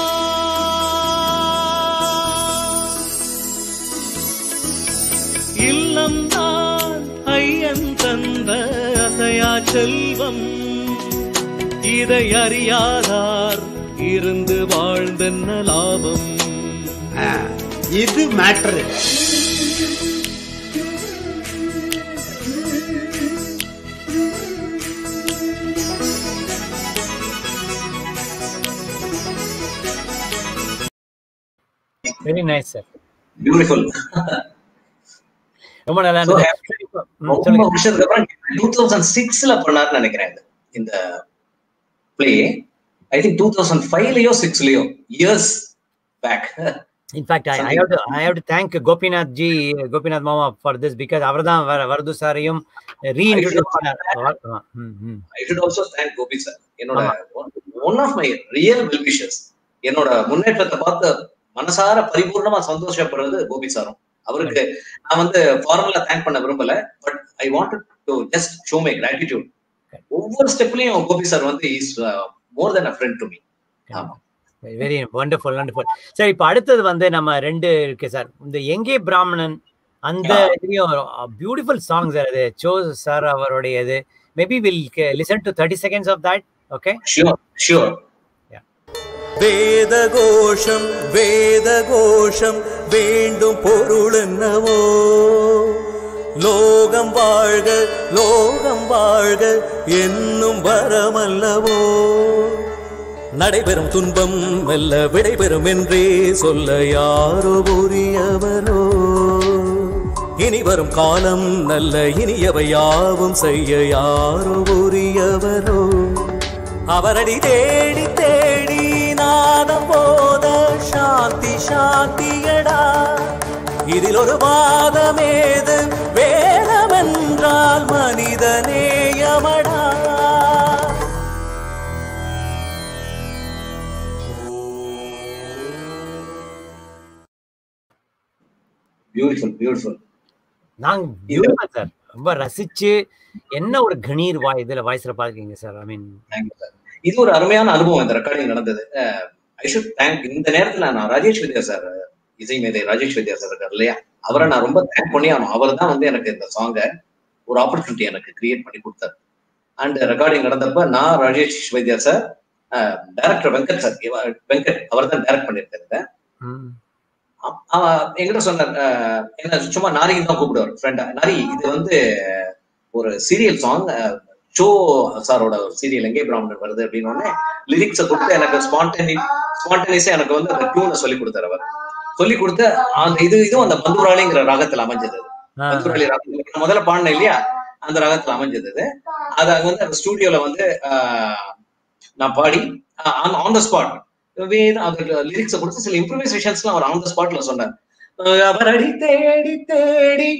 இல்லம்தான் ஐயன் தந்த அசையா செல்வம். இதை அறியாதார் இருந்து வாழ்ந்தென்ன லாபம். இது matter. Very nice sir. Beautiful. ரொம்ப நல்லா So, இருந்தது. ரொம்ப வருஷத்துக்கு அப்புறம் 2006ல பண்ணாருன்னு நினைக்கிறேன் இந்த பிளே. ஐ திங்க் 2005லயோ 6லயோ years back. In fact, I have to thank Gopinath ji, Gopinath Mama for this, because அவர்தான் வரது சாரையும் reintroduce பண்ணார். I should also thank Gopi sir. என்னோட one of my real well wishers. என்னோட முன்னேற்றத்தை பார்த்து மனசார பரிபூர்ணமா சந்தோஷப்படுறது கோபி சாரும். அவருக்கு நான் வந்து ஃபார்மலா தேங்க் பண்ண விரும்பல, but I wanted to just show my gratitude. ஒவ்வொரு ஸ்டெப்லயும் கோபி சார் வந்து is more then a friend to me. ஆமா, வெரி வண்டர்ஃபுல் வண்டர்ஃபுல். சார் இப்போ அடுத்தது வந்து நம்ம 2 இருக்கு சார். இந்த எங்கே பிராமணன் அந்த இதுலயும் பியூட்டிஃபுல் சாங் சார். அது சோ சார் அவருடையது. Maybe will listen to 30 seconds of that. Okay, sure. வேதகோஷம் வேதகோஷம் வேண்டும் பொருள் என்னவோ, லோகம் வாழ்க லோகம் வாழ்க என்னும் வரமல்லவோ, நடைபெறும் துன்பம் மெல்ல விடைபெறும் என்றே சொல்ல யாரோ உரியவரோ, இனி வரும் காலம் நல்ல இனியவை யாவும் செய்ய யாரோ உரியவரோ, அவரடி தேடி தேடி நாதம் போத சாந்தி சாந்தியடா, இதில் ஒரு வாதமேது வேதமென்றால் மனிதநேயமடா. பியூட்டிஃபுல். நாங்க பியூட்டிஃபுல் சார். ரொம்ப ரசிச்சு என்ன ஒரு கணீர் இதுல வாய்ஸ்ல பாருக்கீங்க சார். ஐ மீன் இது ஒரு அருமையான அனுபவம் இந்த ரெக்கார்டிங் நடந்தது. ஐ ஷுட் தேங்க் இந்த நேரத்துல நான் ராஜேஷ் வித்யா சார், இசை மேதை ராஜேஷ் வித்யா சார் இருக்கார் இல்லையா, அவரை நான் ரொம்ப தேங்க் பண்ணி ஆகணும். அவர் தான் வந்து எனக்கு இந்த சாங்கை ஒரு ஆப்பர்ச்சுனிட்டி எனக்கு கிரியேட் பண்ணி கொடுத்தார். அண்ட் ரெக்கார்டிங் நடந்தப்ப நான் Rajesh Vidya sir, director Venkat sir, Venkat அவர் தான் டைரக்ட் பண்ணியிருக்காரு. என்கிட்ட சொன்னார், என்ன சும்மா நாரின்னு தான் கூப்பிடுவார் ஃப்ரெண்டா, நாரி இது வந்து ஒரு சீரியல் சாங், ஷோ சாரோட ஒரு சீரியல் எங்கே பிராமணன் வருது அப்படின்னு உடனே லிரிக்ஸை கொடுத்து எனக்கு ஸ்பான்டேனியஸா எனக்கு வந்து அந்த டியூனை சொல்லி கொடுத்தாரு. அவர் சொல்லி கொடுத்து அந்த இதுவும் அந்த பந்துராளிங்கிற ராகத்துல அமைஞ்சது. பந்துராளி ராகம் முதல்ல பாடினேன் இல்லையா, அந்த ராகத்துல அமைஞ்சது. அது அங்க வந்து அந்த ஸ்டூடியோல வந்து நான் பாடி ஆன் த ஸ்பாட் லிரிக்ஸை கொடுத்து சில இம்ப்ரூவைசேஷன்ஸ்லாம் அவர் ஆன் த ஸ்பாட்ல சொன்னார். அவரடி தேடி தேடி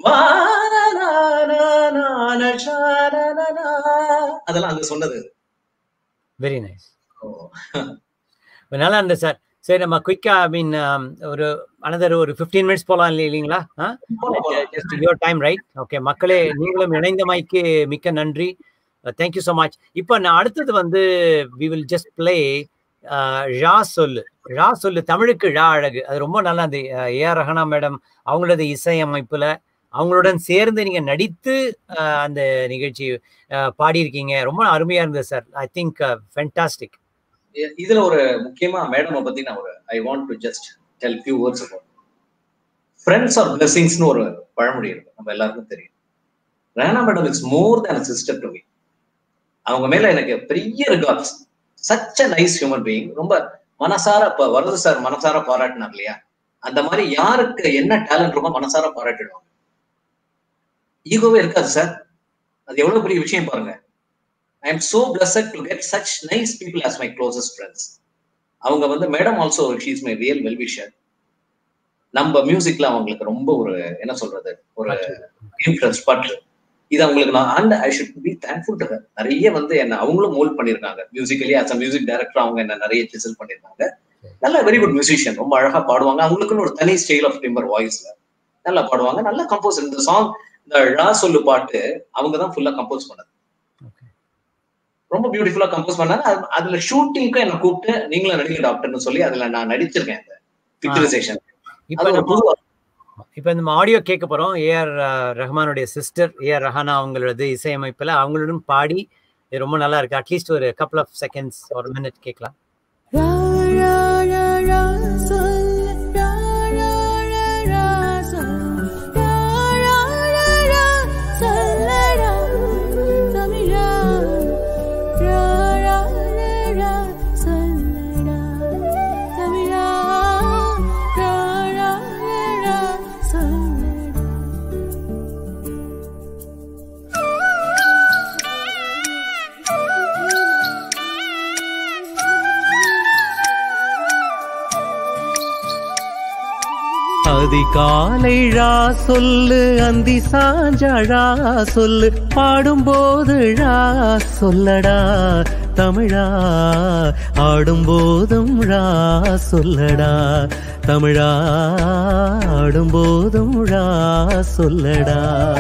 அதெல்லாம் அங்க சொன்னது. Very nice. நல்லா இருந்தது சார். சரி, நம்ம குயிக்கா ஐ மீன் ஒரு அனதர் ஒரு 15 minutes போலாம் இல்லைங்களா? Just your time, right? Okay மக்களே, நீங்களும் இணைந்தமைக்கு மிக்க நன்றி. Thank you so much. இப்போ நான் அடுத்தது வந்து வி வில் ஜஸ்ட் பிளே ழா சொல்லு. ழா சொல்லு தமிழுக்கு ழா அழகு. அது ரொம்ப நல்லா இருந்தது. ஏஆர் ரஹனா மேடம் அவங்களோட இசையமைப்புல அவங்களுடன் சேர்ந்து நீங்க நடித்து அந்த நிகழ்ச்சி பாடியிருக்கீங்க. ரொம்ப அருமையா இருந்தது சார். I think fantastic. இதுல ஒரு முக்கியமா மேடம் பத்தி நான் ஒரு I want to just tell few words about friends are பிளெஸிங்ஸ்னு ஒரு பழமொழி இருக்கு, நம்ம எல்லாருக்கும் தெரியும். Rahana madam it's more than a sister to me. அவங்க மேல எனக்கு பெரிய regards. Such a nice human being. ரொம்ப மனசார வரது சார் மனசார பாராட்டினார் இல்லையா, அந்த மாதிரி யாருக்கு என்ன டேலண்ட் ரொம்ப மனசார பாராட்டிடுவாங்க. ஈகோவே இருக்காது சார். அது எவ்வளவு பெரிய விஷயம் பாருங்க. I am so blessed to get such nice people as my closest friends. அவங்க வந்து madam also she is my real well wisher. நம்ம மியூசிக்ல அவங்களுக்கு ரொம்ப ஒரு என்ன சொல்றது ஒரு இன்ட்ரெஸ்ட் பட் இது அவங்களுக்கு நான் and I should be thankful to her. நிறைய வந்து என்ன அவங்களும் மோல்ட் பண்ணிருக்காங்க musically. As a music director அவங்க என்ன நிறைய சிசல் பண்ணிருக்காங்க. நல்ல வெரி குட் மியூசிஷியன், ரொம்ப அழகா பாடுவாங்க. அவங்களுக்குன்னு ஒரு தனி ஸ்டைல் ஆஃப் டிம்பர் வாய்ஸ்ல நல்லா பாடுவாங்க. நல்ல கம்போஸ். இந்த சாங் இந்த ழா சொல்லு பாட்டு அவங்க தான் ஃபுல்லா கம்போஸ் பண்ணது. ரொம்ப பியூட்டிஃபுல்லா கம்போஸ் பண்ணாங்க. அதுல ஷூட்டிங்க்கு என்ன கூப்பிட்டு நீங்களும் நடிகை டாக்டர்னு சொல்லி அதுல நான் நடிச்சிருக்கேன். அந்த பிக்சரைசேஷன் இப்ப நம்ம ஆடியோ கேட்க போறோம். ஏஆர் ரஹ்மானுடைய சிஸ்டர் ஏஆர் ரஹானா அவங்களோட இசையமைப்புல அவங்களுடன் பாடி ரொம்ப நல்லா இருக்கு. அட்லீஸ்ட் ஒரு couple of seconds ஒரு மினிட் கேட்கலாம். அதிகாலை ழா சொல்லு, அந்தி சாஞ்சழா சொல்லு, பாடும்போது ழா சொல்லடா தமிழா, ஆடும்போதும் ழா சொல்லடா தமிழா, ஆடும்போதும் ழா சொல்லடா.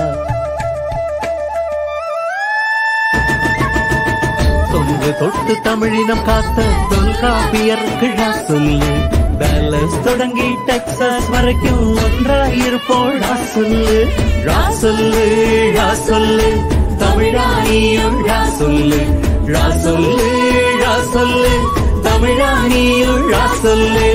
தொன்று தொட்டு தமிழினம் காத்த தொல்காப்பியருக்கு ழா சொல்லு, டல்லஸ் தொடங்கி டெக்சாஸ் வரைக்கும் ஒன்றாயிருப்போம் ழா சொல்லு, ழா சொல்லு ழா சொல்லு தமிழா நீயும் ழா சொல்லு, ழா சொல்லு ழா சொல்லு தமிழா நீயும் ழா சொல்லு.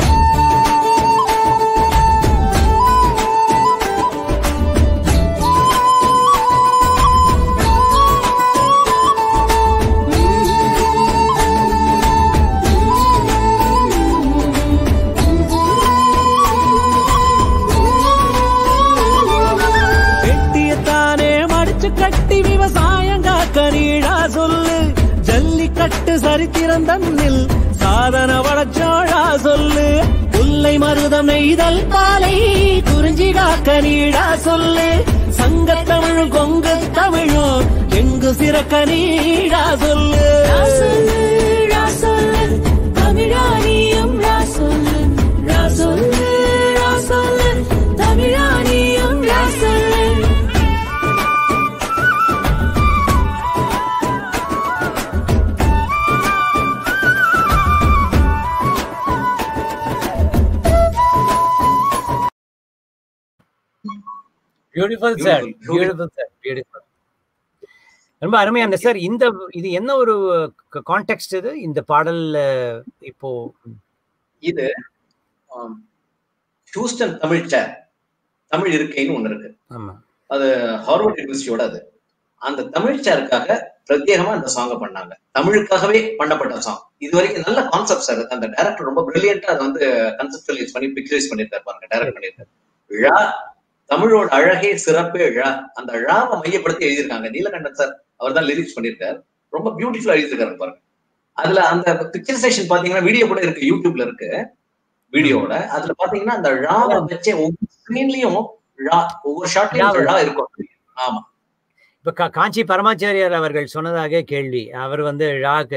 கட்டி விவசாயம் காக்க நீடா சொல்லு, ஜல்லிக்கட்டு சரித்திரம் தன்னில் சாதன வளச்சோழா சொல்லு, புல்லை மருதம் நெய்தல் பாலை குறிஞ்சி காக்க நீடா சொல்லு, சங்கத்தமிழும் கொங்கு தமிழும் எங்கு சிறக்க நீடா சொல்லு, தமிழா நீயும் ழா சொல்லு, ழா சொல்லு ழா சொல்லு தமிழா நீயும் ழா சொல்லு. Beautiful sir, beautiful sir, beautiful. ரொம்ப அருமையான சார். இந்த இது என்ன ஒரு கான்டெக்ஸ்ட் இது இந்த பாடல்? இப்போ இது ஹியூஸ்டன் தமிழ் சேர், தமிழ் இருக்கைன்னு ஒண்ணு இருக்கு. ஆமா, அது ஹார்வர்ட் யூனிவர்சிட்டியோட. அது அந்த தமிழ் சேருக்காக பிரத்யேகமா அந்த சாங்க பண்ணாங்க, தமிழுக்காகவே பண்ணப்பட்ட சாங். இது வரைக்கும் நல்ல கான்செப்ட் சார். அந்த டைரக்டர் ரொம்ப பிரில்லியன்ட்டா அதை வந்து கன்செப்டுவலைஸ் பண்ணி பிக்சரைஸ் பண்ணிருக்காரு பாருங்க, டைரக்ட் பண்ணிருக்காரு. ழா தமிழோட அழகே சிறப்பே ழா, அந்த ழாவை மையப்படுத்தி எழுதியிருக்காங்க. நீலகண்டன் சார் அவர் தான் லிரிக்ஸ் பண்ணியிருக்காரு, ரொம்ப பியூட்டிஃபுல்லா எழுதியிருக்காரு பாருங்க. அதுல அந்த பிக்சரைசேஷன் பாத்தீங்கன்னா வீடியோ கூட இருக்கு, யூடியூப்ல இருக்கு வீடியோட. அதுல பாத்தீங்கன்னா அந்த ழாவை வச்சே ஒவ்வொரு ஸ்கிரீன்லயும் ழா, ஒவ்வொரு ஷாட்லயும் ழா இருக்கும். ஆமா, இப்ப காஞ்சி பரமாச்சாரியார் அவர்கள் சொன்னதாக கேள்வி. அவர் வந்து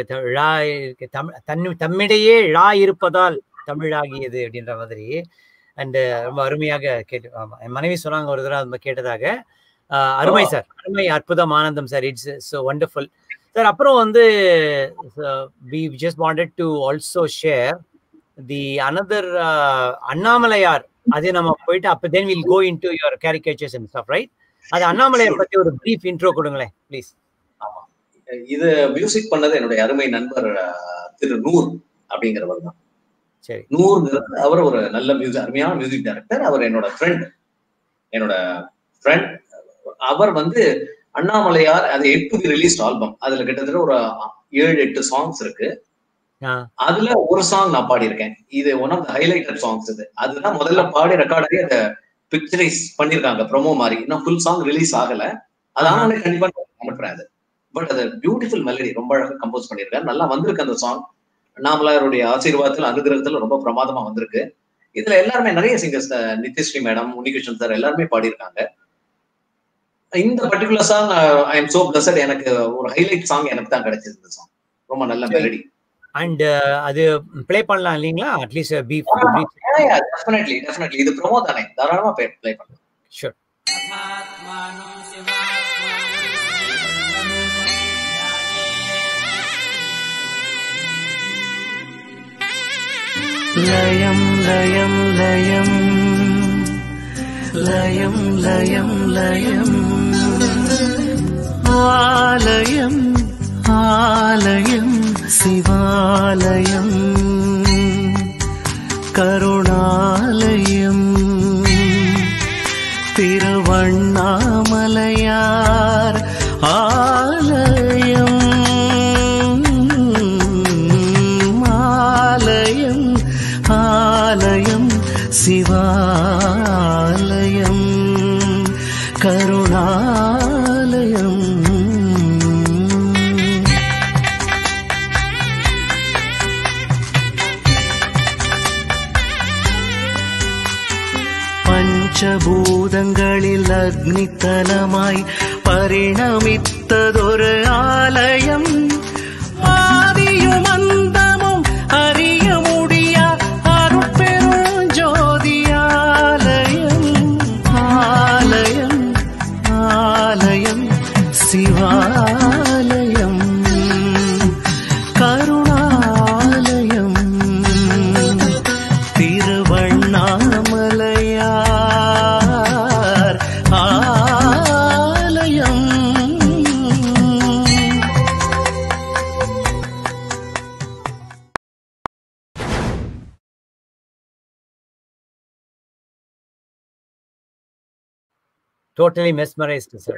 தம்மிடையே ழா இருப்பதால் தமிழாகியது அப்படின்ற மாதிரி. அண்ட் ரொம்ப அருமையாக கேட்டு, என் மனைவி சொன்னாங்க ஒரு தடவை நம்ம கேட்டதாக. அருமை சார், அருமை, அற்புதம், ஆனந்தம் sir. It's so wonderful sir. அப்புறம் வந்து we just wanted to also share the another Annamalaiyar. அது நம்ம போயிட்டு அப்ப then we'll go into your caricatures and stuff, right? அது அண்ணாமலையார் பத்தி ஒரு brief intro கொடுங்களேன் ப்ளீஸ். ஆமா, இது மியூசிக் பண்ணது என்னுடைய அருமை நண்பர் திரு நூர் அப்படிங்கிறவர் தான். சரி, நூறுங்கிறது அவர் ஒரு நல்ல அருமையான மியூசிக் டைரக்டர். அவர் என்னோட ஃப்ரெண்ட். அவர் வந்து அண்ணாமலையார், அது 8 ரிலீஸ் ஆல்பம். அதுல கிட்டத்தட்ட ஒரு 7-8 சாங்ஸ் இருக்கு. அதுல ஒரு சாங் நான் பாடியிருக்கேன். இது one of the highlighted songs. இது அதுதான் முதல்ல பாடி ரெக்கார்ட் ஆகி அதை பிக்சரைஸ் பண்ணிருக்காங்க ப்ரோமோ மாதிரி. இன்னும் ஃபுல் சாங் ரிலீஸ் ஆகல. அதனால கண்டிப்பா அனுப்புறேன் அது. பட் அது பியூட்டிஃபுல் மெலடி, ரொம்ப அழகா கம்போஸ் பண்ணிருக்காரு. நல்லா வந்திருக்கு அந்த சாங். அண்ணாமலையாருடைய ஆசீர்வாதத்துல அனுகிரகத்துல ரொம்ப பிரமாதமா வந்திருக்கு. இதுல எல்லாருமே நிறைய singers, Nithyasree madam, Unnikrishnan sir எல்லாருமே பாடியிருக்காங்க. இந்த particular song I am so blessed. எனக்கு ஒரு ஹைலைட் சாங் எனக்கு தான் கிடைச்சது இந்த சாங். ரொம்ப நல்ல மெலடி. அண்ட் அது ப்ளே பண்ணலாம் இல்லீங்களா? அட்லீஸ்ட் டெஃபினெட்லி இது ப்ரோமோ தானே, தாராளமா ப்ளே பண்ணலாம். ஷூர். லயம் லயம் லயம் லயம் லயம் லயம் ஆலயம் ஆலயம் சிவாலயம் கருணாலயம் திருவண்ணாமலையார் ஆலயம் ஆலயம் ஆலயம் சிவாலயம் கருணாலயம் பஞ்சபூதங்களில் அக்னித்தலமாய் பரிணமித்ததொரு ஆலயம் ஆதியும் அந்தமும் அறிய முடியா அருட்பெரும் ஜோதியாலயம் ஆலயம் ஆலயம் சிவாலயம் கருணாலயம் திருவண்ணாமலையார் ஆலயம். Totally mesmerized, sir.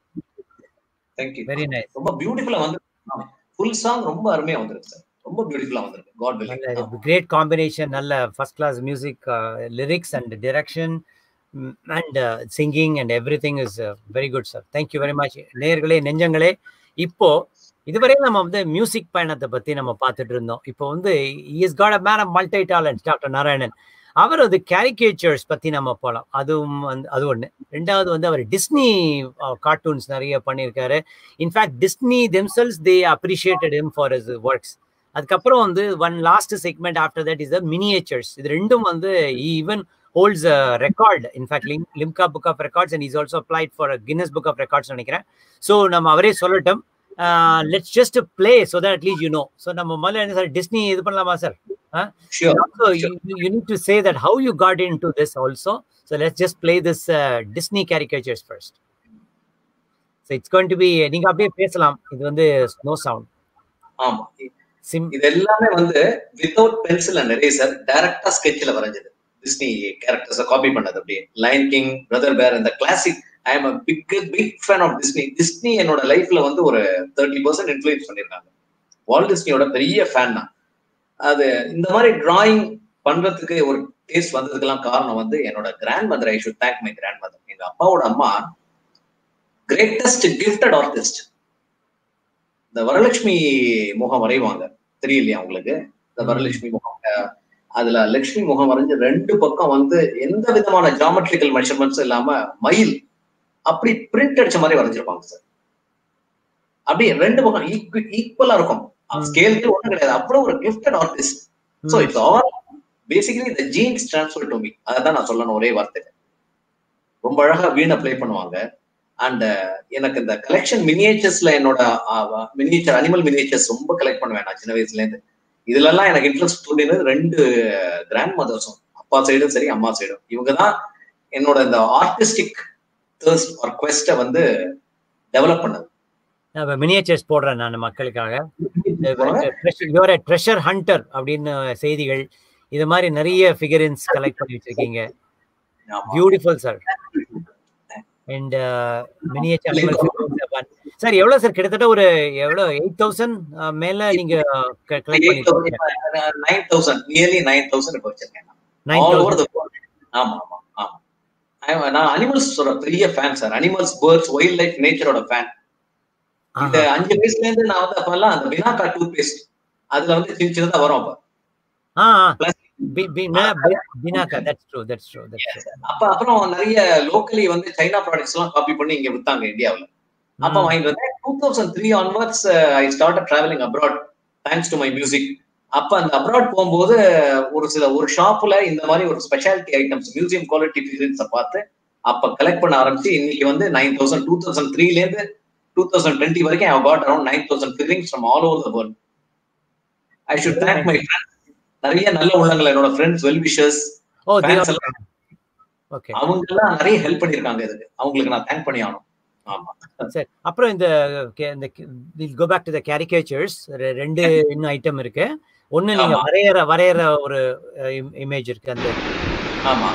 Thank you. Very nice. ரொம்ப பியூட்டிஃபுல்லா வந்து ஃபுல் சாங் ரொம்ப அருமையா வந்திருக்கு சார். ரொம்ப பியூட்டிஃபுல்லா வந்திருக்கு. God willing. Great combination, நல்ல first class music, lyrics and direction and singing and everything is very good, sir. Thank you very much. நேயர்களே, நெஞ்சங்களே, இப்போ இதுவரை நம்ம வந்து மியூசிக் பயணத்தை பத்தி நம்ம பார்த்துட்டு இருந்தோம். இப்போ வந்து he is got a man of multi talents, doctor Narayanan. அவர் வந்து கேரிகேச்சர்ஸ் பத்தி நம்ம போகலாம். அதுவும் வந்து அது ஒண்ணு. ரெண்டாவது வந்து அவர் டிஸ்னி கார்ட்டூன்ஸ் நிறைய பண்ணியிருக்காரு. In fact Disney themselves they appreciated him for his works. அதுக்கப்புறம் வந்து one last segment after that is the miniatures. இது ரெண்டும் வந்து even holds a record, in fact Limca Book of Records, and he's also applied for a Guinness Book of Records நினைக்கிறேன். So நம்ம அவரே சொல்லட்டும். Let's just play so that at least you know. So நம்ம முதல்ல என்ன sir Disney இது பண்ணலாமா sir? Sure. So you need to say that how you got into this also. So let's just play this Disney caricatures first. So it's going to be நீங்க அப்படியே பேசலாம். இது வந்து no sound. ஆமா. இது எல்லாமே வந்து வித்தவுட் பென்சில் அண்ட் எரேசர் டைரக்டா ஸ்கெட்ச்ல வரைஞ்சது. டிஸ்னி கேரக்டர்ஸை காப்பி பண்ணது அப்படியே. லயன் கிங், பிரதர் பேர், இந்த classic. I am a big fan of Disney. Disney என்னோட லைஃப்ல வந்து ஒரு 30% இன்ஃப்ளூயன்ஸ் பண்ணிருக்காங்க. வால்ட் டிஸ்னியோட பெரிய ஃபேன் தான். அது இந்த மாதிரி டிராயிங் பண்றதுக்கு ஒரு டேஸ்ட் வந்ததுக்கெல்லாம் காரணம் வந்து என்னோட grandmother. I should thank my grandmother. எங்க அப்பாவோட அம்மா கிரேட்டஸ்ட் கிஃப்டட் ஆர்டிஸ்ட். இந்த வரலட்சுமி முகம் வரைவாங்க, தெரியலையா உங்களுக்கு? இந்த வரலட்சுமி முகம், அதுல லட்சுமி முகம் வரைஞ்சு ரெண்டு பக்கம் வந்து எந்த விதமான ஜியாமெட்ரிக்கல் மெஷர்மெண்ட்ஸும் இல்லாம மயில் அப்படி பிரிண்ட் அடிச்ச மாதிரி வரைஞ்சிருப்பாங்க சார். அப்படி ரெண்டு பக்கம் ஈக்குவலா இருக்கும். ஸ்கேலுக்கு ஒண்ணும் கிடையாது. அவ்வளவு ஒரு gifted artist. So it's all basically the genes transfer to me. அதான் நான் சொல்லணும் ஒரே வார்த்தையில. ரொம்ப அழகா வீணை பிளே பண்ணுவாங்க. அண்ட் எனக்கு இந்த கலெக்ஷன் மினியேச்சர்ஸ்ல என்னோட மினியேச்சர் அனிமல் மினியேச்சர்ஸ் ரொம்ப கலெக்ட் பண்ணுவேன் நான் சின்ன வயசுல இருந்து. இதுல எல்லாம் எனக்கு இன்ட்ரெஸ்ட் தூண்டினது ரெண்டு கிராண்ட் மதர்ஸும், அப்பா சைடும் சரி அம்மா சைடும். இவங்கதான் என்னோட இந்த ஆர்டிஸ்டிக் தர்ஸ்ட் ஆர் குவெஸ்ட வந்து டெவலப் பண்ணது. மினியேச்சர்ஸ் போடுறேன் நான் மக்களுக்காக. ட்ரெஷர் ஹண்டர் அப்படின்னு செய்திகள், இது மாதிரி நிறைய ஃபிகரின்ஸ் கலெக்ட் பண்ணி வச்சிருக்கீங்க. Beautiful sir. And miniature sir எவ்வளவு சார்? கிட்டத்தட்ட ஒரு எவ்வளவு 8,000 மேல நீங்க கலெக்ட் பண்ணிருக்கீங்க? 9,000 நியர்லி 9,000 இப்ப வச்சிருக்கேன். ஆமா ஆமா ஆமா. நான் அனிமல்ஸ் பெரிய fan sir. Animals, birds, wild life, நேச்சரோட ஃபேன். இந்த 5 வயசுல இருந்து நான் வந்து அப்பெல்லாம் அந்த பினாக்கா டூத் பேஸ்ட் அதுல வந்து சின்ன சின்னதா வரும். அப்ப அப்புறம் நிறைய லோக்கலி வந்து சைனா ப்ராடக்ட்ஸ் எல்லாம் காப்பி பண்ணி இங்க வித்தாங்க இந்தியாவில். அப்ப வாங்கிட்டு வந்தேன். 2003 onwards I started travelling abroad thanks to my music. அப்ப அந்த அப்ராட் போகும்போது ஒரு ஷாப்ல இந்த மாதிரி ஒரு ஸ்பெஷாலிட்டி ஐட்டம்ஸ், மியூசியம் குவாலிட்டி ஃபிகரின்ஸை பார்த்து அப்ப கலெக்ட் பண்ண ஆரம்பிச்சு இன்னைக்கு வந்து 9,000 2003ல இருந்து 2020 வரைக்கும் I got around 9,000 figurines from all over the world. I should thank my friends. நிறைய நல்ல உள்ளங்கள், என்னோட ஃப்ரெண்ட்ஸ், வெல் விஷர்ஸ், அவங்க எல்லாம் நிறைய ஹெல்ப் பண்ணிருக்காங்க. இதுக்கு அவங்களுக்கு நான் தேங்க் பண்ணி ஆகணும். ஆமா. சரி. அப்புறம் இந்த go back to the caricatures. ரெண்டு இன்னும் ஐட்டம் இருக்கு. ஒன்னு நீங்க ஆமா. வரையற ஒரு இமேஜ் இருக்கு. அந்த ஆமா.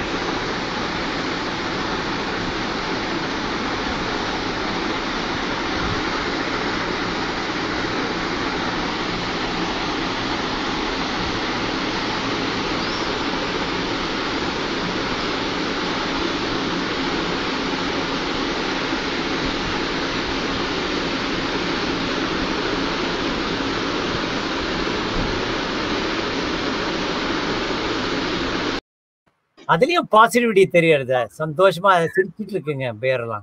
அதுலயும் பாசிட்டிவிட்டி தெரியறது. சந்தோஷமா சிரிச்சிட்டு இருக்குங்க. பேரெல்லாம்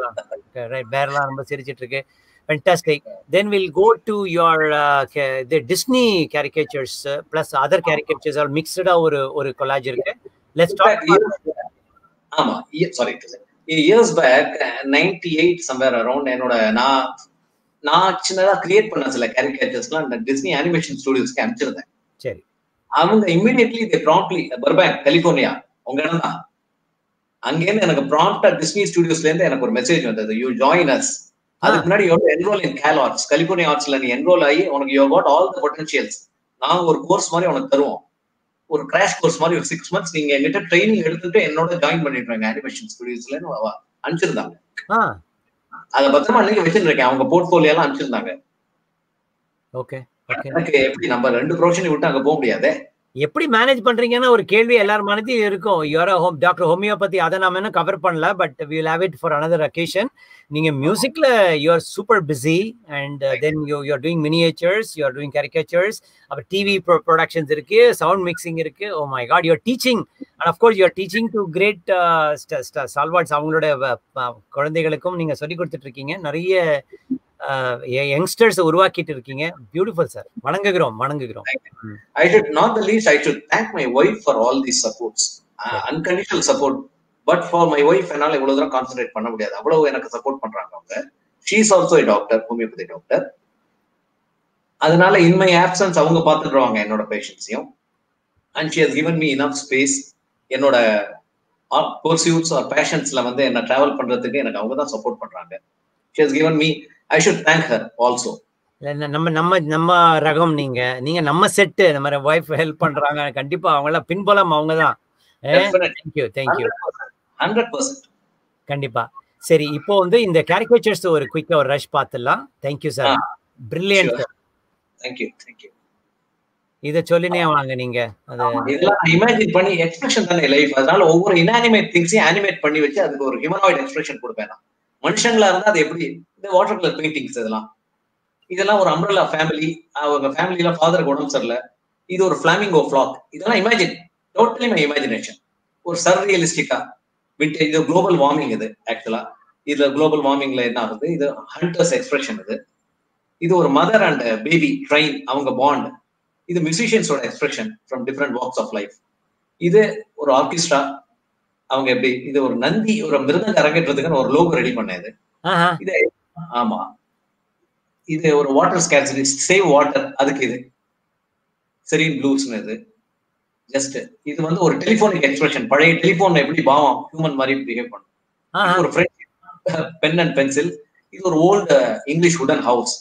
ரொம்ப சிரிச்சிட்டு இருக்கு. Fantastic. Then we'll go to your the Disney caricatures plus other caricatures are mixed ஒரு collage இருக்கு. Let's talk about ஆமா. Sorry. Years back 98 somewhere around என்னோட நான் சின்னதா கிரியேட் பண்ண சில கேரிகேச்சர்ஸ்லாம் இந்த டிஸ்னி அனிமேஷன் ஸ்டுடியோஸ்க்கு அனுப்பிச்சிருந்தேன். சரி. அவங்க immediately they promptly Burbank California உங்க இடம் தான். அங்கேருந்து எனக்கு ப்ராம்ப்டா டிஸ்னி ஸ்டுடியோஸ்ல இருந்து எனக்கு ஒரு மெசேஜ் வந்தது, யூ ஜாயின் அஸ். அதுக்கு முன்னாடி you enrol in Cal arts, California ஆர்ட்ஸ்ல நீ என்ரோல் ஆகி உனக்கு you got all the potentials. நாங்க ஒரு கோர்ஸ் மாதிரி உனக்கு தருவோம், ஒரு கிராஷ் கோர்ஸ் மாதிரி ஒரு 6 months நீங்க எங்கிட்ட ட்ரைனிங் எடுத்துட்டு என்னோட ஜாயின் பண்ணிடுறாங்க அனிமேஷன் ஸ்டுடியோஸ்ல அனுப்பிச்சிருந்தாங்க. அதை பத்திரமா அன்னைக்கு வச்சிருக்கேன். அவங்க போர்ட்போலியோ எல்லாம் அனுப்பிச்சிருந்தாங்க. ஓகே. எனக்கு எப்படி நம்ம 2 ப்ரொஃபஷனை விட்டு அங்க போக முடியாதே. எப்படி மேனேஜ் பண்றீங்கன்னு ஒரு கேள்வி எல்லார் மனதிலும் இருக்கும். யூஆர் டாக்டர் ஹோமியோபதி, அதை நாம இன்னும் கவர் பண்ணல, but we will have it for another occasion. நீங்க மியூசிக்ல you are super busy and then you are doing miniatures, you are doing caricatures, அப்புறம் டிவி ப்ரொடக்ஷன்ஸ் இருக்கு, சவுண்ட் மிக்சிங் இருக்கு. Oh my god, you are teaching and of course you are teaching to great stalwarts. அவங்களோட குழந்தைகளுக்கும் நீங்க சொல்லி கொடுத்துட்டு இருக்கீங்க. நிறைய யங்ஸ்டர்ஸ் உருவாக்கிட்டு இருக்கீங்க. Beautiful sir. வணங்குகிறோம். I should not the least I should thank my wife for all these supports, unconditional support. But for my wife என்னால இவ்வளவு தூரம் கான்சென்ட்ரேட் பண்ண முடியாது. அவ்வளவு எனக்கு சப்போர்ட் பண்றாங்க அவங்க. She is also a doctor, homeopathy doctor. அதனால in my absence அவங்க பார்த்துடுவாங்க என்னோட பேஷண்ட்ஸையும். And she has given me enough space. என்னோட pursuits or passions-ல வந்து என்ன டிராவல் பண்றதுக்கு எனக்கு அவங்க தான் சப்போர்ட் பண்றாங்க. She has given me, I should thank her also. நம்ம ரகம் நீங்க நம்ம செட்டு, நம்ம வைஃப் ஹெல்ப் பண்றாங்க. கண்டிப்பா அவங்கள பின்புலம் அவங்க தான். தேங்க்யூ 100%. கண்டிப்பா. சரி, இப்போ வந்து இந்த கேரிகேச்சர்ஸ் ஒரு குயிக்கா ஒரு ரஷ் பார்த்துடலாம். Thank you sir. Brilliant sir. Thank you. இத சொல்லினே வாங்க நீங்க. இதெல்லாம் இமேஜின் பண்ணி எக்ஸ்பிரஷன் தானே லைஃப். அதனால ஒவ்வொரு இன்அனிமேட் திங்ஸையும் அனிமேட் பண்ணி வச்சு அதுக்கு ஒரு ஹியூமனாய்ட் எக்ஸ்பிரஷன் கொடுப்பேன். மனுஷங்களா இருந்தா அது எப்படி, இந்த வாட்டர் கலர் பெயிண்டிங்ஸ் இதெல்லாம் ஒரு அம்ப்ரெல்லா ஃபேமிலி, அவங்க ஃபேமிலியில ஃபாதருக்கு உடம்பு சரியில்லை, இது ஒரு ஃபிளாமிங்கோ ஃபிளாக், இதெல்லாம் இமேஜின், டோட்டலி மை இமேஜினேஷன். ஒரு சர்ரியலிஸ்டிக்கா இது குளோபல் வார்மிங். இது ஆக்சுவலா இதுல குளோபல் வார்மிங்ல என்ன ஆகுது, இது ஹண்டர்ஸ் எக்ஸ்பிரஷன். இது ஒரு மதர் அண்ட் பேபி ட்ரெயின், அவங்க பாண்ட். இது மியூசிஷியன்ஸோட expression from different walks of life. இது ஒரு ஆர்கெஸ்ட்ரா, அவங்க எப்படி, இது ஒரு நந்தி ஒரு மிருதங்க அரங்கேற்றதுக்குன்னு ஒரு லோகோ ரெடி பண்ணது இது. ஆமா, இது ஒரு வாட்டர் ஸ்கேர்சிட்டி, சேவ் வாட்டர், அதுக்கு இது செரீன் ப்ளூஸ்னு. இது ஜஸ்ட் இது வந்து ஒரு டெலிபோனிக் எக்ஸ்பிரஷன். பழைய டெலிபோன் எப்படி பாவம் ஹியூமன் மாதிரி பிஹேவ் பண்ணும். ஒரு ஃப்ரெண்ட் பென் அண்ட் பென்சில். இது ஒரு old English wooden house.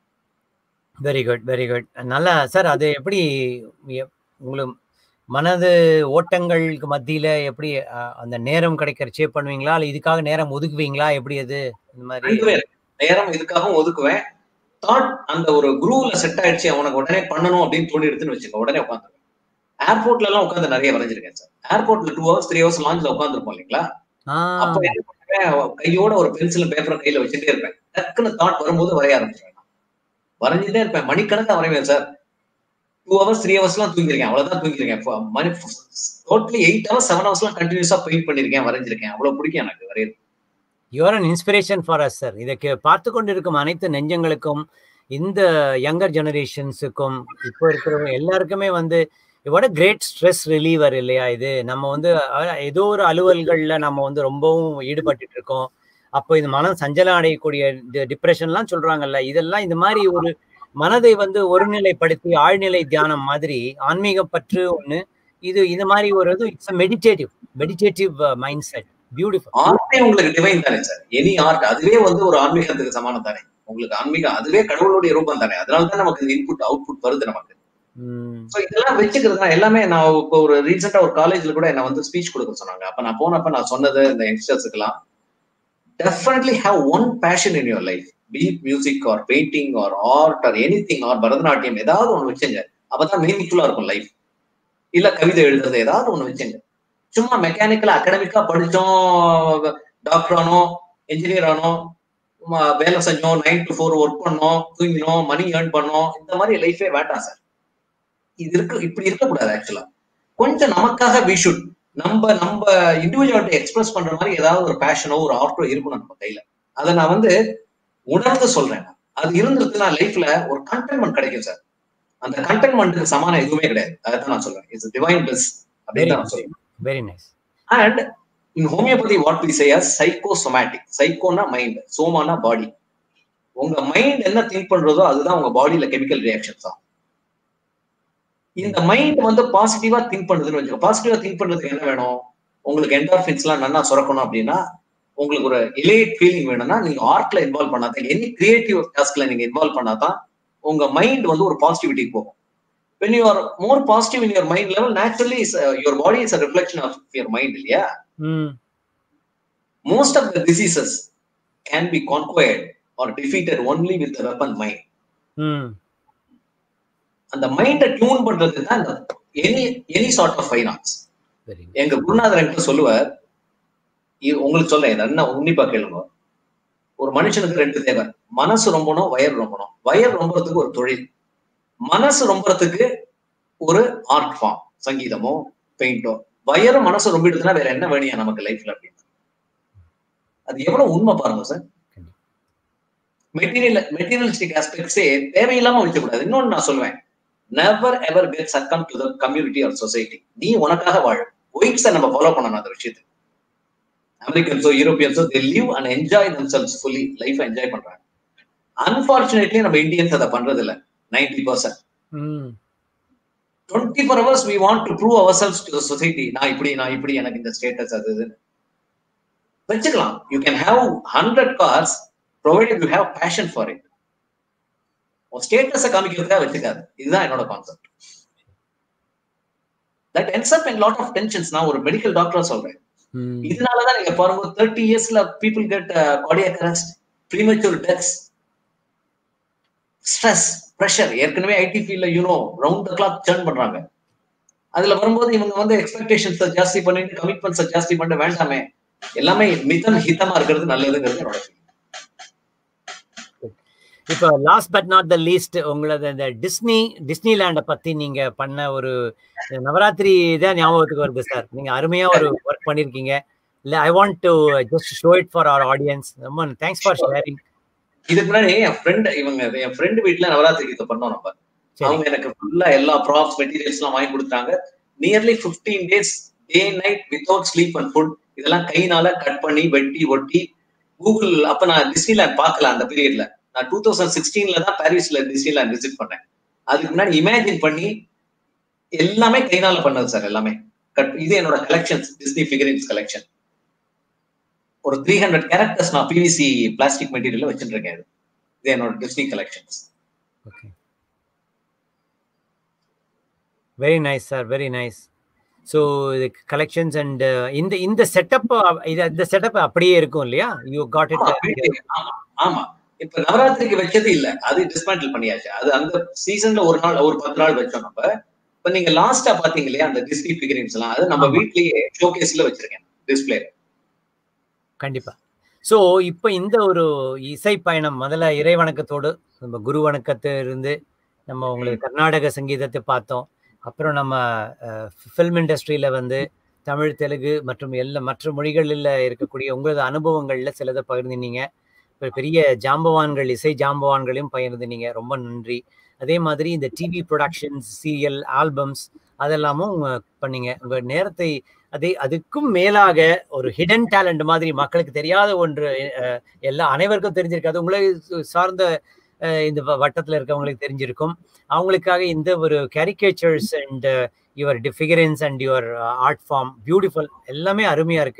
Very good. நல்லா சார். அது எப்படி உங்களுக்கு மனது ஓட்டங்களுக்கு மத்தியில எப்படி அந்த நேரம் கிடைக்கிறச்சே பண்ணுவீங்களா, இல்ல இதுக்காக நேரம் ஒதுக்குவீங்களா, எப்படி? அது இந்த மாதிரி நேரம் இதுக்காகவும் ஒதுக்குவேன். தாட் அந்த ஒரு குரூவ்ல செட் ஆயிடுச்சு, அவனுக்கு உடனே பண்ணணும் அப்படின்னு தோணி எடுத்துன்னு வச்சுக்கோ, உடனே உட்காந்துருவேன். ஏர்போர்ட்ல எல்லாம் உட்காந்து நிறைய வரைஞ்சிருக்கேன் சார். ஏர்போர்ட்ல 2 hours 3 hours லாஞ்ச்ல உட்காந்துருப்போம் இல்லைங்களா, அப்போ என்ன பண்ணுவேன், கையோட ஒரு பென்சிலும் பேப்பரும் கையில வச்சுட்டே இருப்பேன். டக்குன்னு தாட் வரும்போது வரைய ஆரம்பிச்சிருவேன். வரைஞ்சிட்டே இருப்பேன், மணிக்கணக்கா வரைவேன் சார். 2 hours 3 hours எல்லாம் தூங்கிருக்கேன், அவ்வளவுதான் தூங்கிருக்கேன். டோட்டலி 8 hours 7 hours எல்லாம் கண்டினியூஸா பெயிண்ட் பண்ணிருக்கேன், வரைஞ்சிருக்கேன். அவ்வளவு பிடிக்கும் எனக்கு வரையிறது. You are an inspiration for us sir. இதை பார்த்து கொண்டிருக்கும் அனைத்து நெஞ்சங்களுக்கும், இந்த யங்கர் ஜெனரேஷன்ஸுக்கும், இப்போ இருக்கிறவங்க எல்லாருக்குமே வந்து இவ்வளோ கிரேட் ஸ்ட்ரெஸ் ரிலீவர் இல்லையா இது. நம்ம வந்து ஏதோ ஒரு அலுவல்கள்ல நம்ம வந்து ரொம்பவும் ஈடுபட்டு இருக்கோம். அப்போ இந்த மனம் சஞ்சலம் அடையக்கூடிய டிப்ரெஷன்லாம் சொல்றாங்கல்ல, இதெல்லாம் இந்த மாதிரி ஒரு மனதை வந்து ஒருநிலைப்படுத்தி ஆழ்நிலை தியானம் மாதிரி ஆன்மீக பற்று ஒண்ணு இது. இந்த மாதிரி ஒரு இது it's meditative mindset. Beautiful. ஆர்ட்டே உங்களுக்கு டிவைன் தானே சார். எனி ஆர்ட் அதுவே வந்து ஒரு ஆன்மீகத்துக்கு சமானம் தானே. உங்களுக்கு ஆன்மீகம் அதுவே கடவுளுடைய ரூபம் தானே. அதனாலதான் நமக்கு இந்த இன்புட் அவுட்புட் வருது நமக்கு. சோ இதெல்லாம் வச்சுக்கிறது தான் எல்லாமே. நான் இப்போ ஒரு ரீசெண்டா ஒரு காலேஜ்ல கூட என்ன வந்து ஸ்பீச் கொடுக்க சொன்னாங்க. அப்ப நான் போனப்ப நான் சொன்னது இந்த யங்ஸ்டர்ஸுக்கு எல்லாம், definitely have one passion in your life, be it music or painting or art or anything or Bharatanatyam, ஏதாவது ஒண்ணு வச்சுங்க. அப்பதான் மீனிங்ஃபுல்லா இருக்கும் லைஃப். இல்ல கவிதை எழுதுறது, ஏதாவது ஒண்ணு வச்சுங்க. சும்மா மெக்கானிக்கலா அகாடமிக்கா படிச்சோம், டாக்டர் ஆனோ என்ஜினியர் ஆனோ வேலை செஞ்சோம், 9 to 4 ஒர்க் பண்ணோம், தூங்கினோம், மணி ஏர்ன் பண்ணோம், இந்த மாதிரி லைஃபே வேண்டாம் சார். இது இருக்கு, இப்படி இருக்கக்கூடாது. ஆக்சுவலா கொஞ்சம் நமக்காக we should நம்ம இண்டிவிஜுவாலிட்டி எக்ஸ்பிரஸ் பண்ற மாதிரி ஏதாவது ஒரு பேஷனோ ஒரு ஆர்ட்டோ இருக்கணும் நம்ம கையில. அதை நான் வந்து உணர்ந்து சொல்றேன். அது இருந்ததுன்னா லைஃப்ல ஒரு கண்டென்ட்மெண்ட் கிடைக்கும் சார். அந்த கண்டென்ட்மெண்ட்டுக்கு சமானம் எதுவுமே கிடையாது. அதான் நான் சொல்றேன். இட்ஸ் டிவைன் பிளஸ் அப்படின்னு நான் சொல்றேன். Very nice. And in homeopathy what we say as psychosomatic. சைக்கோனா மைண்ட், சோமானா பாடி. உங்க மைண்ட் என்ன திங்க் பண்றதோ அதுதான் உங்க பாடியில கெமிக்கல் ரியாக்ஷன்ஸ் ஆகும். இந்த மைண்ட் வந்து பாசிட்டிவா திங்க் பண்ணுதுன்னு வச்சுக்கோ. பாசிட்டிவா திங்க் பண்றதுக்கு என்ன வேணும்? உங்களுக்கு என்டார்பின்ஸ் எல்லாம் நல்லா சுரக்கணும் அப்படின்னா, உங்களுக்கு ஒரு எலேட் ஃபீலிங் வேணும்னா நீங்க ஆர்ட்ல இன்வால்வ் பண்ணாதான், எனி கிரியேட்டிவ் டாஸ்க்ல நீங்க இன்வால்வ் பண்ணாதான் உங்க மைண்ட் வந்து ஒரு பாசிட்டிவிட்டி போகும். when you are more positive in your mind level, naturally your body is a reflection of your mind, இல்லையா? Most of the diseases can be conquered or defeated only with the weapon mind. அந்த மைண்டை tune பண்றது தான் any sort of fine arts. எங்க குருநாதர் என்கிட்ட சொல்லுவார், உங்களுக்கு சொல்றேன், என்ன உன்னிப்பா கேளுங்க. ஒரு மனுஷனுக்கு 2 தேவை, மனசு ரொம்பணும், வயர் ரொம்பணும். வயர் ரொம்பறதுக்கு ஒரு தொழில், மனசு ரொம்பறதுக்கு ஒரு ஆர்ட் ஃபார்ம், சங்கீதமோ பெயிண்டோ. வயரும் மனசு ரொம்பிடுதுன்னா வேற என்ன வேணியா நமக்கு லைஃப்ல அப்படின்னு. அது எவ்வளவு உண்மை பாருங்க சார். மெட்டீரியலிஸ்டிக் ஆஸ்பெக்ட்ஸே தேவையில்லாம வைக்கக்கூடாது. இன்னொன்னு நான் சொல்லுவேன், never ever get succumb to the community or society. நீ உனக்காக வாழ. ஒயிட்ஸை நம்ம ஃபாலோ பண்ணணும் அந்த விஷயத்தை. அமெரிக்கன்ஸோ யூரோப்பியன்ஸோ they live and enjoy themselves fully, life enjoy பண்றாங்க. அன்பார்ச்சுனேட்லி நம்ம இந்தியன்ஸ் அதை பண்றது இல்ல. 90%. 24 hours we want to prove ourselves to the society. நான் இப்படி எனக்கு இந்த ஸ்டேட்டஸ் அது வச்சுக்கலாம். You can have 100 cars provided you have passion for it. ஸ்டேட்டஸை காமிக்கிறதுக்காக வச்சுக்காது. இதுதான் என்னோட concept. That ends up in lot of tensions. நான் ஒரு மெடிக்கல் டாக்டரா சொல்றேன். இதனாலதான் நீங்க பாருங்க 30 yearsல people get cardiac arrest, premature deaths, stress, pressure. ஏற்கனவே ஐடி ஃபீல்ட்ல ரவுண்ட் த கிளாக் டர்ன் பண்றாங்க. அதுல வரும்போது இவங்க வந்து எக்ஸ்பெக்டேஷன்ஸ் ஜாஸ்தி பண்ணிட்டு கமிட்மெண்ட்ஸ் ஜாஸ்தி பண்ண வேண்டாமே. எல்லாமே மிதம் ஹிதமா இருக்கிறது நல்லதுங்கிறது என்னோட ஃபீல். இப்போ last but not the least, உங்களோட இந்த டிஸ்னிலேண்டை பத்தி நீங்க பண்ண ஒரு நவராத்திரி தான் ஞாபகத்துக்கு வருது சார். நீங்க அருமையா ஒரு ஒர்க் பண்ணிருக்கீங்க. இல்ல I want to just show it for our audience. ரொம்ப தேங்க்ஸ் ஃபார் ஷேரிங். இதுக்கு முன்னாடி என் ஃப்ரெண்ட் வீட்டுல நவராத்திரிக்கு இதை பண்ணோம் நம்ம. அவங்க எனக்கு ஃபுல்லா எல்லா ப்ராப்ஸ் மெட்டீரியல்ஸ் எல்லாம் வாங்கி கொடுத்தாங்க. Nearly 15 days day night without sleep and food. இதெல்லாம் கையினால கட் பண்ணி வெட்டி ஒட்டி கூகுள். அப்ப நான் டிஸ்னிலேண்ட் பார்க்கல அந்த பீரியட்ல. நான் 2016ல தான் பாரிஸ்ல டிஸ்னிலேண்ட் விசிட் பண்ணேன். அதுக்கு முன்னாடி இமேஜின் பண்ணி எல்லாமே கைனால பண்ணது சார். எல்லாமே இது என்னோட கலெக்ஷன்ஸ், டிஸ்னி ஃபிகரின்ஸ் கலெக்ஷன். ஒரு 300 கேரக்டர்ஸ் நான் பிவிசி பிளாஸ்டிக் மெட்டீரியல்ல வச்சிருக்கேன். இது என்னோட Disney collections. Okay, very nice sir, very nice. So இது கலெக்ஷன்ஸ் அண்ட் இந்த செட்டப் அப்படியே இருக்கும் இல்லையா? You got it. ஆமா, இப்ப நவராத்திரிக்கு வச்சது இல்ல, அது டிஸ்மேண்டில் பண்ணியாச்சு. அது அந்த சீசன்ல ஒரு 10 நாள் வச்சோம் நம்ம. இப்ப நீங்க லாஸ்டா பாத்தீங்க இல்லையா அந்த டிஸ்னி ஃபிகரின்ஸ் எல்லாம், அது நம்ம வீட்லயே ஷோகேஸ்ல வச்சிருக்கேன், டிஸ்பிளே. கண்டிப்பா. ஸோ இப்போ இந்த ஒரு இசை பயணம் முதல்ல இறை வணக்கத்தோடு நம்ம குரு வணக்கத்திலிருந்து நம்ம உங்களுக்கு கர்நாடக சங்கீதத்தை பார்த்தோம். அப்புறம் நம்ம ஃபில்ம் இண்டஸ்ட்ரியில வந்து தமிழ், தெலுங்கு மற்றும் மற்ற மொழிகளில் இருக்கக்கூடிய உங்களது அனுபவங்கள்ல சிலதை பகிர்ந்தீங்க. பெரிய ஜாம்பவான்கள், இசை ஜாம்பவான்களையும் பகிர்ந்தீங்க. ரொம்ப நன்றி. அதே மாதிரி இந்த டிவி ப்ரொடக்ஷன்ஸ், சீரியல், ஆல்பம்ஸ் அதெல்லாமும் பண்ணீங்க. உங்க நேரத்தை அதுக்கும் மேலாக ஒரு ஹிடன் டேலண்ட் மாதிரி மக்களுக்கு தெரியாத ஒன்று, அனைவருக்கும் தெரிஞ்சிருக்காது, உங்களை சார்ந்த இந்த வட்டத்தில் இருக்கவங்களுக்கு தெரிஞ்சிருக்கும். அவங்களுக்காக இந்த ஒரு caricatures and your figurines and your art form beautiful, எல்லாமே அருமையா இருக்கு.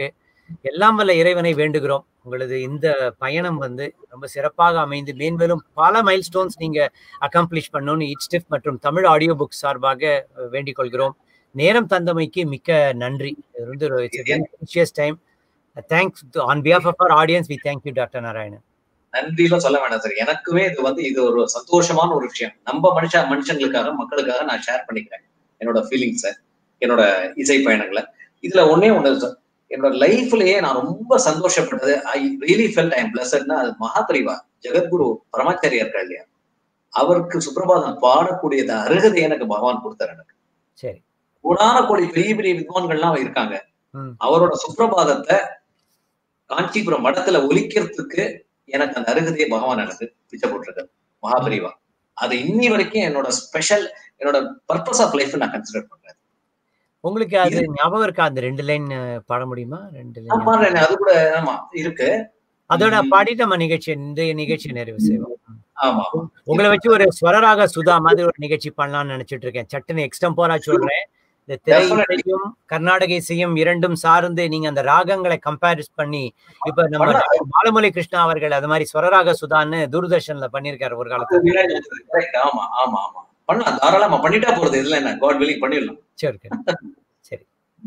எல்லாம் வல்ல இறைவனை வேண்டுகிறோம். உங்களது இந்த பயணம் வந்து ரொம்ப சிறப்பாக அமைந்து மேன்மேலும் பல மைல்ஸ்டோன்ஸ் நீங்க அக்கம்ப்ளிஷ் பண்ணணும்னு இட்ஸ்டிஃப் மற்றும் தமிழ் ஆடியோ புக் சார்பாக வேண்டிக் கொள்கிறோம். நேரம் தந்தமைக்கு மிக்க நன்றி. இது வந்து it's a very precious time. Thanks on behalf of our audience. We thank you, Dr. Narayanan. நன்றிலாம் சொல்ல வேண்டாம் சார். எனக்குமே இது ஒரு சந்தோஷமான ஒரு விஷயம். நம்ம மனுஷங்களுக்காக மக்களுக்காக நான் ஷேர் பண்ணிக்கிறேன் என்னோட ஃபீலிங்ஸை, என்னோட இசை பயணங்களை. இதுல ஒன்னே ஒண்ணு சார், என்னோட லைஃப்லயே நான் ரொம்ப சந்தோஷப்பட்டது, I really felt I am பிளஸட்னா, அது மகாபரிவா ஜெகத்குரு பரமாச்சாரியா இருக்கா இல்லையா, அவருக்கு சுப்ரபாதம் பாடக்கூடியது அருகதை எனக்கு பகவான் கொடுத்தாரு. எனக்கு சரி, கோடான கோடி பெரிய பெரிய வித்வான்கள்லாம் இருக்காங்க. அவரோட சுப்ரபாதத்தை காஞ்சிபுரம் மடத்துல ஒலிக்கிறதுக்கு எனக்கு அந்த அருகதையை பகவான் எனக்கு பிச்சை போட்டிருக்காரு மகாபரிவா. அது இன்னி வரைக்கும் என்னோட ஸ்பெஷல், என்னோட பர்பஸ் ஆஃப் லைஃப் நான் கன்சிடர் பண்றேன். உங்களுக்கு அது ஞாபகம் இருக்கா? அந்த 2 லைன் பாட முடியுமா? 2 லைன் பாடுறேன், அது கூட ஆமா இருக்கு. அதோட பாடிட்டு நம்ம இந்த நிகழ்ச்சி நிறைவு செய்வோம். ஆமா, உங்களை வச்சு ஒரு ஸ்வரராக சுதா மாதிரி ஒரு நிகழ்ச்சி பண்ணலாம்னு நினைச்சிட்டு இருக்கேன். சட்டுன்னு எக்ஸ்டம்போரா சொல்றேன். இந்த திரை இசையும் கர்நாடக இசையும் இரண்டும் சார்ந்து நீங்க அந்த ராகங்களை கம்பேரிஸ் பண்ணி, இப்ப நம்ம பாலமுரளி கிருஷ்ணா அவர்கள் அது மாதிரி ஸ்வரராக சுதான்னு தூர்தர்ஷன்ல பண்ணிருக்காரு ஒரு காலத்துல. ஆமா ஆமா ஆமா, பண்ணலாம், தாராளமா பண்ணிட்டா போறது. இதுல என்ன, காட் வில்லிங் பண்ணிடலாம். சரி சரி,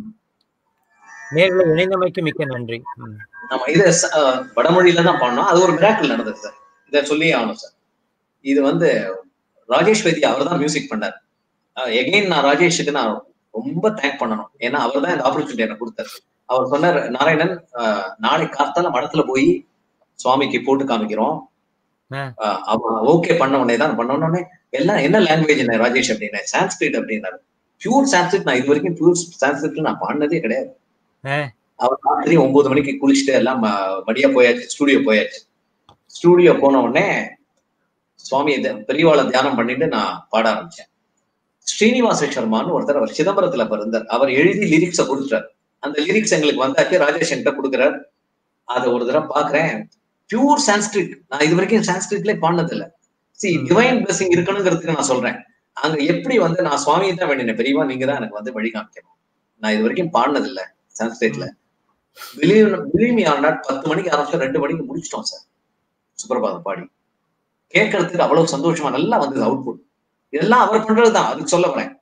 நேர்ல இணைந்தமைக்கு மிக்க நன்றி. ஆமா, இது வடமொழியில தான் பண்ணோம். அது ஒரு மிராக்கிள் நடந்தது சார், இதை சொல்லியே ஆகணும் சார். இது ராஜேஷ் வைத்தியா அவர் தான் மியூசிக் பண்ணார். எகைன் நான் ராஜேஷுக்கு நான் ரொம்ப தேங்க் பண்ணணும். ஏன்னா அவர் தான் இந்த ஆப்பர்ச்சுனிட்டி எனக்கு கொடுத்தாரு. அவர் சொன்னார், நாராயணன் நாளைக்கு காத்தால மடத்துல போய் சுவாமிக்கு போட்டு காமிக்கிறோம், ஓகே பண்ண உடனே தான் பண்ண உடனே எல்லாம் என்ன லாங்குவேஜ் என்ன ராஜேஷ் அப்படின்னா, சான்ஸ்கிரிட் அப்படின்னாரு. பியூர் சான்ஸ்கிரிட். நான் இது வரைக்கும் பியூர் சான்ஸ்கிரிட்ல நான் பாடினதே கிடையாது. அவர் ராத்திரி 9 மணிக்கு குளிச்சுட்டு எல்லாம் மடியா போயாச்சு, ஸ்டூடியோ போயாச்சு. ஸ்டூடியோ போன உடனே சுவாமி பெரியவாளை தியானம் பண்ணிட்டு நான் பாட ஆரம்பிச்சேன். ஸ்ரீனிவாச சர்மான்னு ஒருத்தர், அவர் சிதம்பரத்துல இருந்தார். அவர் எழுதி லிரிக்ஸை கொடுத்துட்டார். அந்த லிரிக்ஸ் எங்களுக்கு வந்தாச்சு, ராஜேஷ் என்கிட்ட கொடுக்குறார். அதை ஒரு தடவை பாக்குறேன், பியூர் சான்ஸ்கிரிட். நான் இது வரைக்கும் சான்ஸ்கிரிட்ல பாடினது இல்லை. டிவைன் பிளஸிங் இருக்கணுங்கிறதுக்கு நான் சொல்றேன். அங்க எப்படி நான் சுவாமியை தான் வேண்டினேன், பெரியவா நீங்க தான் எனக்கு வழி காமிக்கணும். நான் இது வரைக்கும் பாடினது இல்லை சான்ஸ்கிரிட்ல. விளிமி ஆனா 10 மணிக்கு ஆரம்பிச்சா 2 மணிக்கு முடிச்சிட்டோம் சார் சுப்ரபாதம் பாடி. கேட்கறதுக்கு அவ்வளவு சந்தோஷமா நல்லா வந்தது அவுட்புட். இதெல்லாம் அவர் பண்றதுதான், அதுக்கு சொல்ல வரேன்.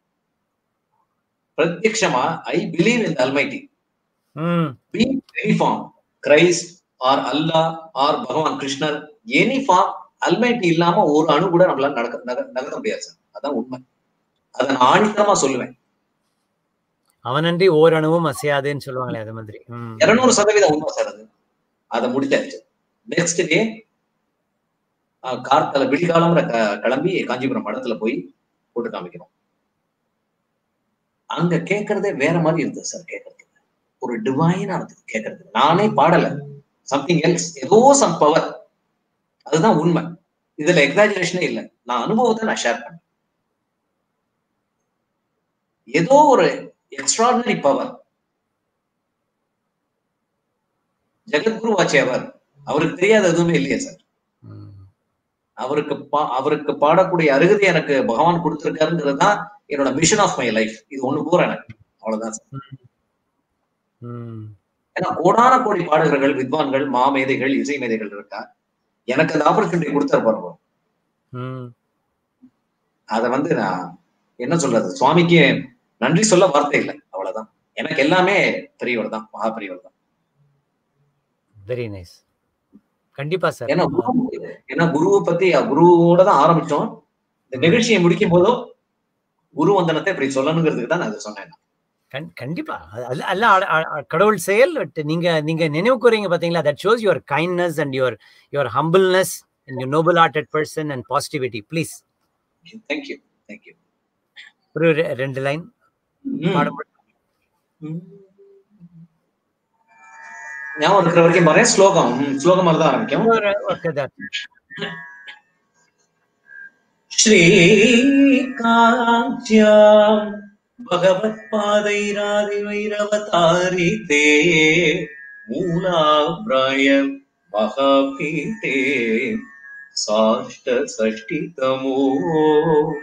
பிரத்யக்ஷமா I believe in almighty. Be any form, Christ or Allah or Bhagavan Krishnar, any form, almighty இல்லாம ஒரு அணு கூட நம்மளால நகர முடியாது சார். அதான் உண்மை. அதை நான் ஆணித்தரமா சொல்லுவேன். அவனன்றி ஓரணுவும் அசையாதுன்னு சொல்லுவாங்களே, அது மாதிரி 200% உண்மை சார். அதை முடிச்சாச்சு. நெக்ஸ்ட் டே கார்த்தால விடிகாலம் கிளம்பி காஞ்சிபுரம் மடத்துல போய் போட்டு காமிக்கிறோம். அங்க கேட்கறதே வேற மாதிரி இருந்தது சார். கேட்கறதுக்கு ஒரு டிவைனா இருந்தது கேட்கறதுக்கு. நானே பாடல, சம்திங் எல்ஸ், ஏதோ சம் பவர். அதுதான் உண்மை. இதுல எக்ஸாஜரேஷனே இல்லை. நான் அனுபவத்தை நான் ஷேர் பண்ணேன். ஏதோ ஒரு எக்ஸ்ட்ராடினரி பவர். ஜெகத்குரு வாச்சியவர், அவருக்கு தெரியாத எதுவுமே இல்லையா சார்? அவருக்கு பாடக்கூடிய அருகதை எனக்கு பகவான் கொடுத்திருக்காருங்கிறது தான் என்னோட மிஷன் ஆஃப் மை லைஃப். இது ஒண்ணு போற எனக்கு, அவ்வளவுதான் சார். ஏன்னா கோடான கோடி பாடகர்கள், வித்வான்கள், மாமேதைகள், இசை மேதைகள் இருக்கா. எனக்கு அந்த ஆப்பர்ச்சுனிட்டி கொடுத்தாரு பாருங்க. அத நான் என்ன சொல்றது, சுவாமிக்கு நன்றி சொல்ல வார்த்தை இல்லை, அவ்வளவுதான். எனக்கு எல்லாமே பெரியவர் தான், மகா பெரியவர் தான். Very nice. கண்டிப்பா சார். ஏன்னா குருவை பத்தி, குருவோட தான் ஆரம்பிச்சோம். இந்த நிகழ்ச்சியை முடிக்கும் போதும் குரு வந்தனத்தை இப்படி சொல்லணுங்கிறதுக்கு தான் நான் அதை சொன்னேன். கண்டிப்பா அல்ல கடவுள் செயல். நீங்க நினைவு கூறீங்க பாத்தீங்களா, that shows your kindness and your humbleness and your noble hearted person and positivity. Please. Thank you. ஒரு 2 லைன் பாடுங்க. ஞாபகம் இருக்கிற வரைக்கும் பாரு. ஸ்லோகம் மாதிரி தான் ஆரம்பிக்கும். ஸ்ரீகாஞ்சியாம் பகவத் பாதை ராதி வைரவதாரிதே மூலாப்ராய மகாபீடே சாஷ்ட சஷ்டிதமோ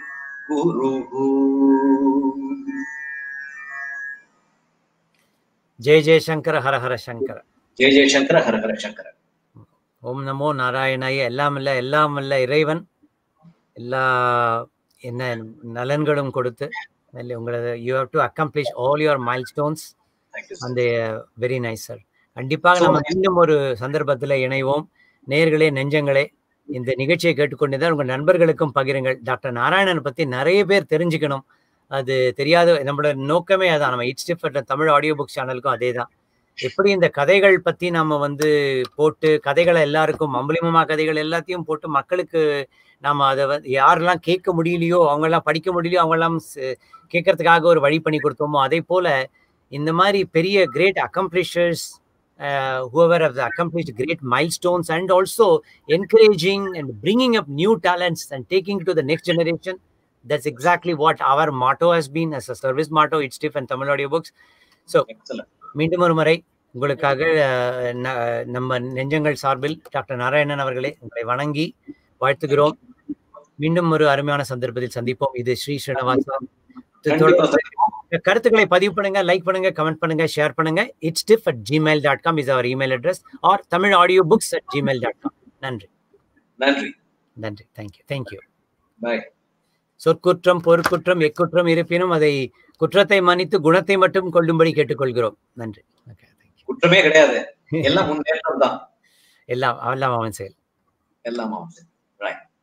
குரு. ஜெய ஜெயசங்கர ஹர ஹர சங்கர. ஜெய ஜெயசங்கர ஹர ஹர சங்கர. ஓம் நமோ நாராயணாய. எல்லாம் இல்ல இறைவன் எல்லா என்ன நலன்களும் கொடுத்து உங்களது you have to accomplish all your milestones. அந்த வெரி நைஸ் சார். கண்டிப்பாக நம்ம மீண்டும் ஒரு சந்தர்ப்பத்தில் இணைவோம். நேயர்களே, நெஞ்சங்களே, இந்த நிகழ்ச்சியை கேட்டுக்கொண்டுதான் உங்கள் நண்பர்களுக்கும் பகிருங்கள். டாக்டர் நாராயணன் பற்றி நிறைய பேர் தெரிஞ்சுக்கணும். அது தெரியாத நம்மளோட நோக்கமே அதான். நம்ம it's different Tamil audio books சேனலுக்கும் அதே தான். எப்படி இந்த கதைகள் பற்றி நம்ம வந்து போட்டு கதைகளை எல்லாருக்கும் அம்பலிமமா கதைகள் எல்லாத்தையும் போட்டு மக்களுக்கு நம்ம அதை யாரெல்லாம் கேட்க முடியலையோ, அவங்கெல்லாம் படிக்க முடியலையோ, அவங்கெல்லாம் கேட்கறதுக்காக ஒரு வழி பண்ணி கொடுத்தோமோ, அதே போல இந்த மாதிரி பெரிய great accomplishers whoever have accomplished great milestones, and also encouraging and bringing up new talents and taking it to the next generation. That's exactly what our motto has been as a service motto, It's Tiff and Tamil Audio Books. So மீண்டும் ஒரு முறை உங்களுக்காக நம்ம நெஞ்சங்கள் சார்பில் doctor Narayanan அவர்களே உங்களை வணங்கி வாழ்த்துகிறோம். மீண்டும் ஒரு அருமையான சந்தர்ப்பத்தில் சந்திப்போம். இது ஸ்ரீ ஸ்ரீனிவாசா. கருத்துக்களை பதிவு பண்ணுங்க, லைக் பண்ணுங்க, கமெண்ட் பண்ணுங்க, ஷேர் பண்ணுங்க. itstiff@gmail.com is our email address, or tamilaudioBooks@gmail.com. நன்றி. தேங்க்யூ. பை. சொற்குற்றம் பொருட்குற்றம் எக்குற்றம் இருப்பினும் அதை குற்றத்தை மன்னித்து குணத்தை மட்டும் கொள்ளும்படி கேட்டுக்கொள்கிறோம். நன்றி. குற்றமே கிடையாது, எல்லாம் முன்னேற்றம் தான். எல்லாம் அவன் செயல். எல்லாம் அவன் செயல். ரைட்.